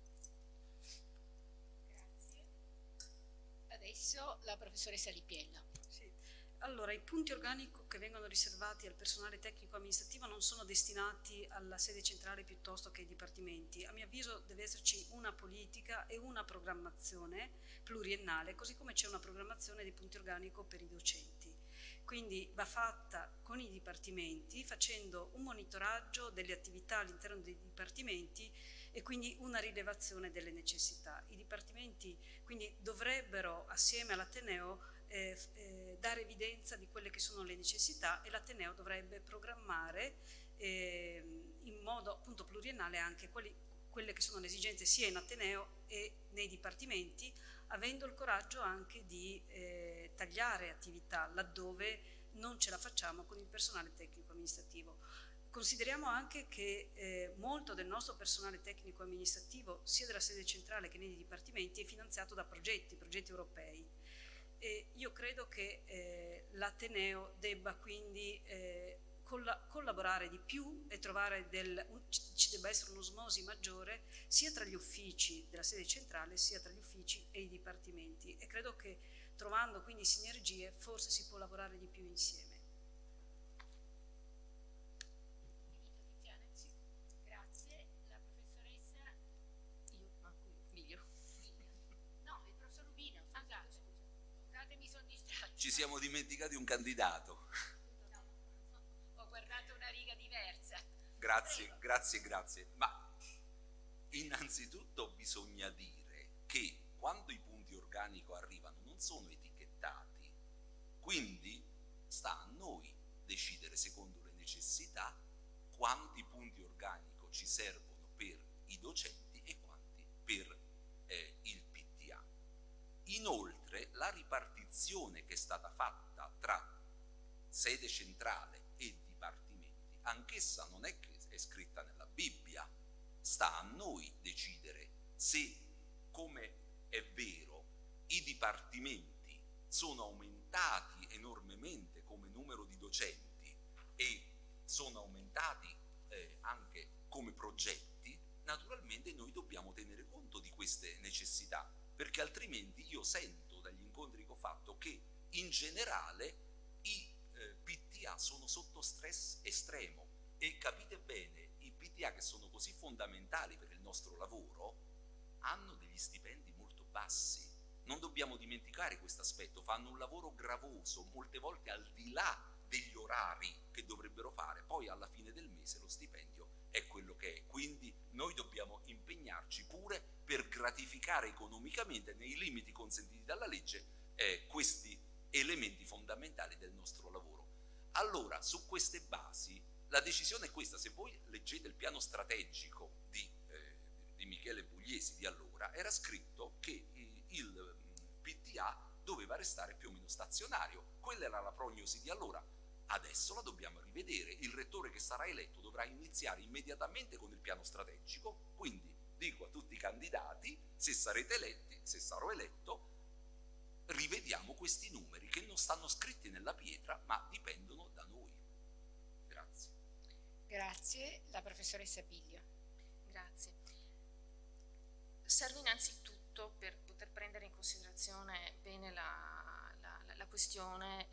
Adesso la professoressa Lippiello. Sì. Allora, i punti organico che vengono riservati al personale tecnico amministrativo non sono destinati alla sede centrale piuttosto che ai dipartimenti. A mio avviso deve esserci una politica e una programmazione pluriennale, così come c'è una programmazione dei punti organico per i docenti. Quindi va fatta con i dipartimenti, facendo un monitoraggio delle attività all'interno dei dipartimenti e quindi una rilevazione delle necessità. I dipartimenti quindi dovrebbero, assieme all'Ateneo, dare evidenza di quelle che sono le necessità, e l'Ateneo dovrebbe programmare in modo appunto pluriennale anche quelle che sono le esigenze sia in Ateneo e nei dipartimenti, avendo il coraggio anche di tagliare attività laddove non ce la facciamo con il personale tecnico amministrativo. Consideriamo anche che molto del nostro personale tecnico amministrativo, sia della sede centrale che nei dipartimenti, è finanziato da progetti europei. E io credo che l'Ateneo debba quindi collaborare di più e trovare ci debba essere un'osmosi maggiore sia tra gli uffici della sede centrale sia tra gli uffici e i dipartimenti, e credo che trovando quindi sinergie forse si può lavorare di più insieme. Grazie. La professoressa Miglio. No, il professor Rubino, scusate, mi sono distratta. Ci siamo dimenticati un candidato. Ho guardato una riga diversa. Grazie. Ma innanzitutto bisogna dire che quando i punti organico arrivano non sono etichettati, quindi sta a noi decidere secondo le necessità quanti punti organico ci servono per i docenti e quanti per il PTA. Inoltre la ripartizione che è stata fatta tra sede centrale e dipartimenti, anch'essa non è che è scritta nella Bibbia, sta a noi decidere se, come è vero, i dipartimenti sono aumentati enormemente come numero di docenti e sono aumentati anche come progetti. Naturalmente noi dobbiamo tenere conto di queste necessità, perché altrimenti io sento dagli incontri che ho fatto che in generale i PTA sono sotto stress estremo, e capite bene, i PTA che sono così fondamentali per il nostro lavoro hanno degli stipendi molto bassi. Non dobbiamo dimenticare questo aspetto, fanno un lavoro gravoso, molte volte al di là degli orari che dovrebbero fare, poi alla fine del mese lo stipendio è quello che è. Quindi noi dobbiamo impegnarci pure per gratificare economicamente, nei limiti consentiti dalla legge, questi elementi fondamentali del nostro lavoro. Allora, su queste basi, la decisione è questa. Se voi leggete il piano strategico di Michele Pugliesi di allora, era scritto che il PTA doveva restare più o meno stazionario. Quella era la prognosi di allora. Adesso la dobbiamo rivedere. Il rettore che sarà eletto dovrà iniziare immediatamente con il piano strategico, quindi dico a tutti i candidati, se sarete eletti, se sarò eletto, rivediamo questi numeri che non stanno scritti nella pietra ma dipendono da noi. Grazie. Grazie. La professoressa Biglio. Grazie. Serve innanzitutto, per poter prendere in considerazione bene la questione,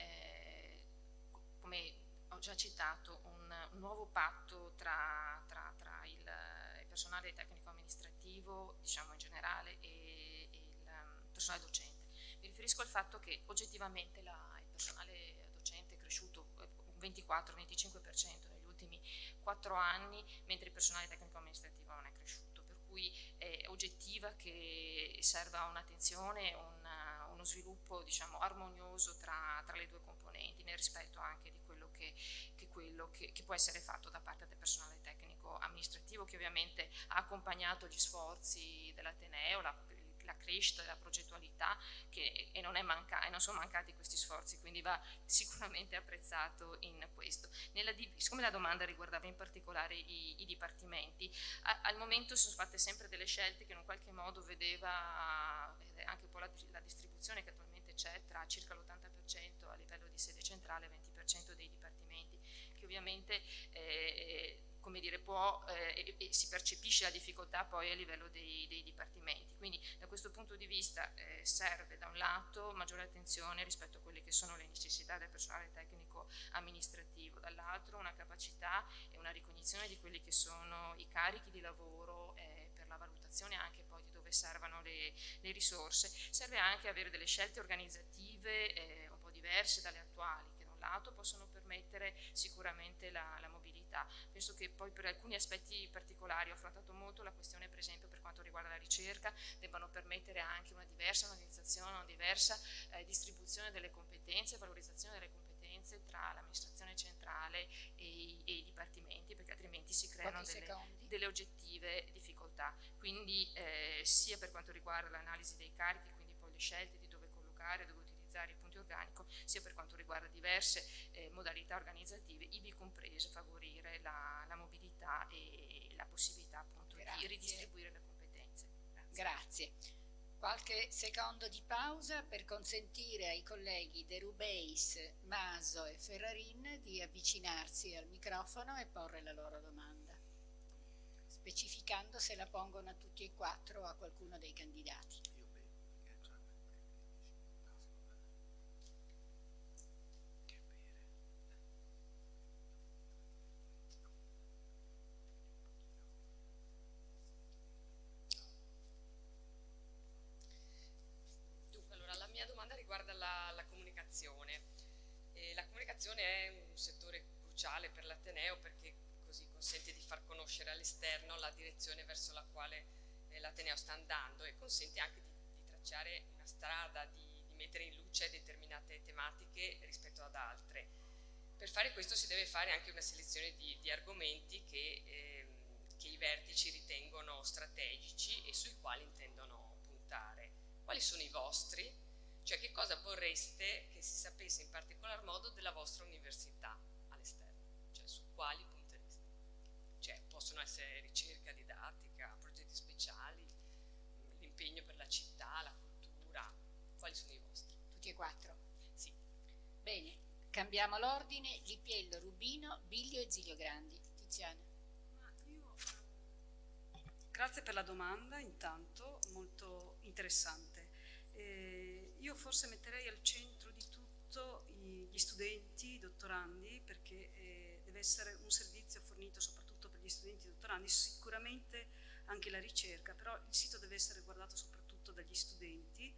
come ho già citato, un nuovo patto tra il personale tecnico-amministrativo, diciamo in generale, e il personale docente. Mi riferisco al fatto che oggettivamente il personale docente è cresciuto un 24-25% negli ultimi 4 anni, mentre il personale tecnico-amministrativo non è cresciuto, per cui è oggettiva che serva un'attenzione, uno sviluppo, diciamo, armonioso tra le due componenti, nel rispetto anche di quello che può essere fatto da parte del personale tecnico amministrativo, che ovviamente ha accompagnato gli sforzi dell'Ateneo, la crescita della progettualità, e non sono mancati questi sforzi, quindi va sicuramente apprezzato in questo. Siccome la domanda riguardava in particolare i dipartimenti, al momento sono fatte sempre delle scelte che in un qualche modo vedeva anche un po' la distribuzione che attualmente c'è tra circa l'80% a livello di sede centrale e 20% dei dipartimenti, che ovviamente come dire, si percepisce la difficoltà poi a livello dei dipartimenti. Quindi da questo punto di vista serve da un lato maggiore attenzione rispetto a quelle che sono le necessità del personale tecnico amministrativo, dall'altro una capacità e una ricognizione di quelli che sono i carichi di lavoro per la valutazione anche poi di dove servano le risorse. Serve anche avere delle scelte organizzative un po' diverse dalle attuali, che da un lato possono permettere sicuramente la mobilità. Penso che poi per alcuni aspetti particolari ho affrontato molto la questione, per esempio per quanto riguarda la ricerca, debbano permettere anche una diversa organizzazione, una diversa distribuzione delle competenze, valorizzazione delle competenze tra l'amministrazione centrale e i dipartimenti, perché altrimenti si creano delle oggettive difficoltà. Quindi sia per quanto riguarda l'analisi dei carichi, quindi poi le scelte di dove collocare, dove utilizzare il punto organico, sia per quanto riguarda diverse modalità organizzative, ivi comprese favorire la mobilità e la possibilità appunto di ridistribuire le competenze. Grazie. Qualche secondo di pausa per consentire ai colleghi De Rubeis, Maso e Ferrarin di avvicinarsi al microfono e porre la loro domanda, specificando se la pongono a tutti e 4 o a qualcuno dei candidati. La mia domanda riguarda la comunicazione. La comunicazione è un settore cruciale per l'Ateneo, perché così consente di far conoscere all'esterno la direzione verso la quale l'Ateneo sta andando, e consente anche di tracciare una strada, di mettere in luce determinate tematiche rispetto ad altre. Per fare questo si deve fare anche una selezione di argomenti che che i vertici ritengono strategici e sui quali intendono puntare. Quali sono i vostri? Cioè che cosa vorreste che si sapesse in particolar modo della vostra università all'esterno? Cioè su quali puntereste? Cioè possono essere ricerca, didattica, progetti speciali, l'impegno per la città, la cultura. Quali sono i vostri? Tutti e quattro? Sì. Bene, cambiamo l'ordine. Lipiello, Rubino, Biglio e Zilio Grandi. Tiziana. Grazie per la domanda, intanto, molto interessante. Io forse metterei al centro di tutto gli studenti, i dottorandi, perché deve essere un servizio fornito soprattutto per gli studenti dottorandi, sicuramente anche la ricerca, però il sito deve essere guardato soprattutto dagli studenti.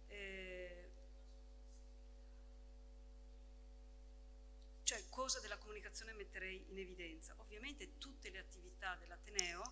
Cioè, cosa della comunicazione metterei in evidenza? Ovviamente tutte le attività dell'Ateneo,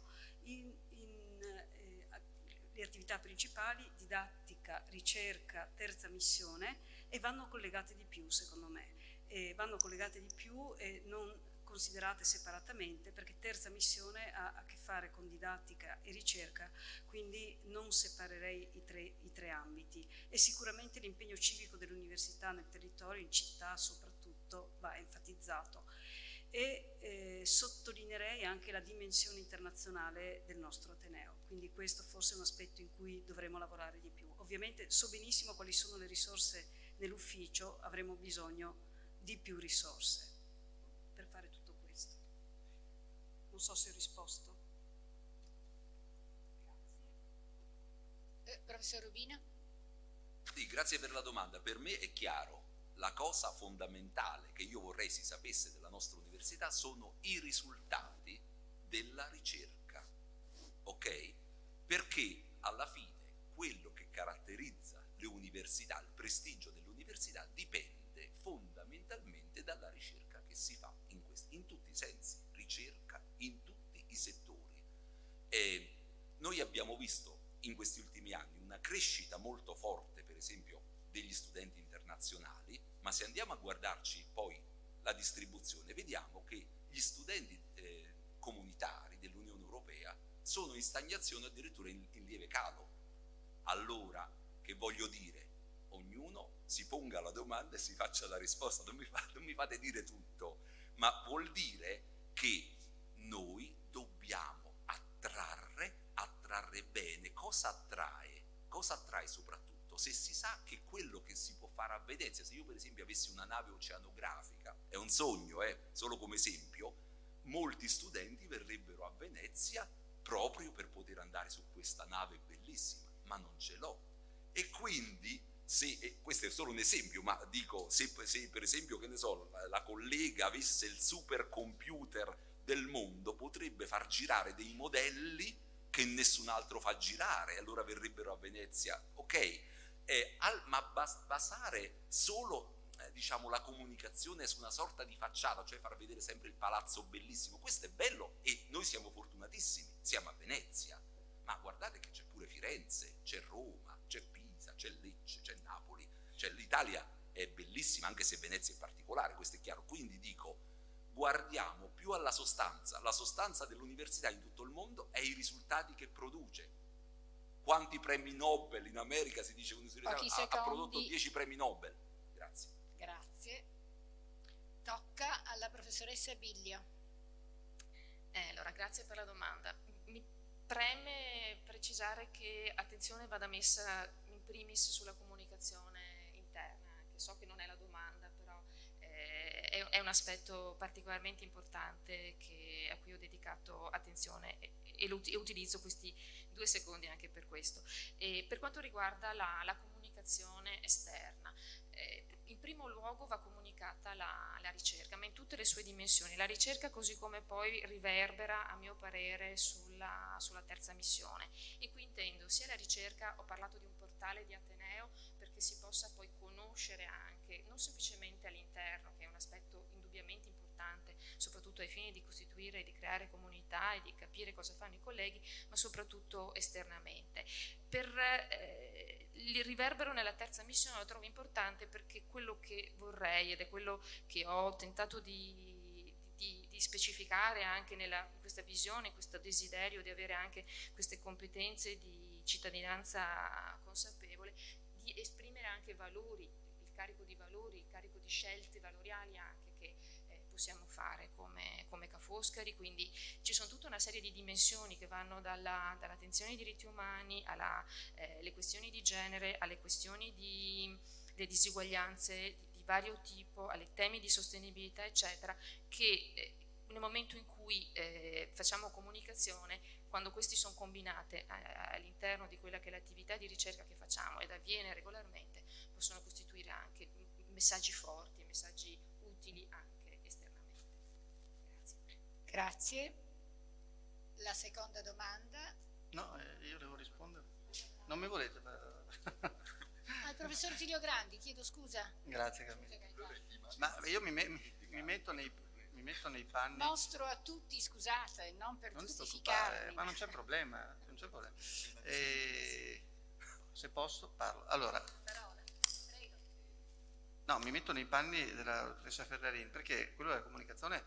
le attività principali, didattica, ricerca, terza missione, e vanno collegate di più, secondo me. Vanno collegate di più e non considerate separatamente, perché terza missione ha a che fare con didattica e ricerca, quindi non separerei i tre ambiti. E sicuramente l'impegno civico dell'università nel territorio, in città soprattutto, va enfatizzato. E sottolineerei anche la dimensione internazionale del nostro Ateneo, quindi questo forse è un aspetto in cui dovremo lavorare di più. Ovviamente so benissimo quali sono le risorse nell'ufficio, avremo bisogno di più risorse per fare tutto questo. Non so se ho risposto. Grazie. Professor Rubino? Sì, grazie per la domanda. Per me è chiaro. La cosa fondamentale che io vorrei si sapesse della nostra università sono i risultati della ricerca, ok? Perché alla fine quello che caratterizza le università, il prestigio dell'università dipende fondamentalmente dalla ricerca che si fa in tutti i sensi, ricerca in tutti i settori. E noi abbiamo visto in questi ultimi anni una crescita molto forte, per esempio, degli studenti internazionali, ma se andiamo a guardarci poi la distribuzione vediamo che gli studenti comunitari dell'Unione Europea sono in stagnazione, addirittura in lieve calo. Allora, che voglio dire? Ognuno si ponga la domanda e si faccia la risposta, non mi fate dire tutto, ma vuol dire che noi dobbiamo attrarre bene. Cosa attrae? Cosa attrae soprattutto? Se si sa che quello che si può fare a Venezia, se io per esempio avessi una nave oceanografica, è un sogno, solo come esempio, molti studenti verrebbero a Venezia proprio per poter andare su questa nave bellissima, ma non ce l'ho. E quindi, questo è solo un esempio, ma dico, se per esempio, che ne so, la collega avesse il supercomputer del mondo, potrebbe far girare dei modelli che nessun altro fa girare, allora verrebbero a Venezia, ok? Ma basare solo diciamo, la comunicazione su una sorta di facciata, cioè far vedere sempre il palazzo bellissimo, questo è bello e noi siamo fortunatissimi, siamo a Venezia, ma guardate che c'è pure Firenze, c'è Roma, c'è Pisa, c'è Lecce, c'è Napoli, cioè l'Italia è bellissima anche se Venezia è particolare, questo è chiaro, quindi dico guardiamo più alla sostanza, la sostanza dell'università in tutto il mondo è i risultati che produce. Quanti premi Nobel in America si dice un'università ha prodotto 10 premi Nobel? Grazie. Grazie. Tocca alla professoressa Biglio. Allora, grazie per la domanda. Mi preme precisare che attenzione vada messa in primis sulla comunicazione interna, che so che non è la domanda, però è un aspetto particolarmente importante a cui ho dedicato attenzione e utilizzo questi 2 secondi anche per questo. Per quanto riguarda la comunicazione esterna, in primo luogo va comunicata la ricerca, ma in tutte le sue dimensioni. La ricerca così come poi riverbera, a mio parere, sulla terza missione. E qui intendo sia la ricerca, ho parlato di un portale di Ateneo, perché si possa poi conoscere anche, non semplicemente all'interno, che è un aspetto indubbiamente importante, soprattutto ai fini di costituire e di creare comunità e di capire cosa fanno i colleghi, ma soprattutto esternamente. Il riverbero nella terza missione lo trovo importante perché quello che vorrei, ed è quello che ho tentato di specificare esplicare anche in questa visione, in questo desiderio di avere anche queste competenze di cittadinanza consapevole, di esprimere anche valori, il carico di valori, il carico di scelte valoriali anche che possiamo fare come Ca' Foscari. Quindi ci sono tutta una serie di dimensioni che vanno dall'attenzione ai diritti umani alle questioni di genere, alle questioni delle disuguaglianze di vario tipo, alle temi di sostenibilità eccetera, che nel momento in cui facciamo comunicazione, quando questi sono combinate all'interno di quella che è l'attività di ricerca che facciamo ed avviene regolarmente, possono costituire anche messaggi forti, messaggi utili anche esternamente. Grazie. Grazie. La seconda domanda. No, io devo rispondere. Non mi volete? Il professor Giglio Grandi, chiedo scusa. Grazie Carmelita. Ma io mi metto nei panni. Mostro a tutti, scusate, non per giustificarmi. Ma non c'è problema, non c'è problema. Se posso parlo. Allora, no, mi metto nei panni della dottoressa Ferrarin, perché quello della comunicazione,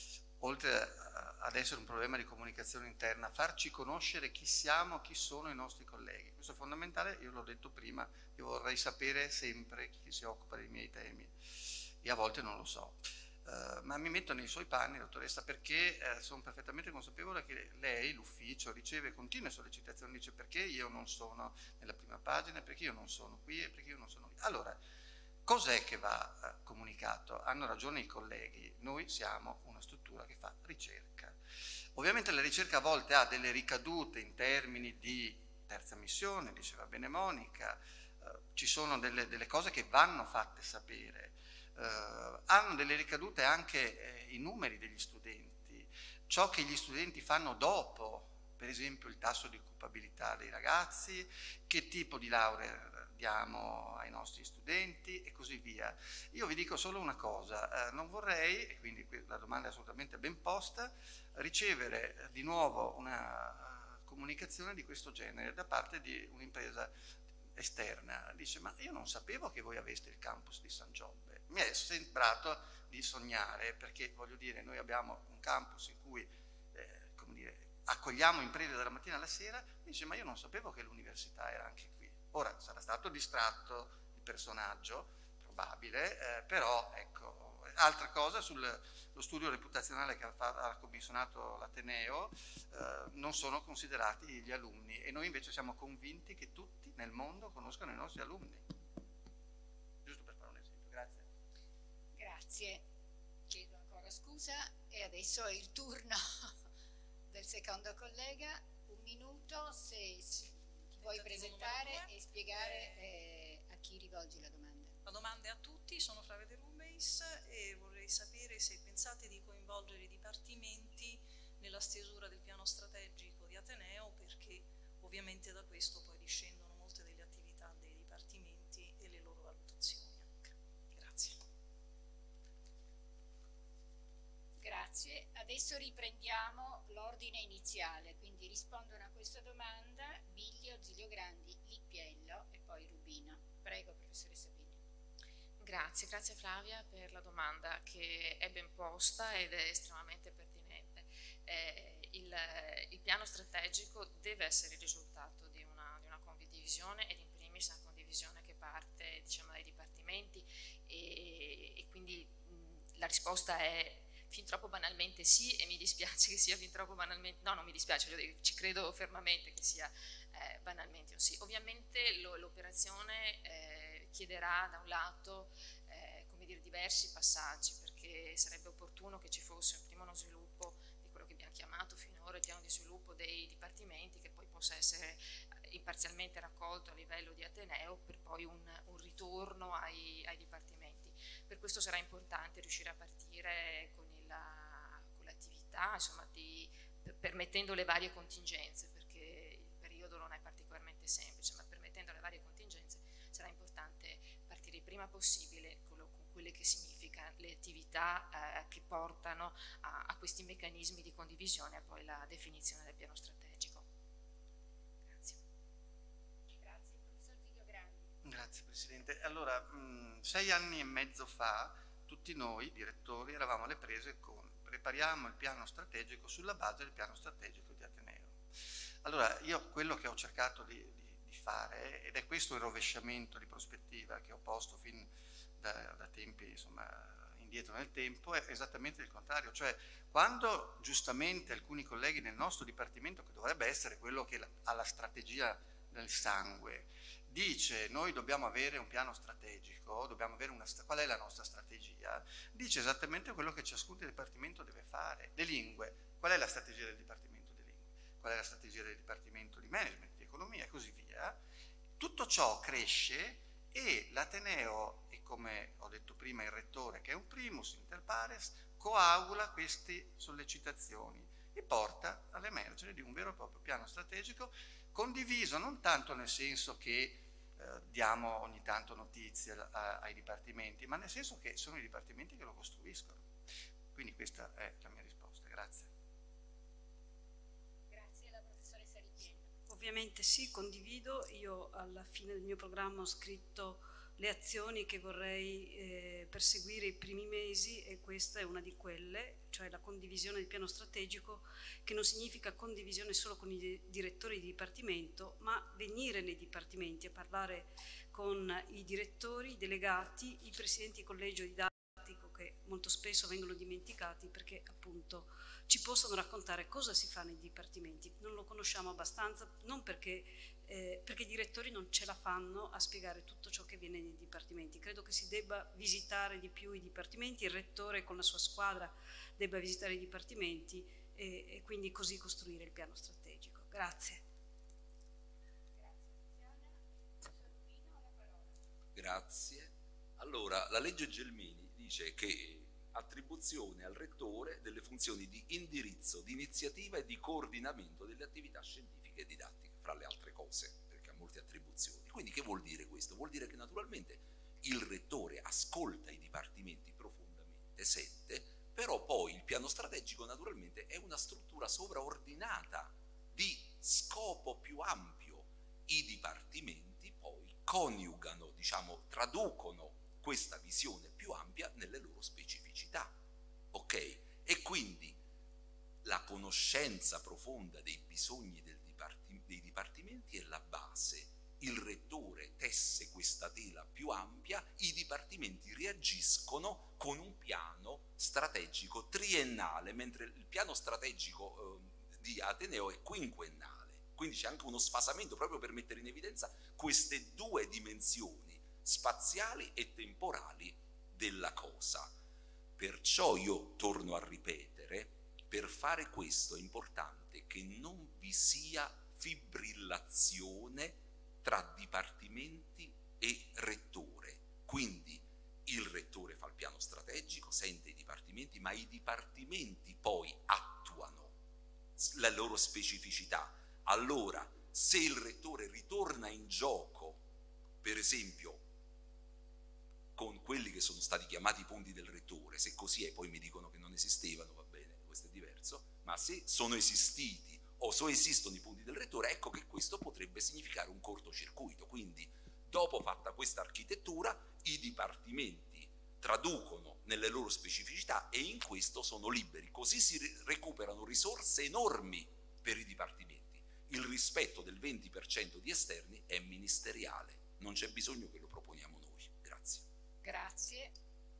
oltre ad essere un problema di comunicazione interna, farci conoscere chi siamo, chi sono i nostri colleghi. Questo è fondamentale, io l'ho detto prima, io vorrei sapere sempre chi si occupa dei miei temi e a volte non lo so. Ma mi metto nei suoi panni, dottoressa, perché sono perfettamente consapevole che lei, l'ufficio, riceve continue sollecitazioni, dice perché io non sono nella prima pagina, perché io non sono qui e perché io non sono lì. Allora, cos'è che va comunicato? Hanno ragione i colleghi, noi siamo una struttura che fa ricerca. Ovviamente la ricerca a volte ha delle ricadute in termini di terza missione, diceva bene Monica, ci sono delle cose che vanno fatte sapere, hanno delle ricadute anche i numeri degli studenti, ciò che gli studenti fanno dopo, per esempio il tasso di occupabilità dei ragazzi, che tipo di laurea diamo ai nostri studenti e così via. Io vi dico solo una cosa, non vorrei, e quindi la domanda è assolutamente ben posta, ricevere di nuovo una comunicazione di questo genere da parte di un'impresa esterna. Dice, ma io non sapevo che voi aveste il campus di San Giobbe. Mi è sembrato di sognare, perché voglio dire, noi abbiamo un campus in cui come dire, accogliamo imprese dalla mattina alla sera. Dice, ma io non sapevo che l'università era anche qui. Ora sarà stato distratto il personaggio, probabile, però ecco. Altra cosa sullo studio reputazionale che ha commissionato l'Ateneo, non sono considerati gli alunni e noi invece siamo convinti che tutti nel mondo conoscano i nostri alunni. Giusto per fare un esempio, grazie. Grazie, chiedo ancora scusa e adesso è il turno del secondo collega. Un minuto, se ti vuoi presentare e spiegare a chi rivolgi la domanda. La domanda è a tutti, sono Flavia De Rumeis e vorrei sapere se pensate di coinvolgere i dipartimenti nella stesura del piano strategico di Ateneo, perché ovviamente da questo poi discendono molte delle attività dei dipartimenti e le loro valutazioni anche. Grazie. Grazie, adesso riprendiamo l'ordine iniziale, quindi rispondono a questa domanda Biglio, Zilio Grandi, Lippiello e poi Rubino. Prego, professoressa Biglio. Grazie Flavia per la domanda che è ben posta ed è estremamente pertinente. Il piano strategico deve essere il risultato di una condivisione ed in primis una condivisione che parte, diciamo, dai dipartimenti e quindi la risposta è fin troppo banalmente sì, e mi dispiace che sia fin troppo banalmente, no, non mi dispiace, ci credo fermamente che sia banalmente un sì. Ovviamente l'operazione chiederà da un lato come dire, diversi passaggi, perché sarebbe opportuno che ci fosse prima uno sviluppo di quello che abbiamo chiamato finora il piano di sviluppo dei dipartimenti, che poi possa essere imparzialmente raccolto a livello di Ateneo per poi un ritorno ai dipartimenti. Per questo sarà importante riuscire a partire con l'attività, insomma, permettendo le varie contingenze, perché il periodo non è particolarmente semplice, ma permettendo le varie contingenze sarà importante partire il prima possibile con quelle che significano le attività che portano a questi meccanismi di condivisione e poi la definizione del piano strategico. Grazie. Grazie, professor Zilio Grandi. Grazie Presidente. Allora, 6 anni e mezzo fa tutti noi direttori eravamo alle prese con prepariamo il piano strategico sulla base del piano strategico di Ateneo. Allora, io quello che ho cercato di fare, ed è questo il rovesciamento di prospettiva che ho posto fin da tempi, insomma, indietro nel tempo, è esattamente il contrario, cioè quando giustamente alcuni colleghi nel nostro dipartimento, che dovrebbe essere quello che ha la strategia del sangue, dice noi dobbiamo avere un piano strategico, dobbiamo avere qual è la nostra strategia, dice esattamente quello che ciascun dipartimento deve fare. Le lingue, qual è la strategia del dipartimento di lingue, qual è la strategia del dipartimento di management, di economia e così via. Tutto ciò cresce e l'Ateneo, e come ho detto prima il rettore, che è un primus inter pares, coagula queste sollecitazioni e porta all'emergere di un vero e proprio piano strategico condiviso, non tanto nel senso che diamo ogni tanto notizie ai dipartimenti, ma nel senso che sono i dipartimenti che lo costruiscono. Quindi questa è la mia risposta. Grazie. Grazie, la professoressa Ripieno. Ovviamente sì, condivido. Io alla fine del mio programma ho scritto le azioni che vorrei perseguire i primi mesi, e questa è una di quelle, cioè la condivisione del piano strategico, che non significa condivisione solo con i direttori di dipartimento, ma venire nei dipartimenti a parlare con i direttori, i delegati, i presidenti di collegio didattico, che molto spesso vengono dimenticati perché appunto ci possono raccontare cosa si fa nei dipartimenti. Non lo conosciamo abbastanza, non perché i direttori non ce la fanno a spiegare tutto ciò che viene nei dipartimenti. Credo che si debba visitare di più i dipartimenti, il rettore con la sua squadra debba visitare i dipartimenti e quindi così costruire il piano strategico. Grazie. Grazie. Allora, la legge Gelmini dice che attribuzione al rettore delle funzioni di indirizzo, di iniziativa e di coordinamento delle attività scientifiche e didattiche, fra le altre cose, perché ha molte attribuzioni. Quindi che vuol dire questo? Vuol dire che naturalmente il rettore ascolta i dipartimenti profondamente, sente, però poi il piano strategico naturalmente è una struttura sovraordinata di scopo più ampio. I dipartimenti poi coniugano, diciamo, traducono questa visione più ampia nelle loro specificità, ok? E quindi la conoscenza profonda dei bisogni dei dipartimenti è la base. Il rettore tesse questa tela più ampia, i dipartimenti reagiscono con un piano strategico triennale, mentre il piano strategico di Ateneo è quinquennale. Quindi c'è anche uno sfasamento proprio per mettere in evidenza queste due dimensioni spaziali e temporali della cosa. Perciò io torno a ripetere, per fare questo è importante che non vi sia fibrillazione tra dipartimenti e rettore. Quindi il rettore fa il piano strategico, sente i dipartimenti, ma i dipartimenti poi attuano la loro specificità. Allora, se il rettore ritorna in gioco, per esempio, con quelli che sono stati chiamati punti del rettore, se così è, poi mi dicono che non esistevano, va bene, questo è diverso, ma se sono esistiti o se esistono i punti del rettore, ecco che questo potrebbe significare un cortocircuito. Quindi, dopo fatta questa architettura, i dipartimenti traducono nelle loro specificità e in questo sono liberi, così si recuperano risorse enormi per i dipartimenti. Il rispetto del 20% di esterni è ministeriale, non c'è bisogno che lo proponiamo noi. Grazie. Grazie.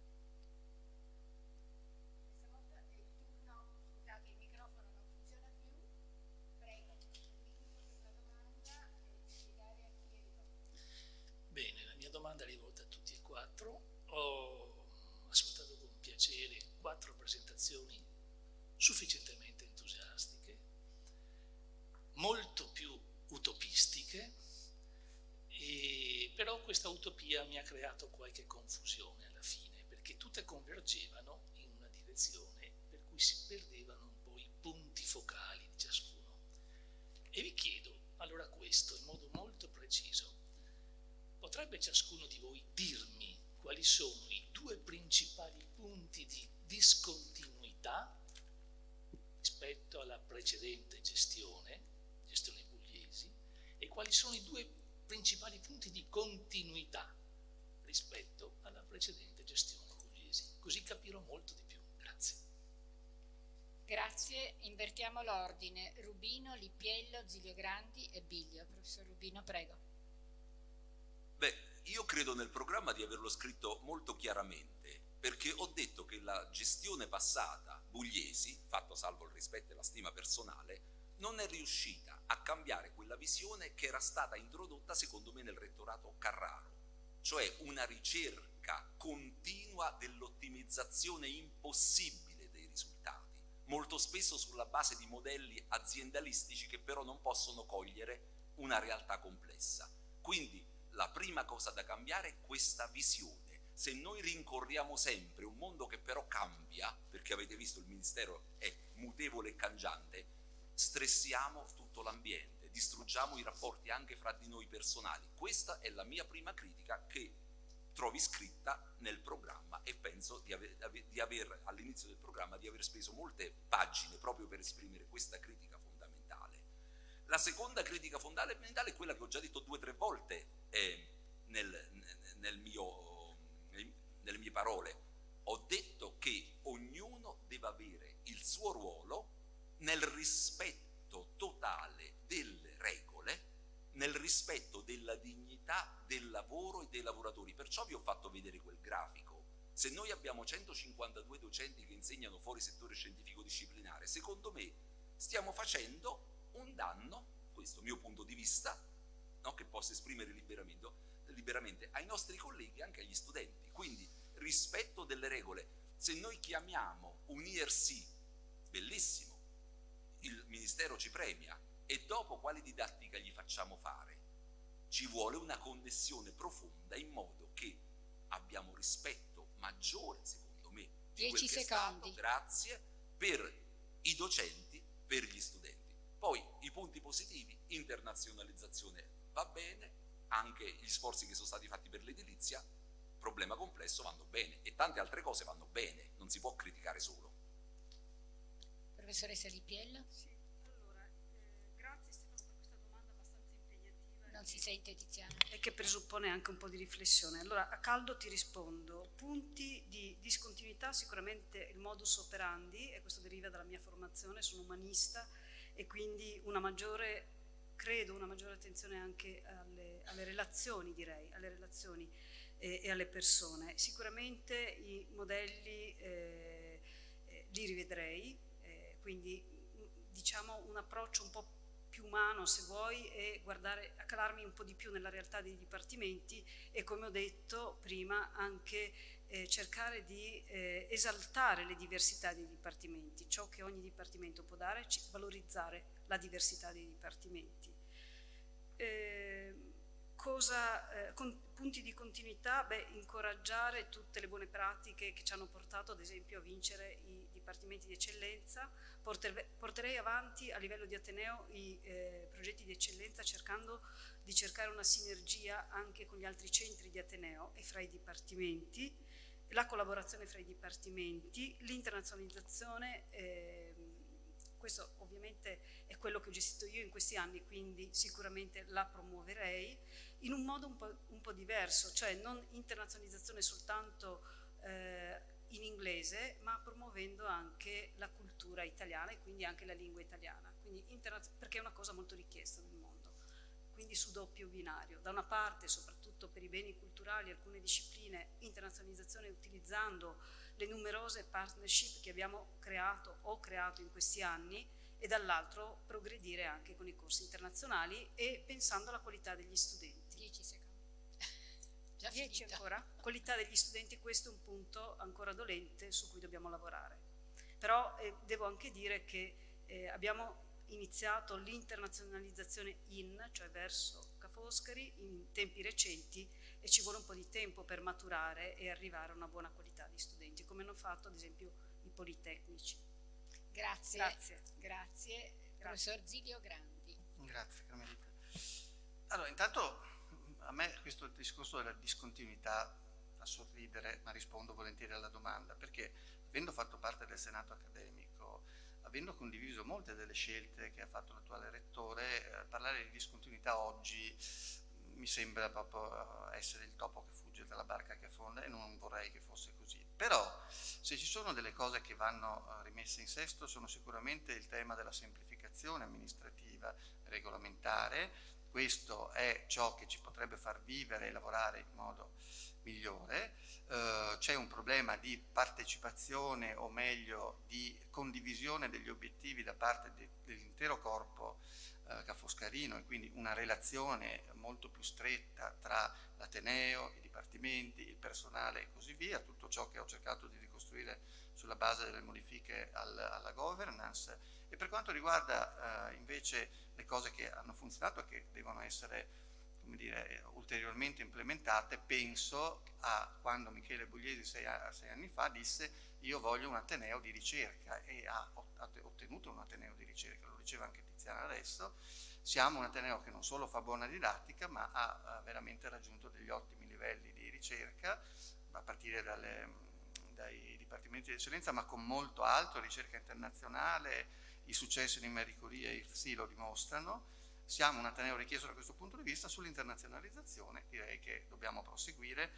Questa volta è il turno, scusate, il microfono non funziona più. Prego, un minuto per la domanda e spiegare a chi è rivolta. Bene, la mia domanda è rivolta a tutti e quattro. Ho ascoltato con piacere 4 presentazioni sufficientemente entusiastiche, molto più utopistiche, però questa utopia mi ha creato qualche confusione alla fine, perché tutte convergevano in una direzione per cui si perdevano un po' i punti focali di ciascuno. E vi chiedo allora questo in modo molto preciso: potrebbe ciascuno di voi dirmi quali sono i 2 principali punti di discontinuità rispetto alla precedente gestione Pugliesi, e quali sono i 2 principali punti di continuità rispetto alla precedente gestione Pugliesi? Così capirò molto di più. Grazie. Grazie, invertiamo l'ordine. Rubino, Lippiello, Zilio Grandi e Biglio. Professor Rubino, prego. Beh, io credo nel programma di averlo scritto molto chiaramente, perché ho detto che la gestione passata, Bugliesi, fatto salvo il rispetto e la stima personale, non è riuscita a cambiare quella visione che era stata introdotta secondo me nel rettorato Carraro, cioè una ricerca continua dell'ottimizzazione impossibile dei risultati, molto spesso sulla base di modelli aziendalistici che però non possono cogliere una realtà complessa. Quindi la prima cosa da cambiare è questa visione. Se noi rincorriamo sempre un mondo che però cambia, perché avete visto il Ministero è mutevole e cangiante, stressiamo tutto l'ambiente, distruggiamo i rapporti anche fra di noi personali. Questa è la mia prima critica che trovi scritta nel programma, e penso di aver all'inizio del programma di aver speso molte pagine proprio per esprimere questa critica fondamentale. La seconda critica fondamentale è quella che ho già detto 2 o 3 volte nelle mie parole. Ho detto che ognuno deve avere il suo ruolo nel rispetto totale delle regole, nel rispetto della dignità del lavoro e dei lavoratori. Perciò vi ho fatto vedere quel grafico. Se noi abbiamo 152 docenti che insegnano fuori settore scientifico disciplinare, secondo me stiamo facendo un danno, questo è il mio punto di vista, no, che posso esprimere liberamente ai nostri colleghi e anche agli studenti. Quindi rispetto delle regole. Se noi chiamiamo un IRC, bellissimo, il Ministero ci premia, e dopo quale didattica gli facciamo fare? Ci vuole una connessione profonda in modo che abbiamo rispetto maggiore, secondo me, di 10 quel che è stato, grazie, per i docenti, per gli studenti. Poi i punti positivi: internazionalizzazione va bene, anche gli sforzi che sono stati fatti per l'edilizia, problema complesso, vanno bene, e tante altre cose vanno bene, non si può criticare solo. Professoressa Lippiello? Sì, allora, grazie Stefano per questa domanda abbastanza impegnativa. Non si sente, Tiziana. E che presuppone anche un po' di riflessione. Allora, a caldo ti rispondo. Punti di discontinuità, sicuramente il modus operandi, e questo deriva dalla mia formazione, sono umanista, e quindi credo una maggiore attenzione anche alle relazioni, direi, alle relazioni e alle persone. Sicuramente i modelli li rivedrei, quindi diciamo un approccio un po' più umano, se vuoi, e a calarmi un po' di più nella realtà dei dipartimenti, e come ho detto prima anche cercare di esaltare le diversità dei dipartimenti, ciò che ogni dipartimento può dare, valorizzare la diversità dei dipartimenti. Punti di continuità? Beh, incoraggiare tutte le buone pratiche che ci hanno portato ad esempio a vincere i dipartimenti di eccellenza. Porterei avanti a livello di Ateneo i progetti di eccellenza, cercando di cercare una sinergia anche con gli altri centri di Ateneo e fra i dipartimenti, la collaborazione fra i dipartimenti, l'internazionalizzazione. Questo ovviamente è quello che ho gestito io in questi anni, quindi sicuramente la promuoverei in un modo un po' diverso, cioè non internazionalizzazione soltanto in inglese, ma promuovendo anche la cultura italiana e quindi anche la lingua italiana, quindi perché è una cosa molto richiesta nel mondo, quindi su doppio binario. Da una parte, soprattutto per i beni culturali, alcune discipline, internazionalizzazione utilizzando le numerose partnership che abbiamo ho creato in questi anni, e dall'altro progredire anche con i corsi internazionali e pensando alla qualità degli studenti. 10 secondi. Già 10 finita. ancora? Qualità degli studenti, questo è un punto ancora dolente su cui dobbiamo lavorare. Però devo anche dire che abbiamo iniziato l'internazionalizzazione cioè verso Ca' Foscari, in tempi recenti, e ci vuole un po' di tempo per maturare e arrivare a una buona qualità di studenti, come hanno fatto ad esempio i politecnici. Grazie. Professor Zilio Grandi. Grazie Carmelita. Allora, intanto a me questo discorso della discontinuità fa sorridere, ma rispondo volentieri alla domanda, perché avendo fatto parte del Senato accademico, avendo condiviso molte delle scelte che ha fatto l'attuale rettore, parlare di discontinuità oggi mi sembra proprio essere il topo che fugge dalla barca che affonda, e non vorrei che fosse così. Però se ci sono delle cose che vanno rimesse in sesto, sono sicuramente il tema della semplificazione amministrativa, regolamentare. Questo è ciò che ci potrebbe far vivere e lavorare in modo migliore. C'è un problema di partecipazione, o meglio di condivisione degli obiettivi da parte dell'intero corpo Ca' Foscarino, e quindi una relazione molto più stretta tra l'Ateneo, i dipartimenti, il personale e così via, tutto ciò che ho cercato di ricostruire sulla base delle modifiche alla governance. E per quanto riguarda invece le cose che hanno funzionato e che devono essere, come dire, ulteriormente implementate, penso a quando Michele Bugliesi 6 anni fa disse: io voglio un Ateneo di ricerca, e ha ottenuto un Ateneo di ricerca, lo diceva anche Tiziana adesso. Siamo un Ateneo che non solo fa buona didattica, ma ha veramente raggiunto degli ottimi livelli di ricerca, a partire dai dipartimenti di eccellenza, ma con molto altro, ricerca internazionale. I successi di Marie Curie e IRSI lo dimostrano. Siamo un Ateneo richiesto da questo punto di vista. Sull'internazionalizzazione direi che dobbiamo proseguire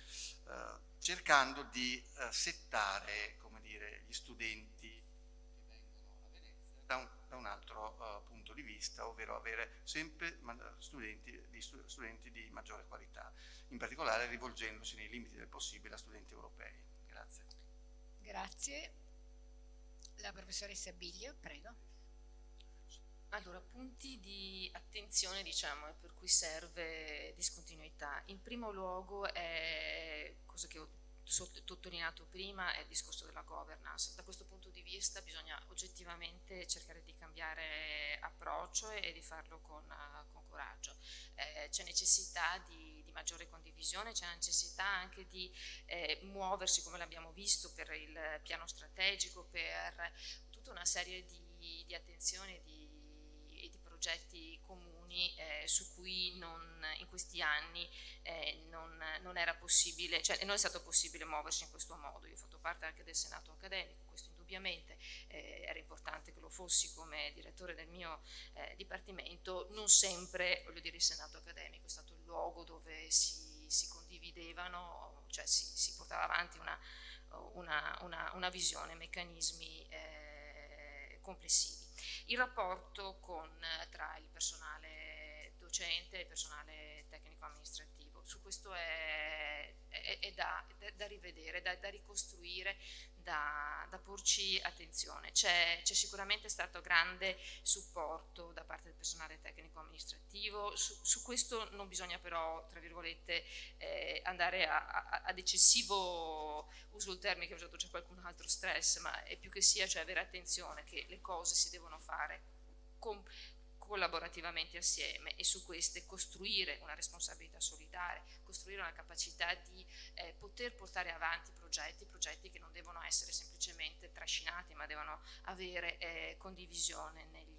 cercando di settare, come dire, gli studenti che vengono a Venezia da un altro punto di vista, ovvero avere sempre studenti di maggiore qualità, in particolare rivolgendosi nei limiti del possibile a studenti europei. Grazie. Grazie. La professoressa Biglio, prego. Allora, punti di attenzione, diciamo, e per cui serve discontinuità. In primo luogo è, cosa che ho sottolineato prima, è il discorso della governance. Da questo punto di vista bisogna oggettivamente cercare di cambiare approccio e di farlo con coraggio. C'è necessità di maggiore condivisione, c'è necessità anche di muoversi, come l'abbiamo visto, per il piano strategico, per tutta una serie di attenzioni e di progetti comuni su cui in questi anni non era possibile, cioè non è stato possibile muoversi in questo modo. Io ho fatto parte anche del Senato accademico, questo indubbiamente era importante che lo fossi come direttore del mio dipartimento. Non sempre, voglio dire, il Senato accademico è stato il luogo dove si condividevano, cioè si portava avanti una visione, meccanismi complessivi. Il rapporto tra il personale docente e il personale tecnico-amministrativo, su questo è da rivedere, da ricostruire, da porci attenzione. C'è sicuramente stato grande supporto da parte del personale tecnico-amministrativo, su questo non bisogna però, tra virgolette, andare ad eccessivo, uso il termine che ha usato già qualcun altro, stress, ma è più che sia, cioè avere attenzione che le cose si devono fare collaborativamente assieme, e su queste costruire una responsabilità solidale, costruire una capacità di poter portare avanti progetti che non devono essere semplicemente trascinati, ma devono avere condivisione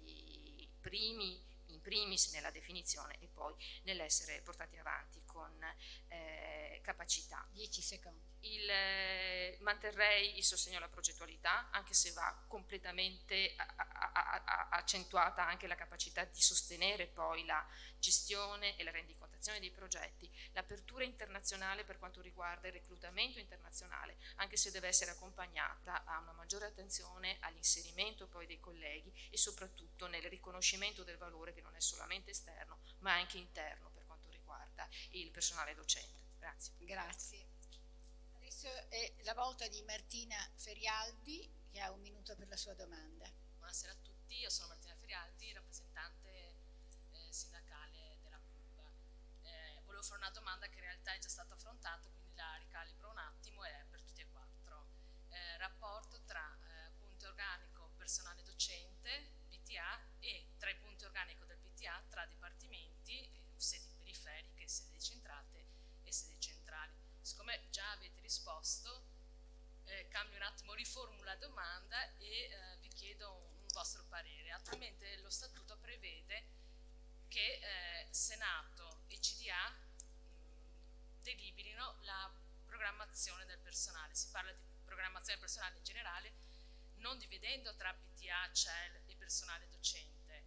in primis nella definizione e poi nell'essere portati avanti con capacità. 10 secondi. Manterrei il sostegno alla progettualità, anche se va completamente accentuata anche la capacità di sostenere poi la gestione e la rendicontazione dei progetti, l'apertura internazionale per quanto riguarda il reclutamento internazionale, anche se deve essere accompagnata a una maggiore attenzione all'inserimento poi dei colleghi e soprattutto nel riconoscimento del valore che non è solamente esterno ma anche interno per quanto riguarda il personale docente. Grazie. Grazie. Adesso è la volta di Martina Ferialdi, che ha 1 minuto per la sua domanda. Buonasera a tutti, io sono Martina Ferialdi, rappresentante sindacale della CUB. Volevo fare una domanda che in realtà è già stata affrontata, quindi la ricalibro un attimo, e è per tutti e 4. Rapporto tra punto organico personale docente, PTA, e tra i punti organico del PTA tra dipartimenti, sedi periferiche, sedi decentrate e sedi centrali. Siccome già avete risposto, cambio un attimo, riformulo la domanda e vi chiedo un vostro parere. Attualmente lo statuto prevede che Senato e CDA deliberino la programmazione del personale. Si parla di programmazione del personale in generale, non dividendo tra PTA, CEL e personale docente.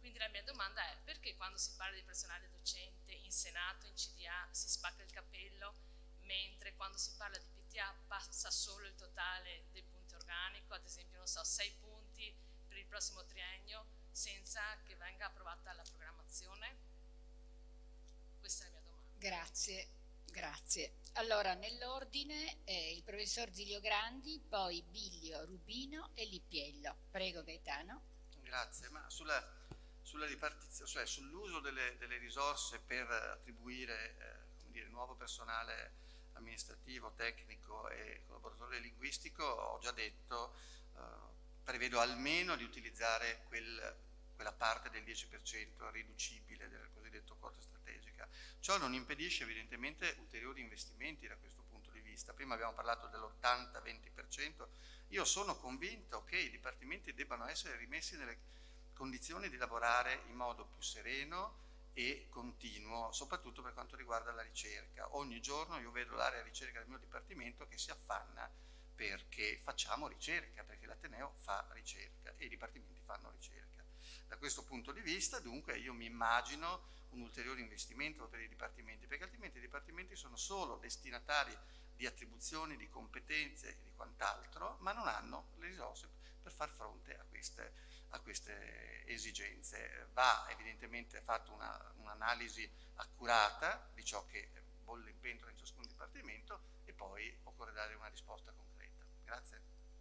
Quindi la mia domanda è: perché quando si parla di personale docente in Senato, in CDA, si spacca il cappello, mentre quando si parla di PTA passa solo il totale dei punti organico, ad esempio, non so, 6 punti per il prossimo triennio, senza che venga approvata la programmazione? Questa è la mia domanda. Grazie, grazie. Allora, nell'ordine il professor Zilio Grandi, poi Biglio, Rubino e Lippiello. Prego Gaetano. Grazie, ma sulla ripartizione, cioè sull'uso delle risorse per attribuire come dire, nuovo personale amministrativo, tecnico e collaboratore linguistico, ho già detto, prevedo almeno di utilizzare quella parte del 10% riducibile del cosiddetto quota strategica. Ciò non impedisce evidentemente ulteriori investimenti da questo punto di vista. Prima abbiamo parlato dell'80-20%, io sono convinto che i dipartimenti debbano essere rimessi nelle condizioni di lavorare in modo più sereno e continuo, soprattutto per quanto riguarda la ricerca. Ogni giorno io vedo l'area ricerca del mio dipartimento che si affanna perché facciamo ricerca, perché l'Ateneo fa ricerca e i dipartimenti fanno ricerca. Da questo punto di vista, dunque, io mi immagino un ulteriore investimento per i dipartimenti, perché altrimenti i dipartimenti sono solo destinatari di attribuzioni, di competenze e di quant'altro, ma non hanno le risorse per far fronte a queste esigenze. Va evidentemente fatta un'analisi accurata di ciò che bolle in pentola in ciascun dipartimento e poi occorre dare una risposta concreta. Grazie.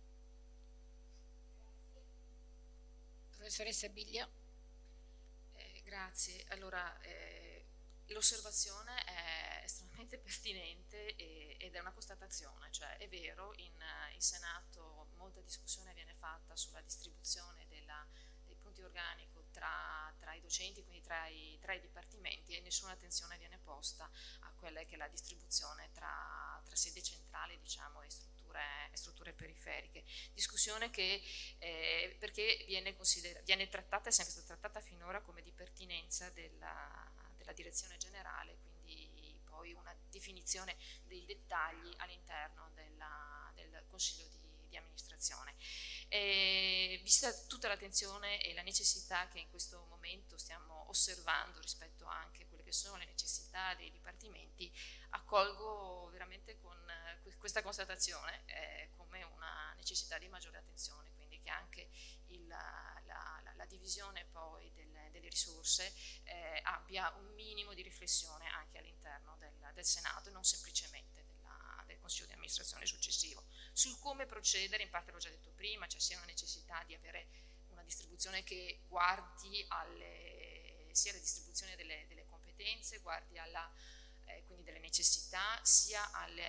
Professoressa Biglio. Grazie. Allora, l'osservazione è estremamente pertinente ed è una constatazione, cioè è vero, in Senato molta discussione viene fatta sulla distribuzione dei punti organico tra i docenti, quindi tra i dipartimenti, e nessuna attenzione viene posta a quella che è la distribuzione tra sede centrale, diciamo, e strutture periferiche. Discussione che perché viene trattata, è sempre stata trattata finora come di pertinenza della direzione generale, quindi poi una definizione dei dettagli all'interno del Consiglio di amministrazione. Vista tutta l'attenzione e la necessità che in questo momento stiamo osservando rispetto anche a quelle che sono le necessità dei dipartimenti, accolgo veramente con questa constatazione come una necessità di maggiore attenzione, quindi che anche la divisione poi delle risorse abbia un minimo di riflessione anche all'interno del Senato e non semplicemente del Consiglio di amministrazione successivo. Sul come procedere, in parte l'ho già detto prima, cioè sia una necessità di avere una distribuzione che guardi sia alla distribuzione delle competenze, guardi quindi delle necessità, sia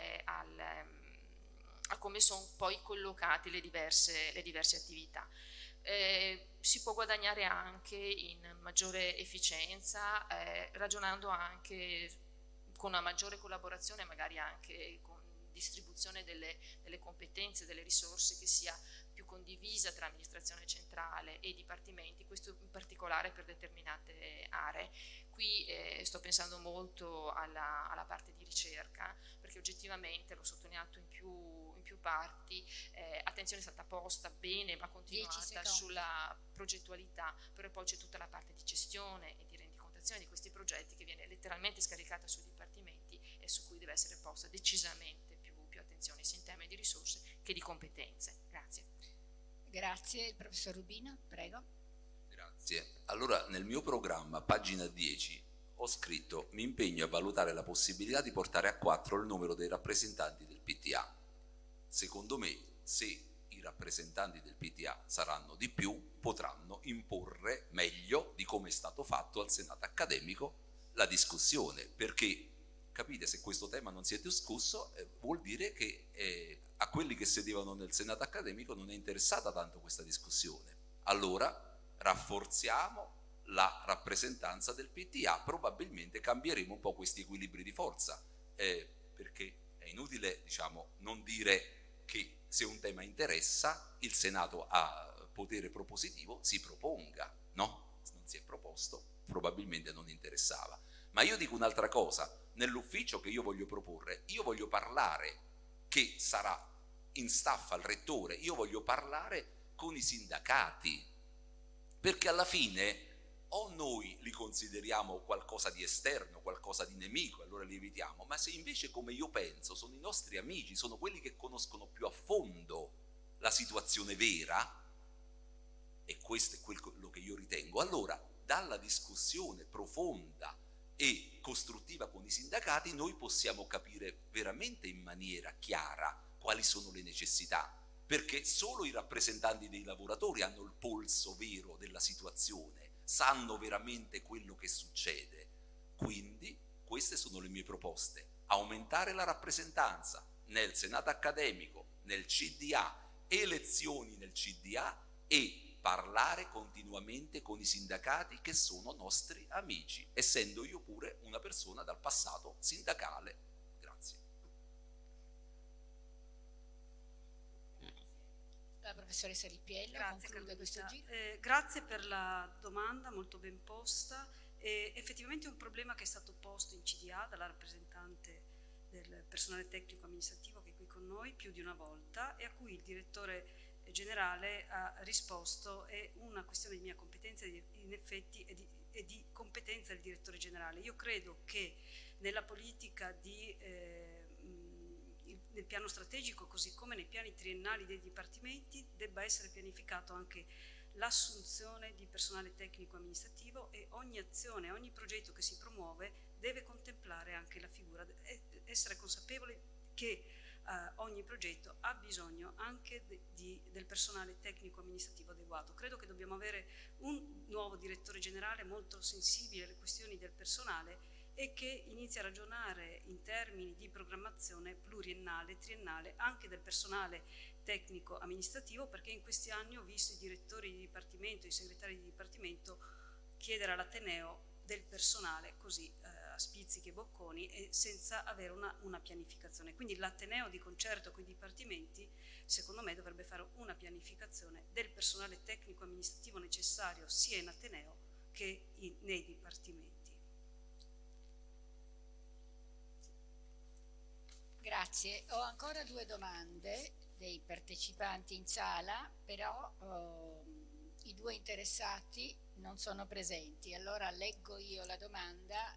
a come sono poi collocate le diverse attività. Si può guadagnare anche in maggiore efficienza, ragionando anche con una maggiore collaborazione, magari anche con distribuzione delle competenze, delle risorse che sia più condivisa tra amministrazione centrale e dipartimenti, questo in particolare per determinate aree. Qui sto pensando molto alla parte di ricerca, perché oggettivamente, l'ho sottolineato in più parti, attenzione è stata posta bene, va continuata sulla progettualità, però poi c'è tutta la parte di gestione e di rendicontazione di questi progetti che viene letteralmente scaricata sui dipartimenti e su cui deve essere posta decisamente più attenzione sia in termini di risorse che di competenze. Grazie. Grazie. Il professor Rubino, prego. Grazie. Allora, nel mio programma, pagina 10, ho scritto: mi impegno a valutare la possibilità di portare a 4 il numero dei rappresentanti del PTA. Secondo me, se i rappresentanti del PTA saranno di più, potranno imporre meglio di come è stato fatto al Senato accademico la discussione, perché capite, se questo tema non si è discusso, vuol dire che a quelli che sedevano nel Senato accademico non è interessata tanto questa discussione. Allora rafforziamo la rappresentanza del PTA, probabilmente cambieremo un po' questi equilibri di forza, perché è inutile, diciamo, non dire che se un tema interessa, il Senato ha potere propositivo, si proponga, no? Non si è proposto, probabilmente non interessava. Ma io dico un'altra cosa: nell'ufficio che io voglio proporre, io voglio parlare, che sarà in staff al rettore, io voglio parlare con i sindacati, perché alla fine o noi li consideriamo qualcosa di esterno, qualcosa di nemico, allora li evitiamo, ma se invece, come io penso, sono i nostri amici, sono quelli che conoscono più a fondo la situazione vera, e questo è quello che io ritengo, allora dalla discussione profonda e costruttiva con i sindacati noi possiamo capire veramente in maniera chiara quali sono le necessità, perché solo i rappresentanti dei lavoratori hanno il polso vero della situazione, sanno veramente quello che succede. Quindi queste sono le mie proposte: aumentare la rappresentanza nel senato accademico, nel CDA, elezioni nel CDA e parlare continuamente con i sindacati che sono nostri amici, essendo io pure una persona dal passato sindacale. Grazie. La professoressa Lippiello, grazie, conclude questo giro. Grazie per la domanda molto ben posta. Effettivamente è un problema che è stato posto in CDA dalla rappresentante del personale tecnico amministrativo che è qui con noi più di una volta e a cui il direttore generale ha risposto: è una questione di mia competenza, in effetti è di competenza del direttore generale. Io credo che nella politica nel piano strategico, così come nei piani triennali dei dipartimenti, debba essere pianificato anche l'assunzione di personale tecnico amministrativo, e ogni azione, ogni progetto che si promuove deve contemplare anche la figura, essere consapevole che ogni progetto ha bisogno anche del personale tecnico amministrativo adeguato. Credo che dobbiamo avere un nuovo direttore generale molto sensibile alle questioni del personale e che inizi a ragionare in termini di programmazione pluriennale, triennale, anche del personale tecnico amministrativo, perché in questi anni ho visto i direttori di dipartimento, i segretari di dipartimento chiedere all'Ateneo del personale così a spizzichi e bocconi e senza avere una pianificazione. Quindi l'Ateneo, di concerto con i dipartimenti, secondo me dovrebbe fare una pianificazione del personale tecnico amministrativo necessario sia in Ateneo che nei dipartimenti. Grazie. Ho ancora due domande dei partecipanti in sala, però i due interessati non sono presenti. Allora leggo io la domanda,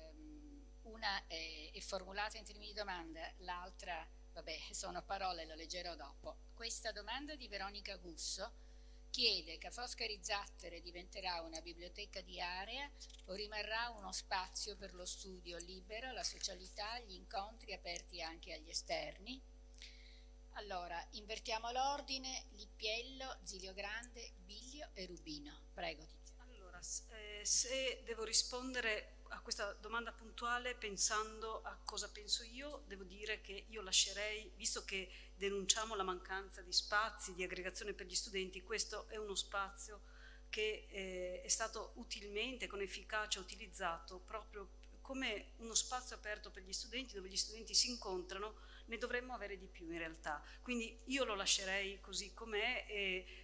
una è formulata in termini di domanda, l'altra, vabbè, sono parole, lo leggerò dopo. Questa domanda di Veronica Gusso chiede: Ca' Foscari Zattere diventerà una biblioteca di area o rimarrà uno spazio per lo studio libero, la socialità, gli incontri aperti anche agli esterni? Allora, invertiamo l'ordine: Lippiello, Zilio Grande, Biglio e Rubino. Prego, Tiziana. Allora, se devo rispondere a questa domanda puntuale pensando a cosa penso io, devo dire che io lascerei, visto che denunciamo la mancanza di spazi, di aggregazione per gli studenti, questo è uno spazio che è stato utilmente, con efficacia utilizzato proprio come uno spazio aperto per gli studenti, dove gli studenti si incontrano. Ne dovremmo avere di più in realtà, quindi io lo lascerei così com'è e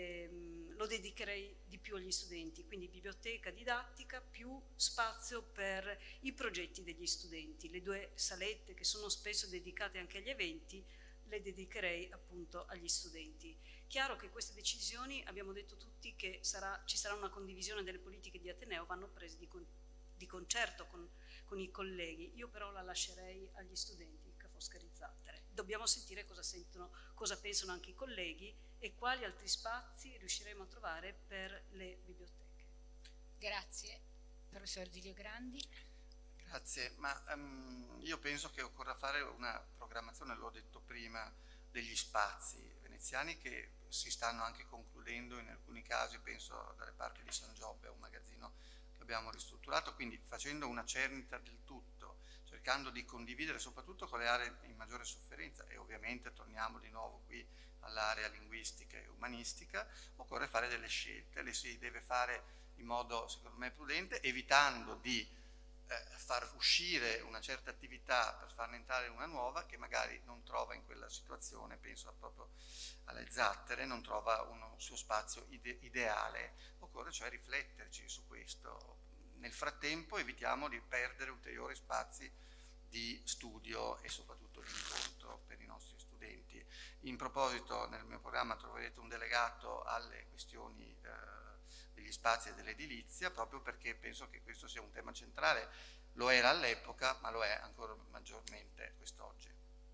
lo dedicherei di più agli studenti, quindi biblioteca didattica più spazio per i progetti degli studenti. Le due salette che sono spesso dedicate anche agli eventi le dedicherei appunto agli studenti. Chiaro che queste decisioni, abbiamo detto tutti che ci sarà una condivisione delle politiche di Ateneo, vanno prese di concerto con i colleghi. Io però la lascerei agli studenti Ca' Foscari Zattere. Dobbiamo sentire cosa sentono, cosa pensano anche i colleghi e quali altri spazi riusciremo a trovare per le biblioteche. Grazie. Professor Zilio Grandi. Grazie, ma io penso che occorra fare una programmazione, l'ho detto prima, degli spazi veneziani che si stanno anche concludendo in alcuni casi, penso dalle parti di San Giobbe, un magazzino che abbiamo ristrutturato, quindi facendo una cernita del tutto, cercando di condividere soprattutto con le aree in maggiore sofferenza, e ovviamente torniamo di nuovo qui all'area linguistica e umanistica. Occorre fare delle scelte, le si deve fare in modo secondo me prudente, evitando di far uscire una certa attività per farne entrare una nuova che magari non trova in quella situazione, penso proprio alle Zattere, non trova uno suo spazio ideale. Occorre cioè rifletterci su questo. Nel frattempo evitiamo di perdere ulteriori spazi di studio e soprattutto di incontro per i nostri studenti. In proposito, nel mio programma troverete un delegato alle questioni degli degli spazi e dell'edilizia, proprio perché penso che questo sia un tema centrale, lo era all'epoca, ma lo è ancora maggiormente quest'oggi.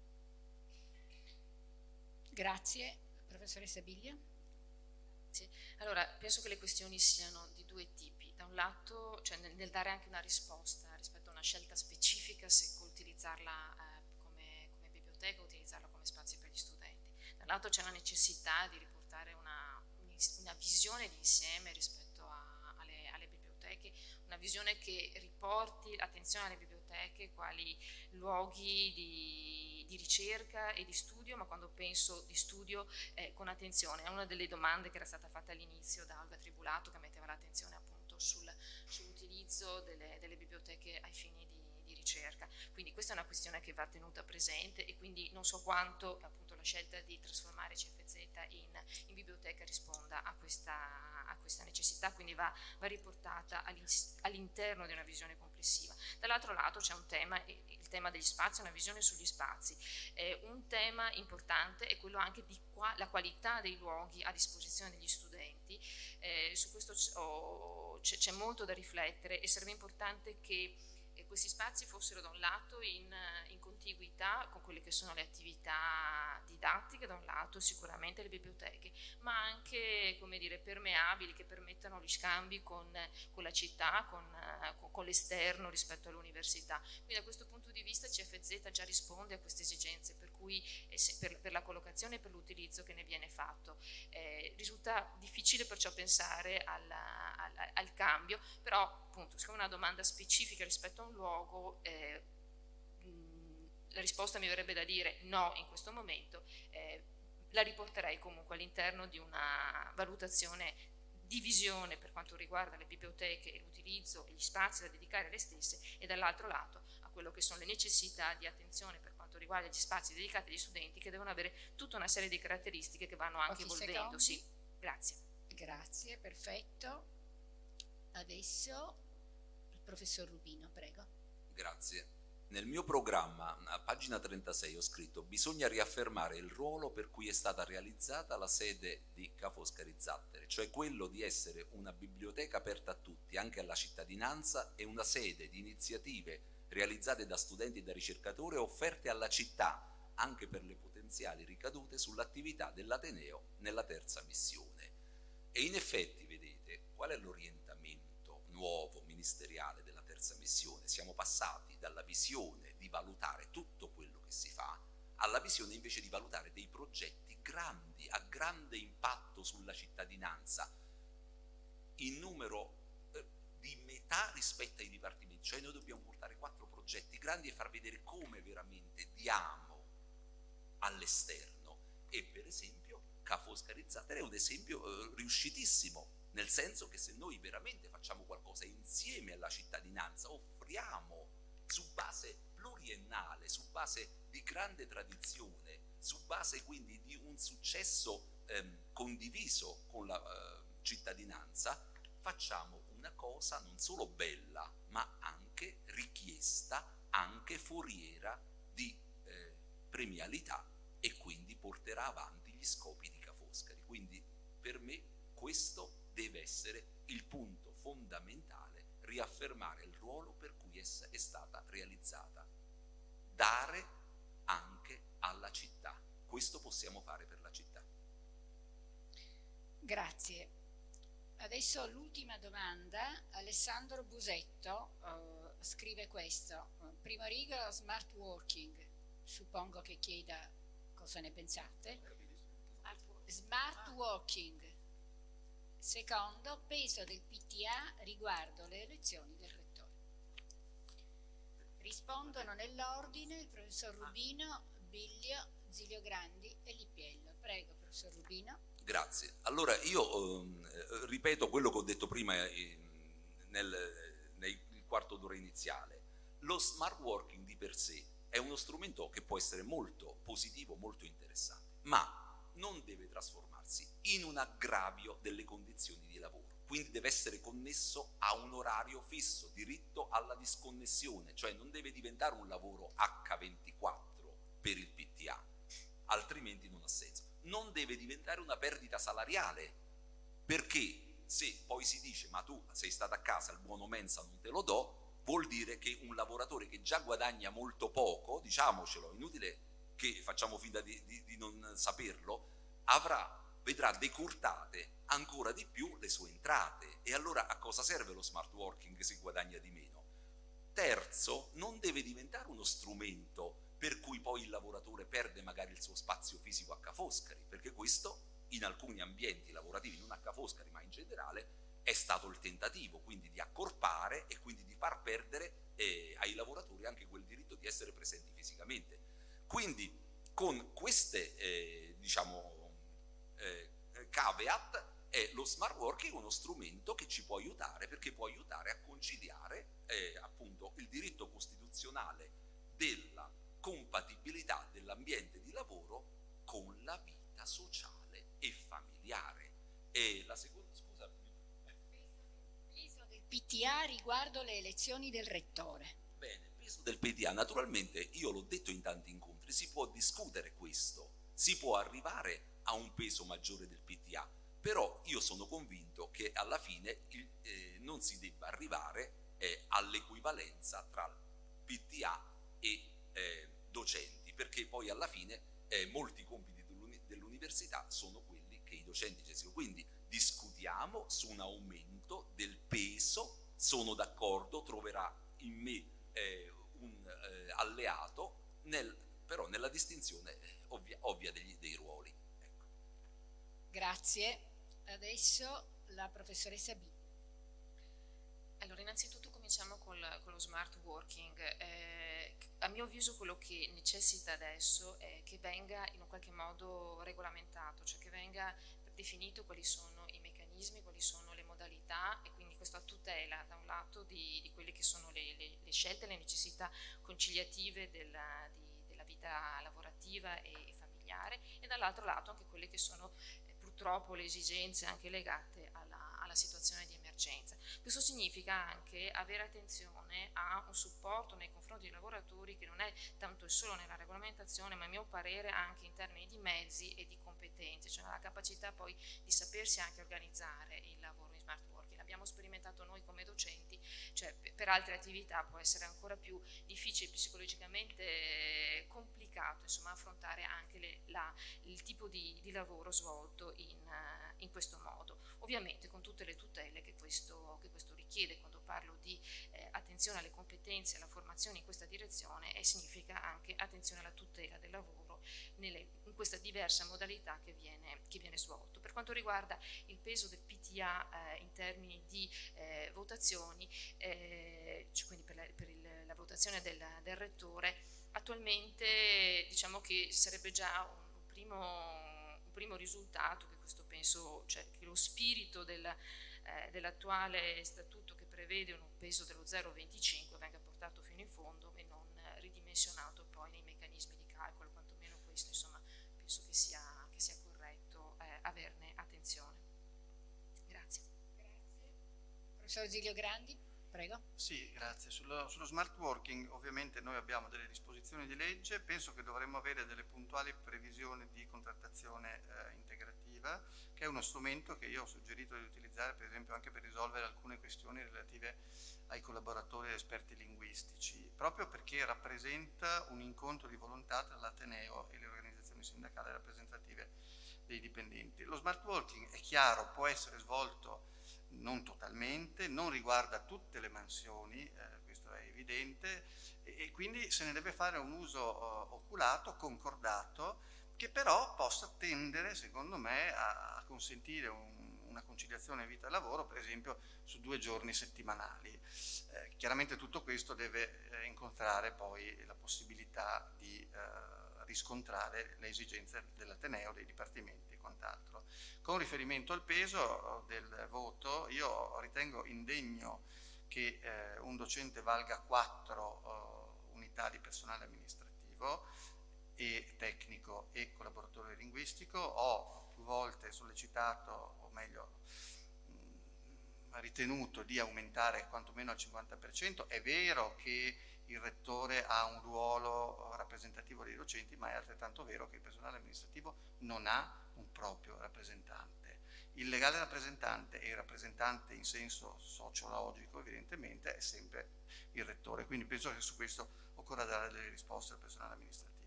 Grazie. Professoressa Biglia? Sì. Allora, penso che le questioni siano di due tipi. Da un lato, cioè nel dare anche una risposta rispetto a una scelta specifica, se utilizzarla come biblioteca o utilizzarla come spazio per gli studenti. Da un lato c'è la necessità di riportare una visione d'insieme rispetto alle biblioteche, una visione che riporti l'attenzione alle biblioteche quali luoghi di ricerca e di studio, ma quando penso di studio con attenzione. È una delle domande che era stata fatta all'inizio da Olga Tribulato, che metteva l'attenzione appunto sull'utilizzo delle biblioteche ai fini di ricerca. Quindi questa è una questione che va tenuta presente, e quindi non so quanto appunto la scelta di trasformare CFZ in biblioteca risponda a questa necessità, quindi va riportata all'interno di una visione complessiva. Dall'altro lato c'è un tema, il tema degli spazi, una visione sugli spazi. Un tema importante è quello anche di la qualità dei luoghi a disposizione degli studenti. Su questo c'è molto da riflettere, e sarebbe importante che questi spazi fossero da un lato in contiguità con quelle che sono le attività didattiche, da un lato sicuramente le biblioteche, ma anche, come dire, permeabili, che permettano gli scambi con la città, con l'esterno rispetto all'università. Quindi da questo punto di vista CFZ già risponde a queste esigenze, per cui per la collocazione e per l'utilizzo che ne viene fatto. Risulta difficile perciò pensare al cambio, però appunto siccome è una domanda specifica rispetto a un luogo, la risposta mi verrebbe da dire no in questo momento. La riporterei comunque all'interno di una valutazione di visione per quanto riguarda le biblioteche e l'utilizzo e gli spazi da dedicare alle stesse, e dall'altro lato a quello che sono le necessità di attenzione per quanto riguarda gli spazi dedicati agli studenti, che devono avere tutta una serie di caratteristiche che vanno anche evolvendosi. Grazie. Grazie, perfetto. Adesso il professor Rubino, prego. Grazie. Nel mio programma, a pagina 36, ho scritto: bisogna riaffermare il ruolo per cui è stata realizzata la sede di Ca' Foscari Zattere, cioè quello di essere una biblioteca aperta a tutti, anche alla cittadinanza, e una sede di iniziative realizzate da studenti e da ricercatori, offerte alla città, anche per le potenziali ricadute sull'attività dell'Ateneo nella terza missione. E in effetti, vedete, qual è l'orientamento nuovo ministeriale della terza missione? Siamo passati dalla visione di valutare tutto quello che si fa alla visione invece di valutare dei progetti grandi, a grande impatto sulla cittadinanza, in numero di metà rispetto ai dipartimenti. Cioè noi dobbiamo portare 4 progetti grandi e far vedere come veramente diamo all'esterno. E per esempio Ca' Foscari Zattere è un esempio riuscitissimo, nel senso che se noi veramente facciamo qualcosa insieme alla cittadinanza, offriamo su base pluriennale, su base di grande tradizione, su base quindi di un successo condiviso con la cittadinanza, facciamo una cosa non solo bella, ma anche richiesta, anche foriera di premialità, e quindi porterà avanti gli scopi di Ca' Foscari. Quindi per me questo deve essere il punto fondamentale: riaffermare il ruolo per cui essa è stata realizzata, dare anche alla città. Questo possiamo fare per la città. Grazie. Adesso l'ultima domanda. Alessandro Busetto scrive questo: primo rigo, smart working, suppongo che chieda cosa ne pensate. Smart working. Secondo, peso del PTA riguardo le elezioni del rettore. Rispondono nell'ordine il professor Rubino, Biglio, Zilio Grandi e Lippiello. Prego, professor Rubino. Grazie. Allora io ripeto quello che ho detto prima nel quarto d'ora iniziale. Lo smart working di per sé è uno strumento che può essere molto positivo, molto interessante, ma non deve trasformarsi in un aggravio delle condizioni di lavoro. Quindi deve essere connesso a un orario fisso, diritto alla disconnessione, cioè non deve diventare un lavoro H24 per il PTA, altrimenti non ha senso. Non deve diventare una perdita salariale, perché se poi si dice ma tu sei stata a casa, il buono mensa non te lo do, vuol dire che un lavoratore che già guadagna molto poco, diciamocelo, inutile che facciamo finta di non saperlo, vedrà decurtate ancora di più le sue entrate. E allora a cosa serve lo smart working se guadagna di meno? Terzo, non deve diventare uno strumento per cui poi il lavoratore perde magari il suo spazio fisico a Ca' Foscari, perché questo in alcuni ambienti lavorativi, non a Ca' Foscari ma in generale, è stato il tentativo, quindi di accorpare e quindi di far perdere ai lavoratori anche quel diritto di essere presenti fisicamente. Quindi con queste caveat lo smart working è uno strumento che ci può aiutare, perché può aiutare a conciliare appunto il diritto costituzionale della compatibilità dell'ambiente di lavoro con la vita sociale e familiare. E la seconda, scusa, peso del PTA riguardo le elezioni del rettore. Bene, peso del PTA, naturalmente io l'ho detto in tanti incontri, si può discutere questo, si può arrivare a un peso maggiore del PTA, però io sono convinto che alla fine non si debba arrivare all'equivalenza tra PTA e docenti, perché poi alla fine molti compiti dell'università sono quelli che i docenti gestiscono. Quindi discutiamo su un aumento del peso, sono d'accordo, troverà in me un alleato, però nella distinzione ovvia dei ruoli. Ecco. Grazie. Adesso la professoressa B. Allora, innanzitutto cominciamo con lo smart working. A mio avviso quello che necessita adesso è che venga in un qualche modo regolamentato, cioè che venga definito quali sono i meccanismi, quali sono le modalità, e quindi questo a tutela da un lato di quelle che sono le scelte, le necessità conciliative della vita lavorativa e familiare, e dall'altro lato anche quelle che sono purtroppo le esigenze anche legate alla situazione di emergenza. Questo significa anche avere attenzione a un supporto nei confronti dei lavoratori che non è tanto e solo nella regolamentazione, ma a mio parere anche in termini di mezzi e di competenze, cioè la capacità poi di sapersi anche organizzare il lavoro in smart working. L'abbiamo sperimentato noi come docenti, cioè per altre attività può essere ancora più difficile, psicologicamente complicato, insomma, affrontare anche il tipo di lavoro svolto in questo modo, ovviamente con tutte le tutele che questo richiede. Quando parlo di attenzione alle competenze e alla formazione in questa direzione, significa anche attenzione alla tutela del lavoro in questa diversa modalità che viene svolto. Per quanto riguarda il peso del PTA in termini di votazioni, cioè quindi per la votazione del rettore, attualmente diciamo che sarebbe già un primo risultato, che questo penso, cioè che lo spirito dell'attuale statuto, che prevede un peso dello 0,25, venga portato fino in fondo e non ridimensionato poi nei meccanismi di calcolo. Quantomeno questo, insomma, penso che sia corretto averne attenzione. Grazie. Professor Zilio Grandi, prego. Sì, grazie. Sullo smart working ovviamente noi abbiamo delle disposizioni di legge, penso che dovremmo avere delle puntuali previsioni di contrattazione integrativa, che è uno strumento che io ho suggerito di utilizzare per esempio anche per risolvere alcune questioni relative ai collaboratori e esperti linguistici, proprio perché rappresenta un incontro di volontà tra l'Ateneo e le organizzazioni sindacali rappresentative dei dipendenti. Lo smart working, è chiaro, può essere svolto non totalmente, non riguarda tutte le mansioni, questo è evidente, e quindi se ne deve fare un uso oculato, concordato, che però possa tendere, secondo me, a consentire una conciliazione vita-lavoro, per esempio su 2 giorni settimanali. Chiaramente tutto questo deve incontrare poi la possibilità di riscontrare le esigenze dell'Ateneo, dei dipartimenti e quant'altro. Con riferimento al peso del voto, io ritengo indegno che un docente valga 4 unità di personale amministrativo e tecnico e collaboratore linguistico. Ho più volte sollecitato, o meglio ritenuto di aumentare quantomeno al 50%. È vero che il rettore ha un ruolo rappresentativo dei docenti, ma è altrettanto vero che il personale amministrativo non ha un proprio rappresentante Il legale rappresentante e il rappresentante in senso sociologico evidentemente è sempre il rettore, quindi penso che su questo occorra dare delle risposte al personale amministrativo.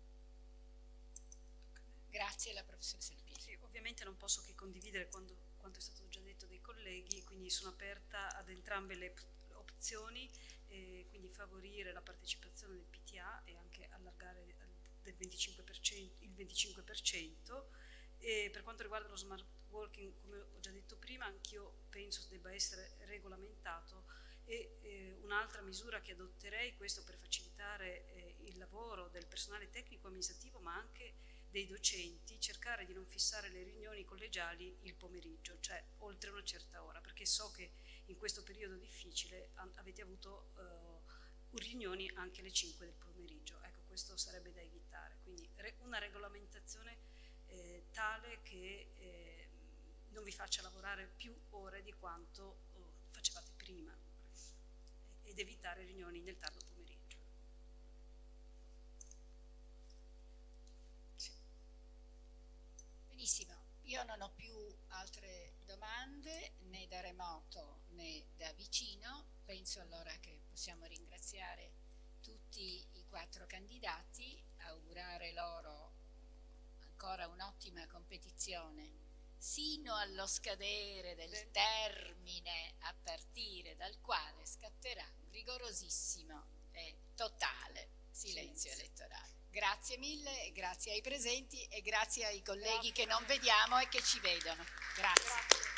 Grazie, la professoressa Lupini. Sì, ovviamente non posso che condividere quanto è stato già detto dai colleghi, quindi sono aperta ad entrambe le opzioni, quindi favorire la partecipazione del PTA e anche allargare il 25%. E per quanto riguarda lo smart working, come ho già detto prima, anch'io penso debba essere regolamentato, e un'altra misura che adotterei, questo per facilitare il lavoro del personale tecnico amministrativo ma anche dei docenti, cercare di non fissare le riunioni collegiali il pomeriggio, cioè oltre una certa ora, perché so che in questo periodo difficile avete avuto riunioni anche alle 5 del pomeriggio. Ecco, questo sarebbe da evitare, quindi una regolamentazione tale che non vi faccia lavorare più ore di quanto facevate prima, ed evitare riunioni nel tardo pomeriggio. Sì. Benissimo, io non ho più altre domande né da remoto né da vicino. Penso allora che possiamo ringraziare tutti i 4 candidati, augurare loro ancora un'ottima competizione sino allo scadere del termine a partire dal quale scatterà un rigorosissimo e totale silenzio elettorale. Grazie mille, grazie ai presenti e grazie ai colleghi che non vediamo e che ci vedono. Grazie.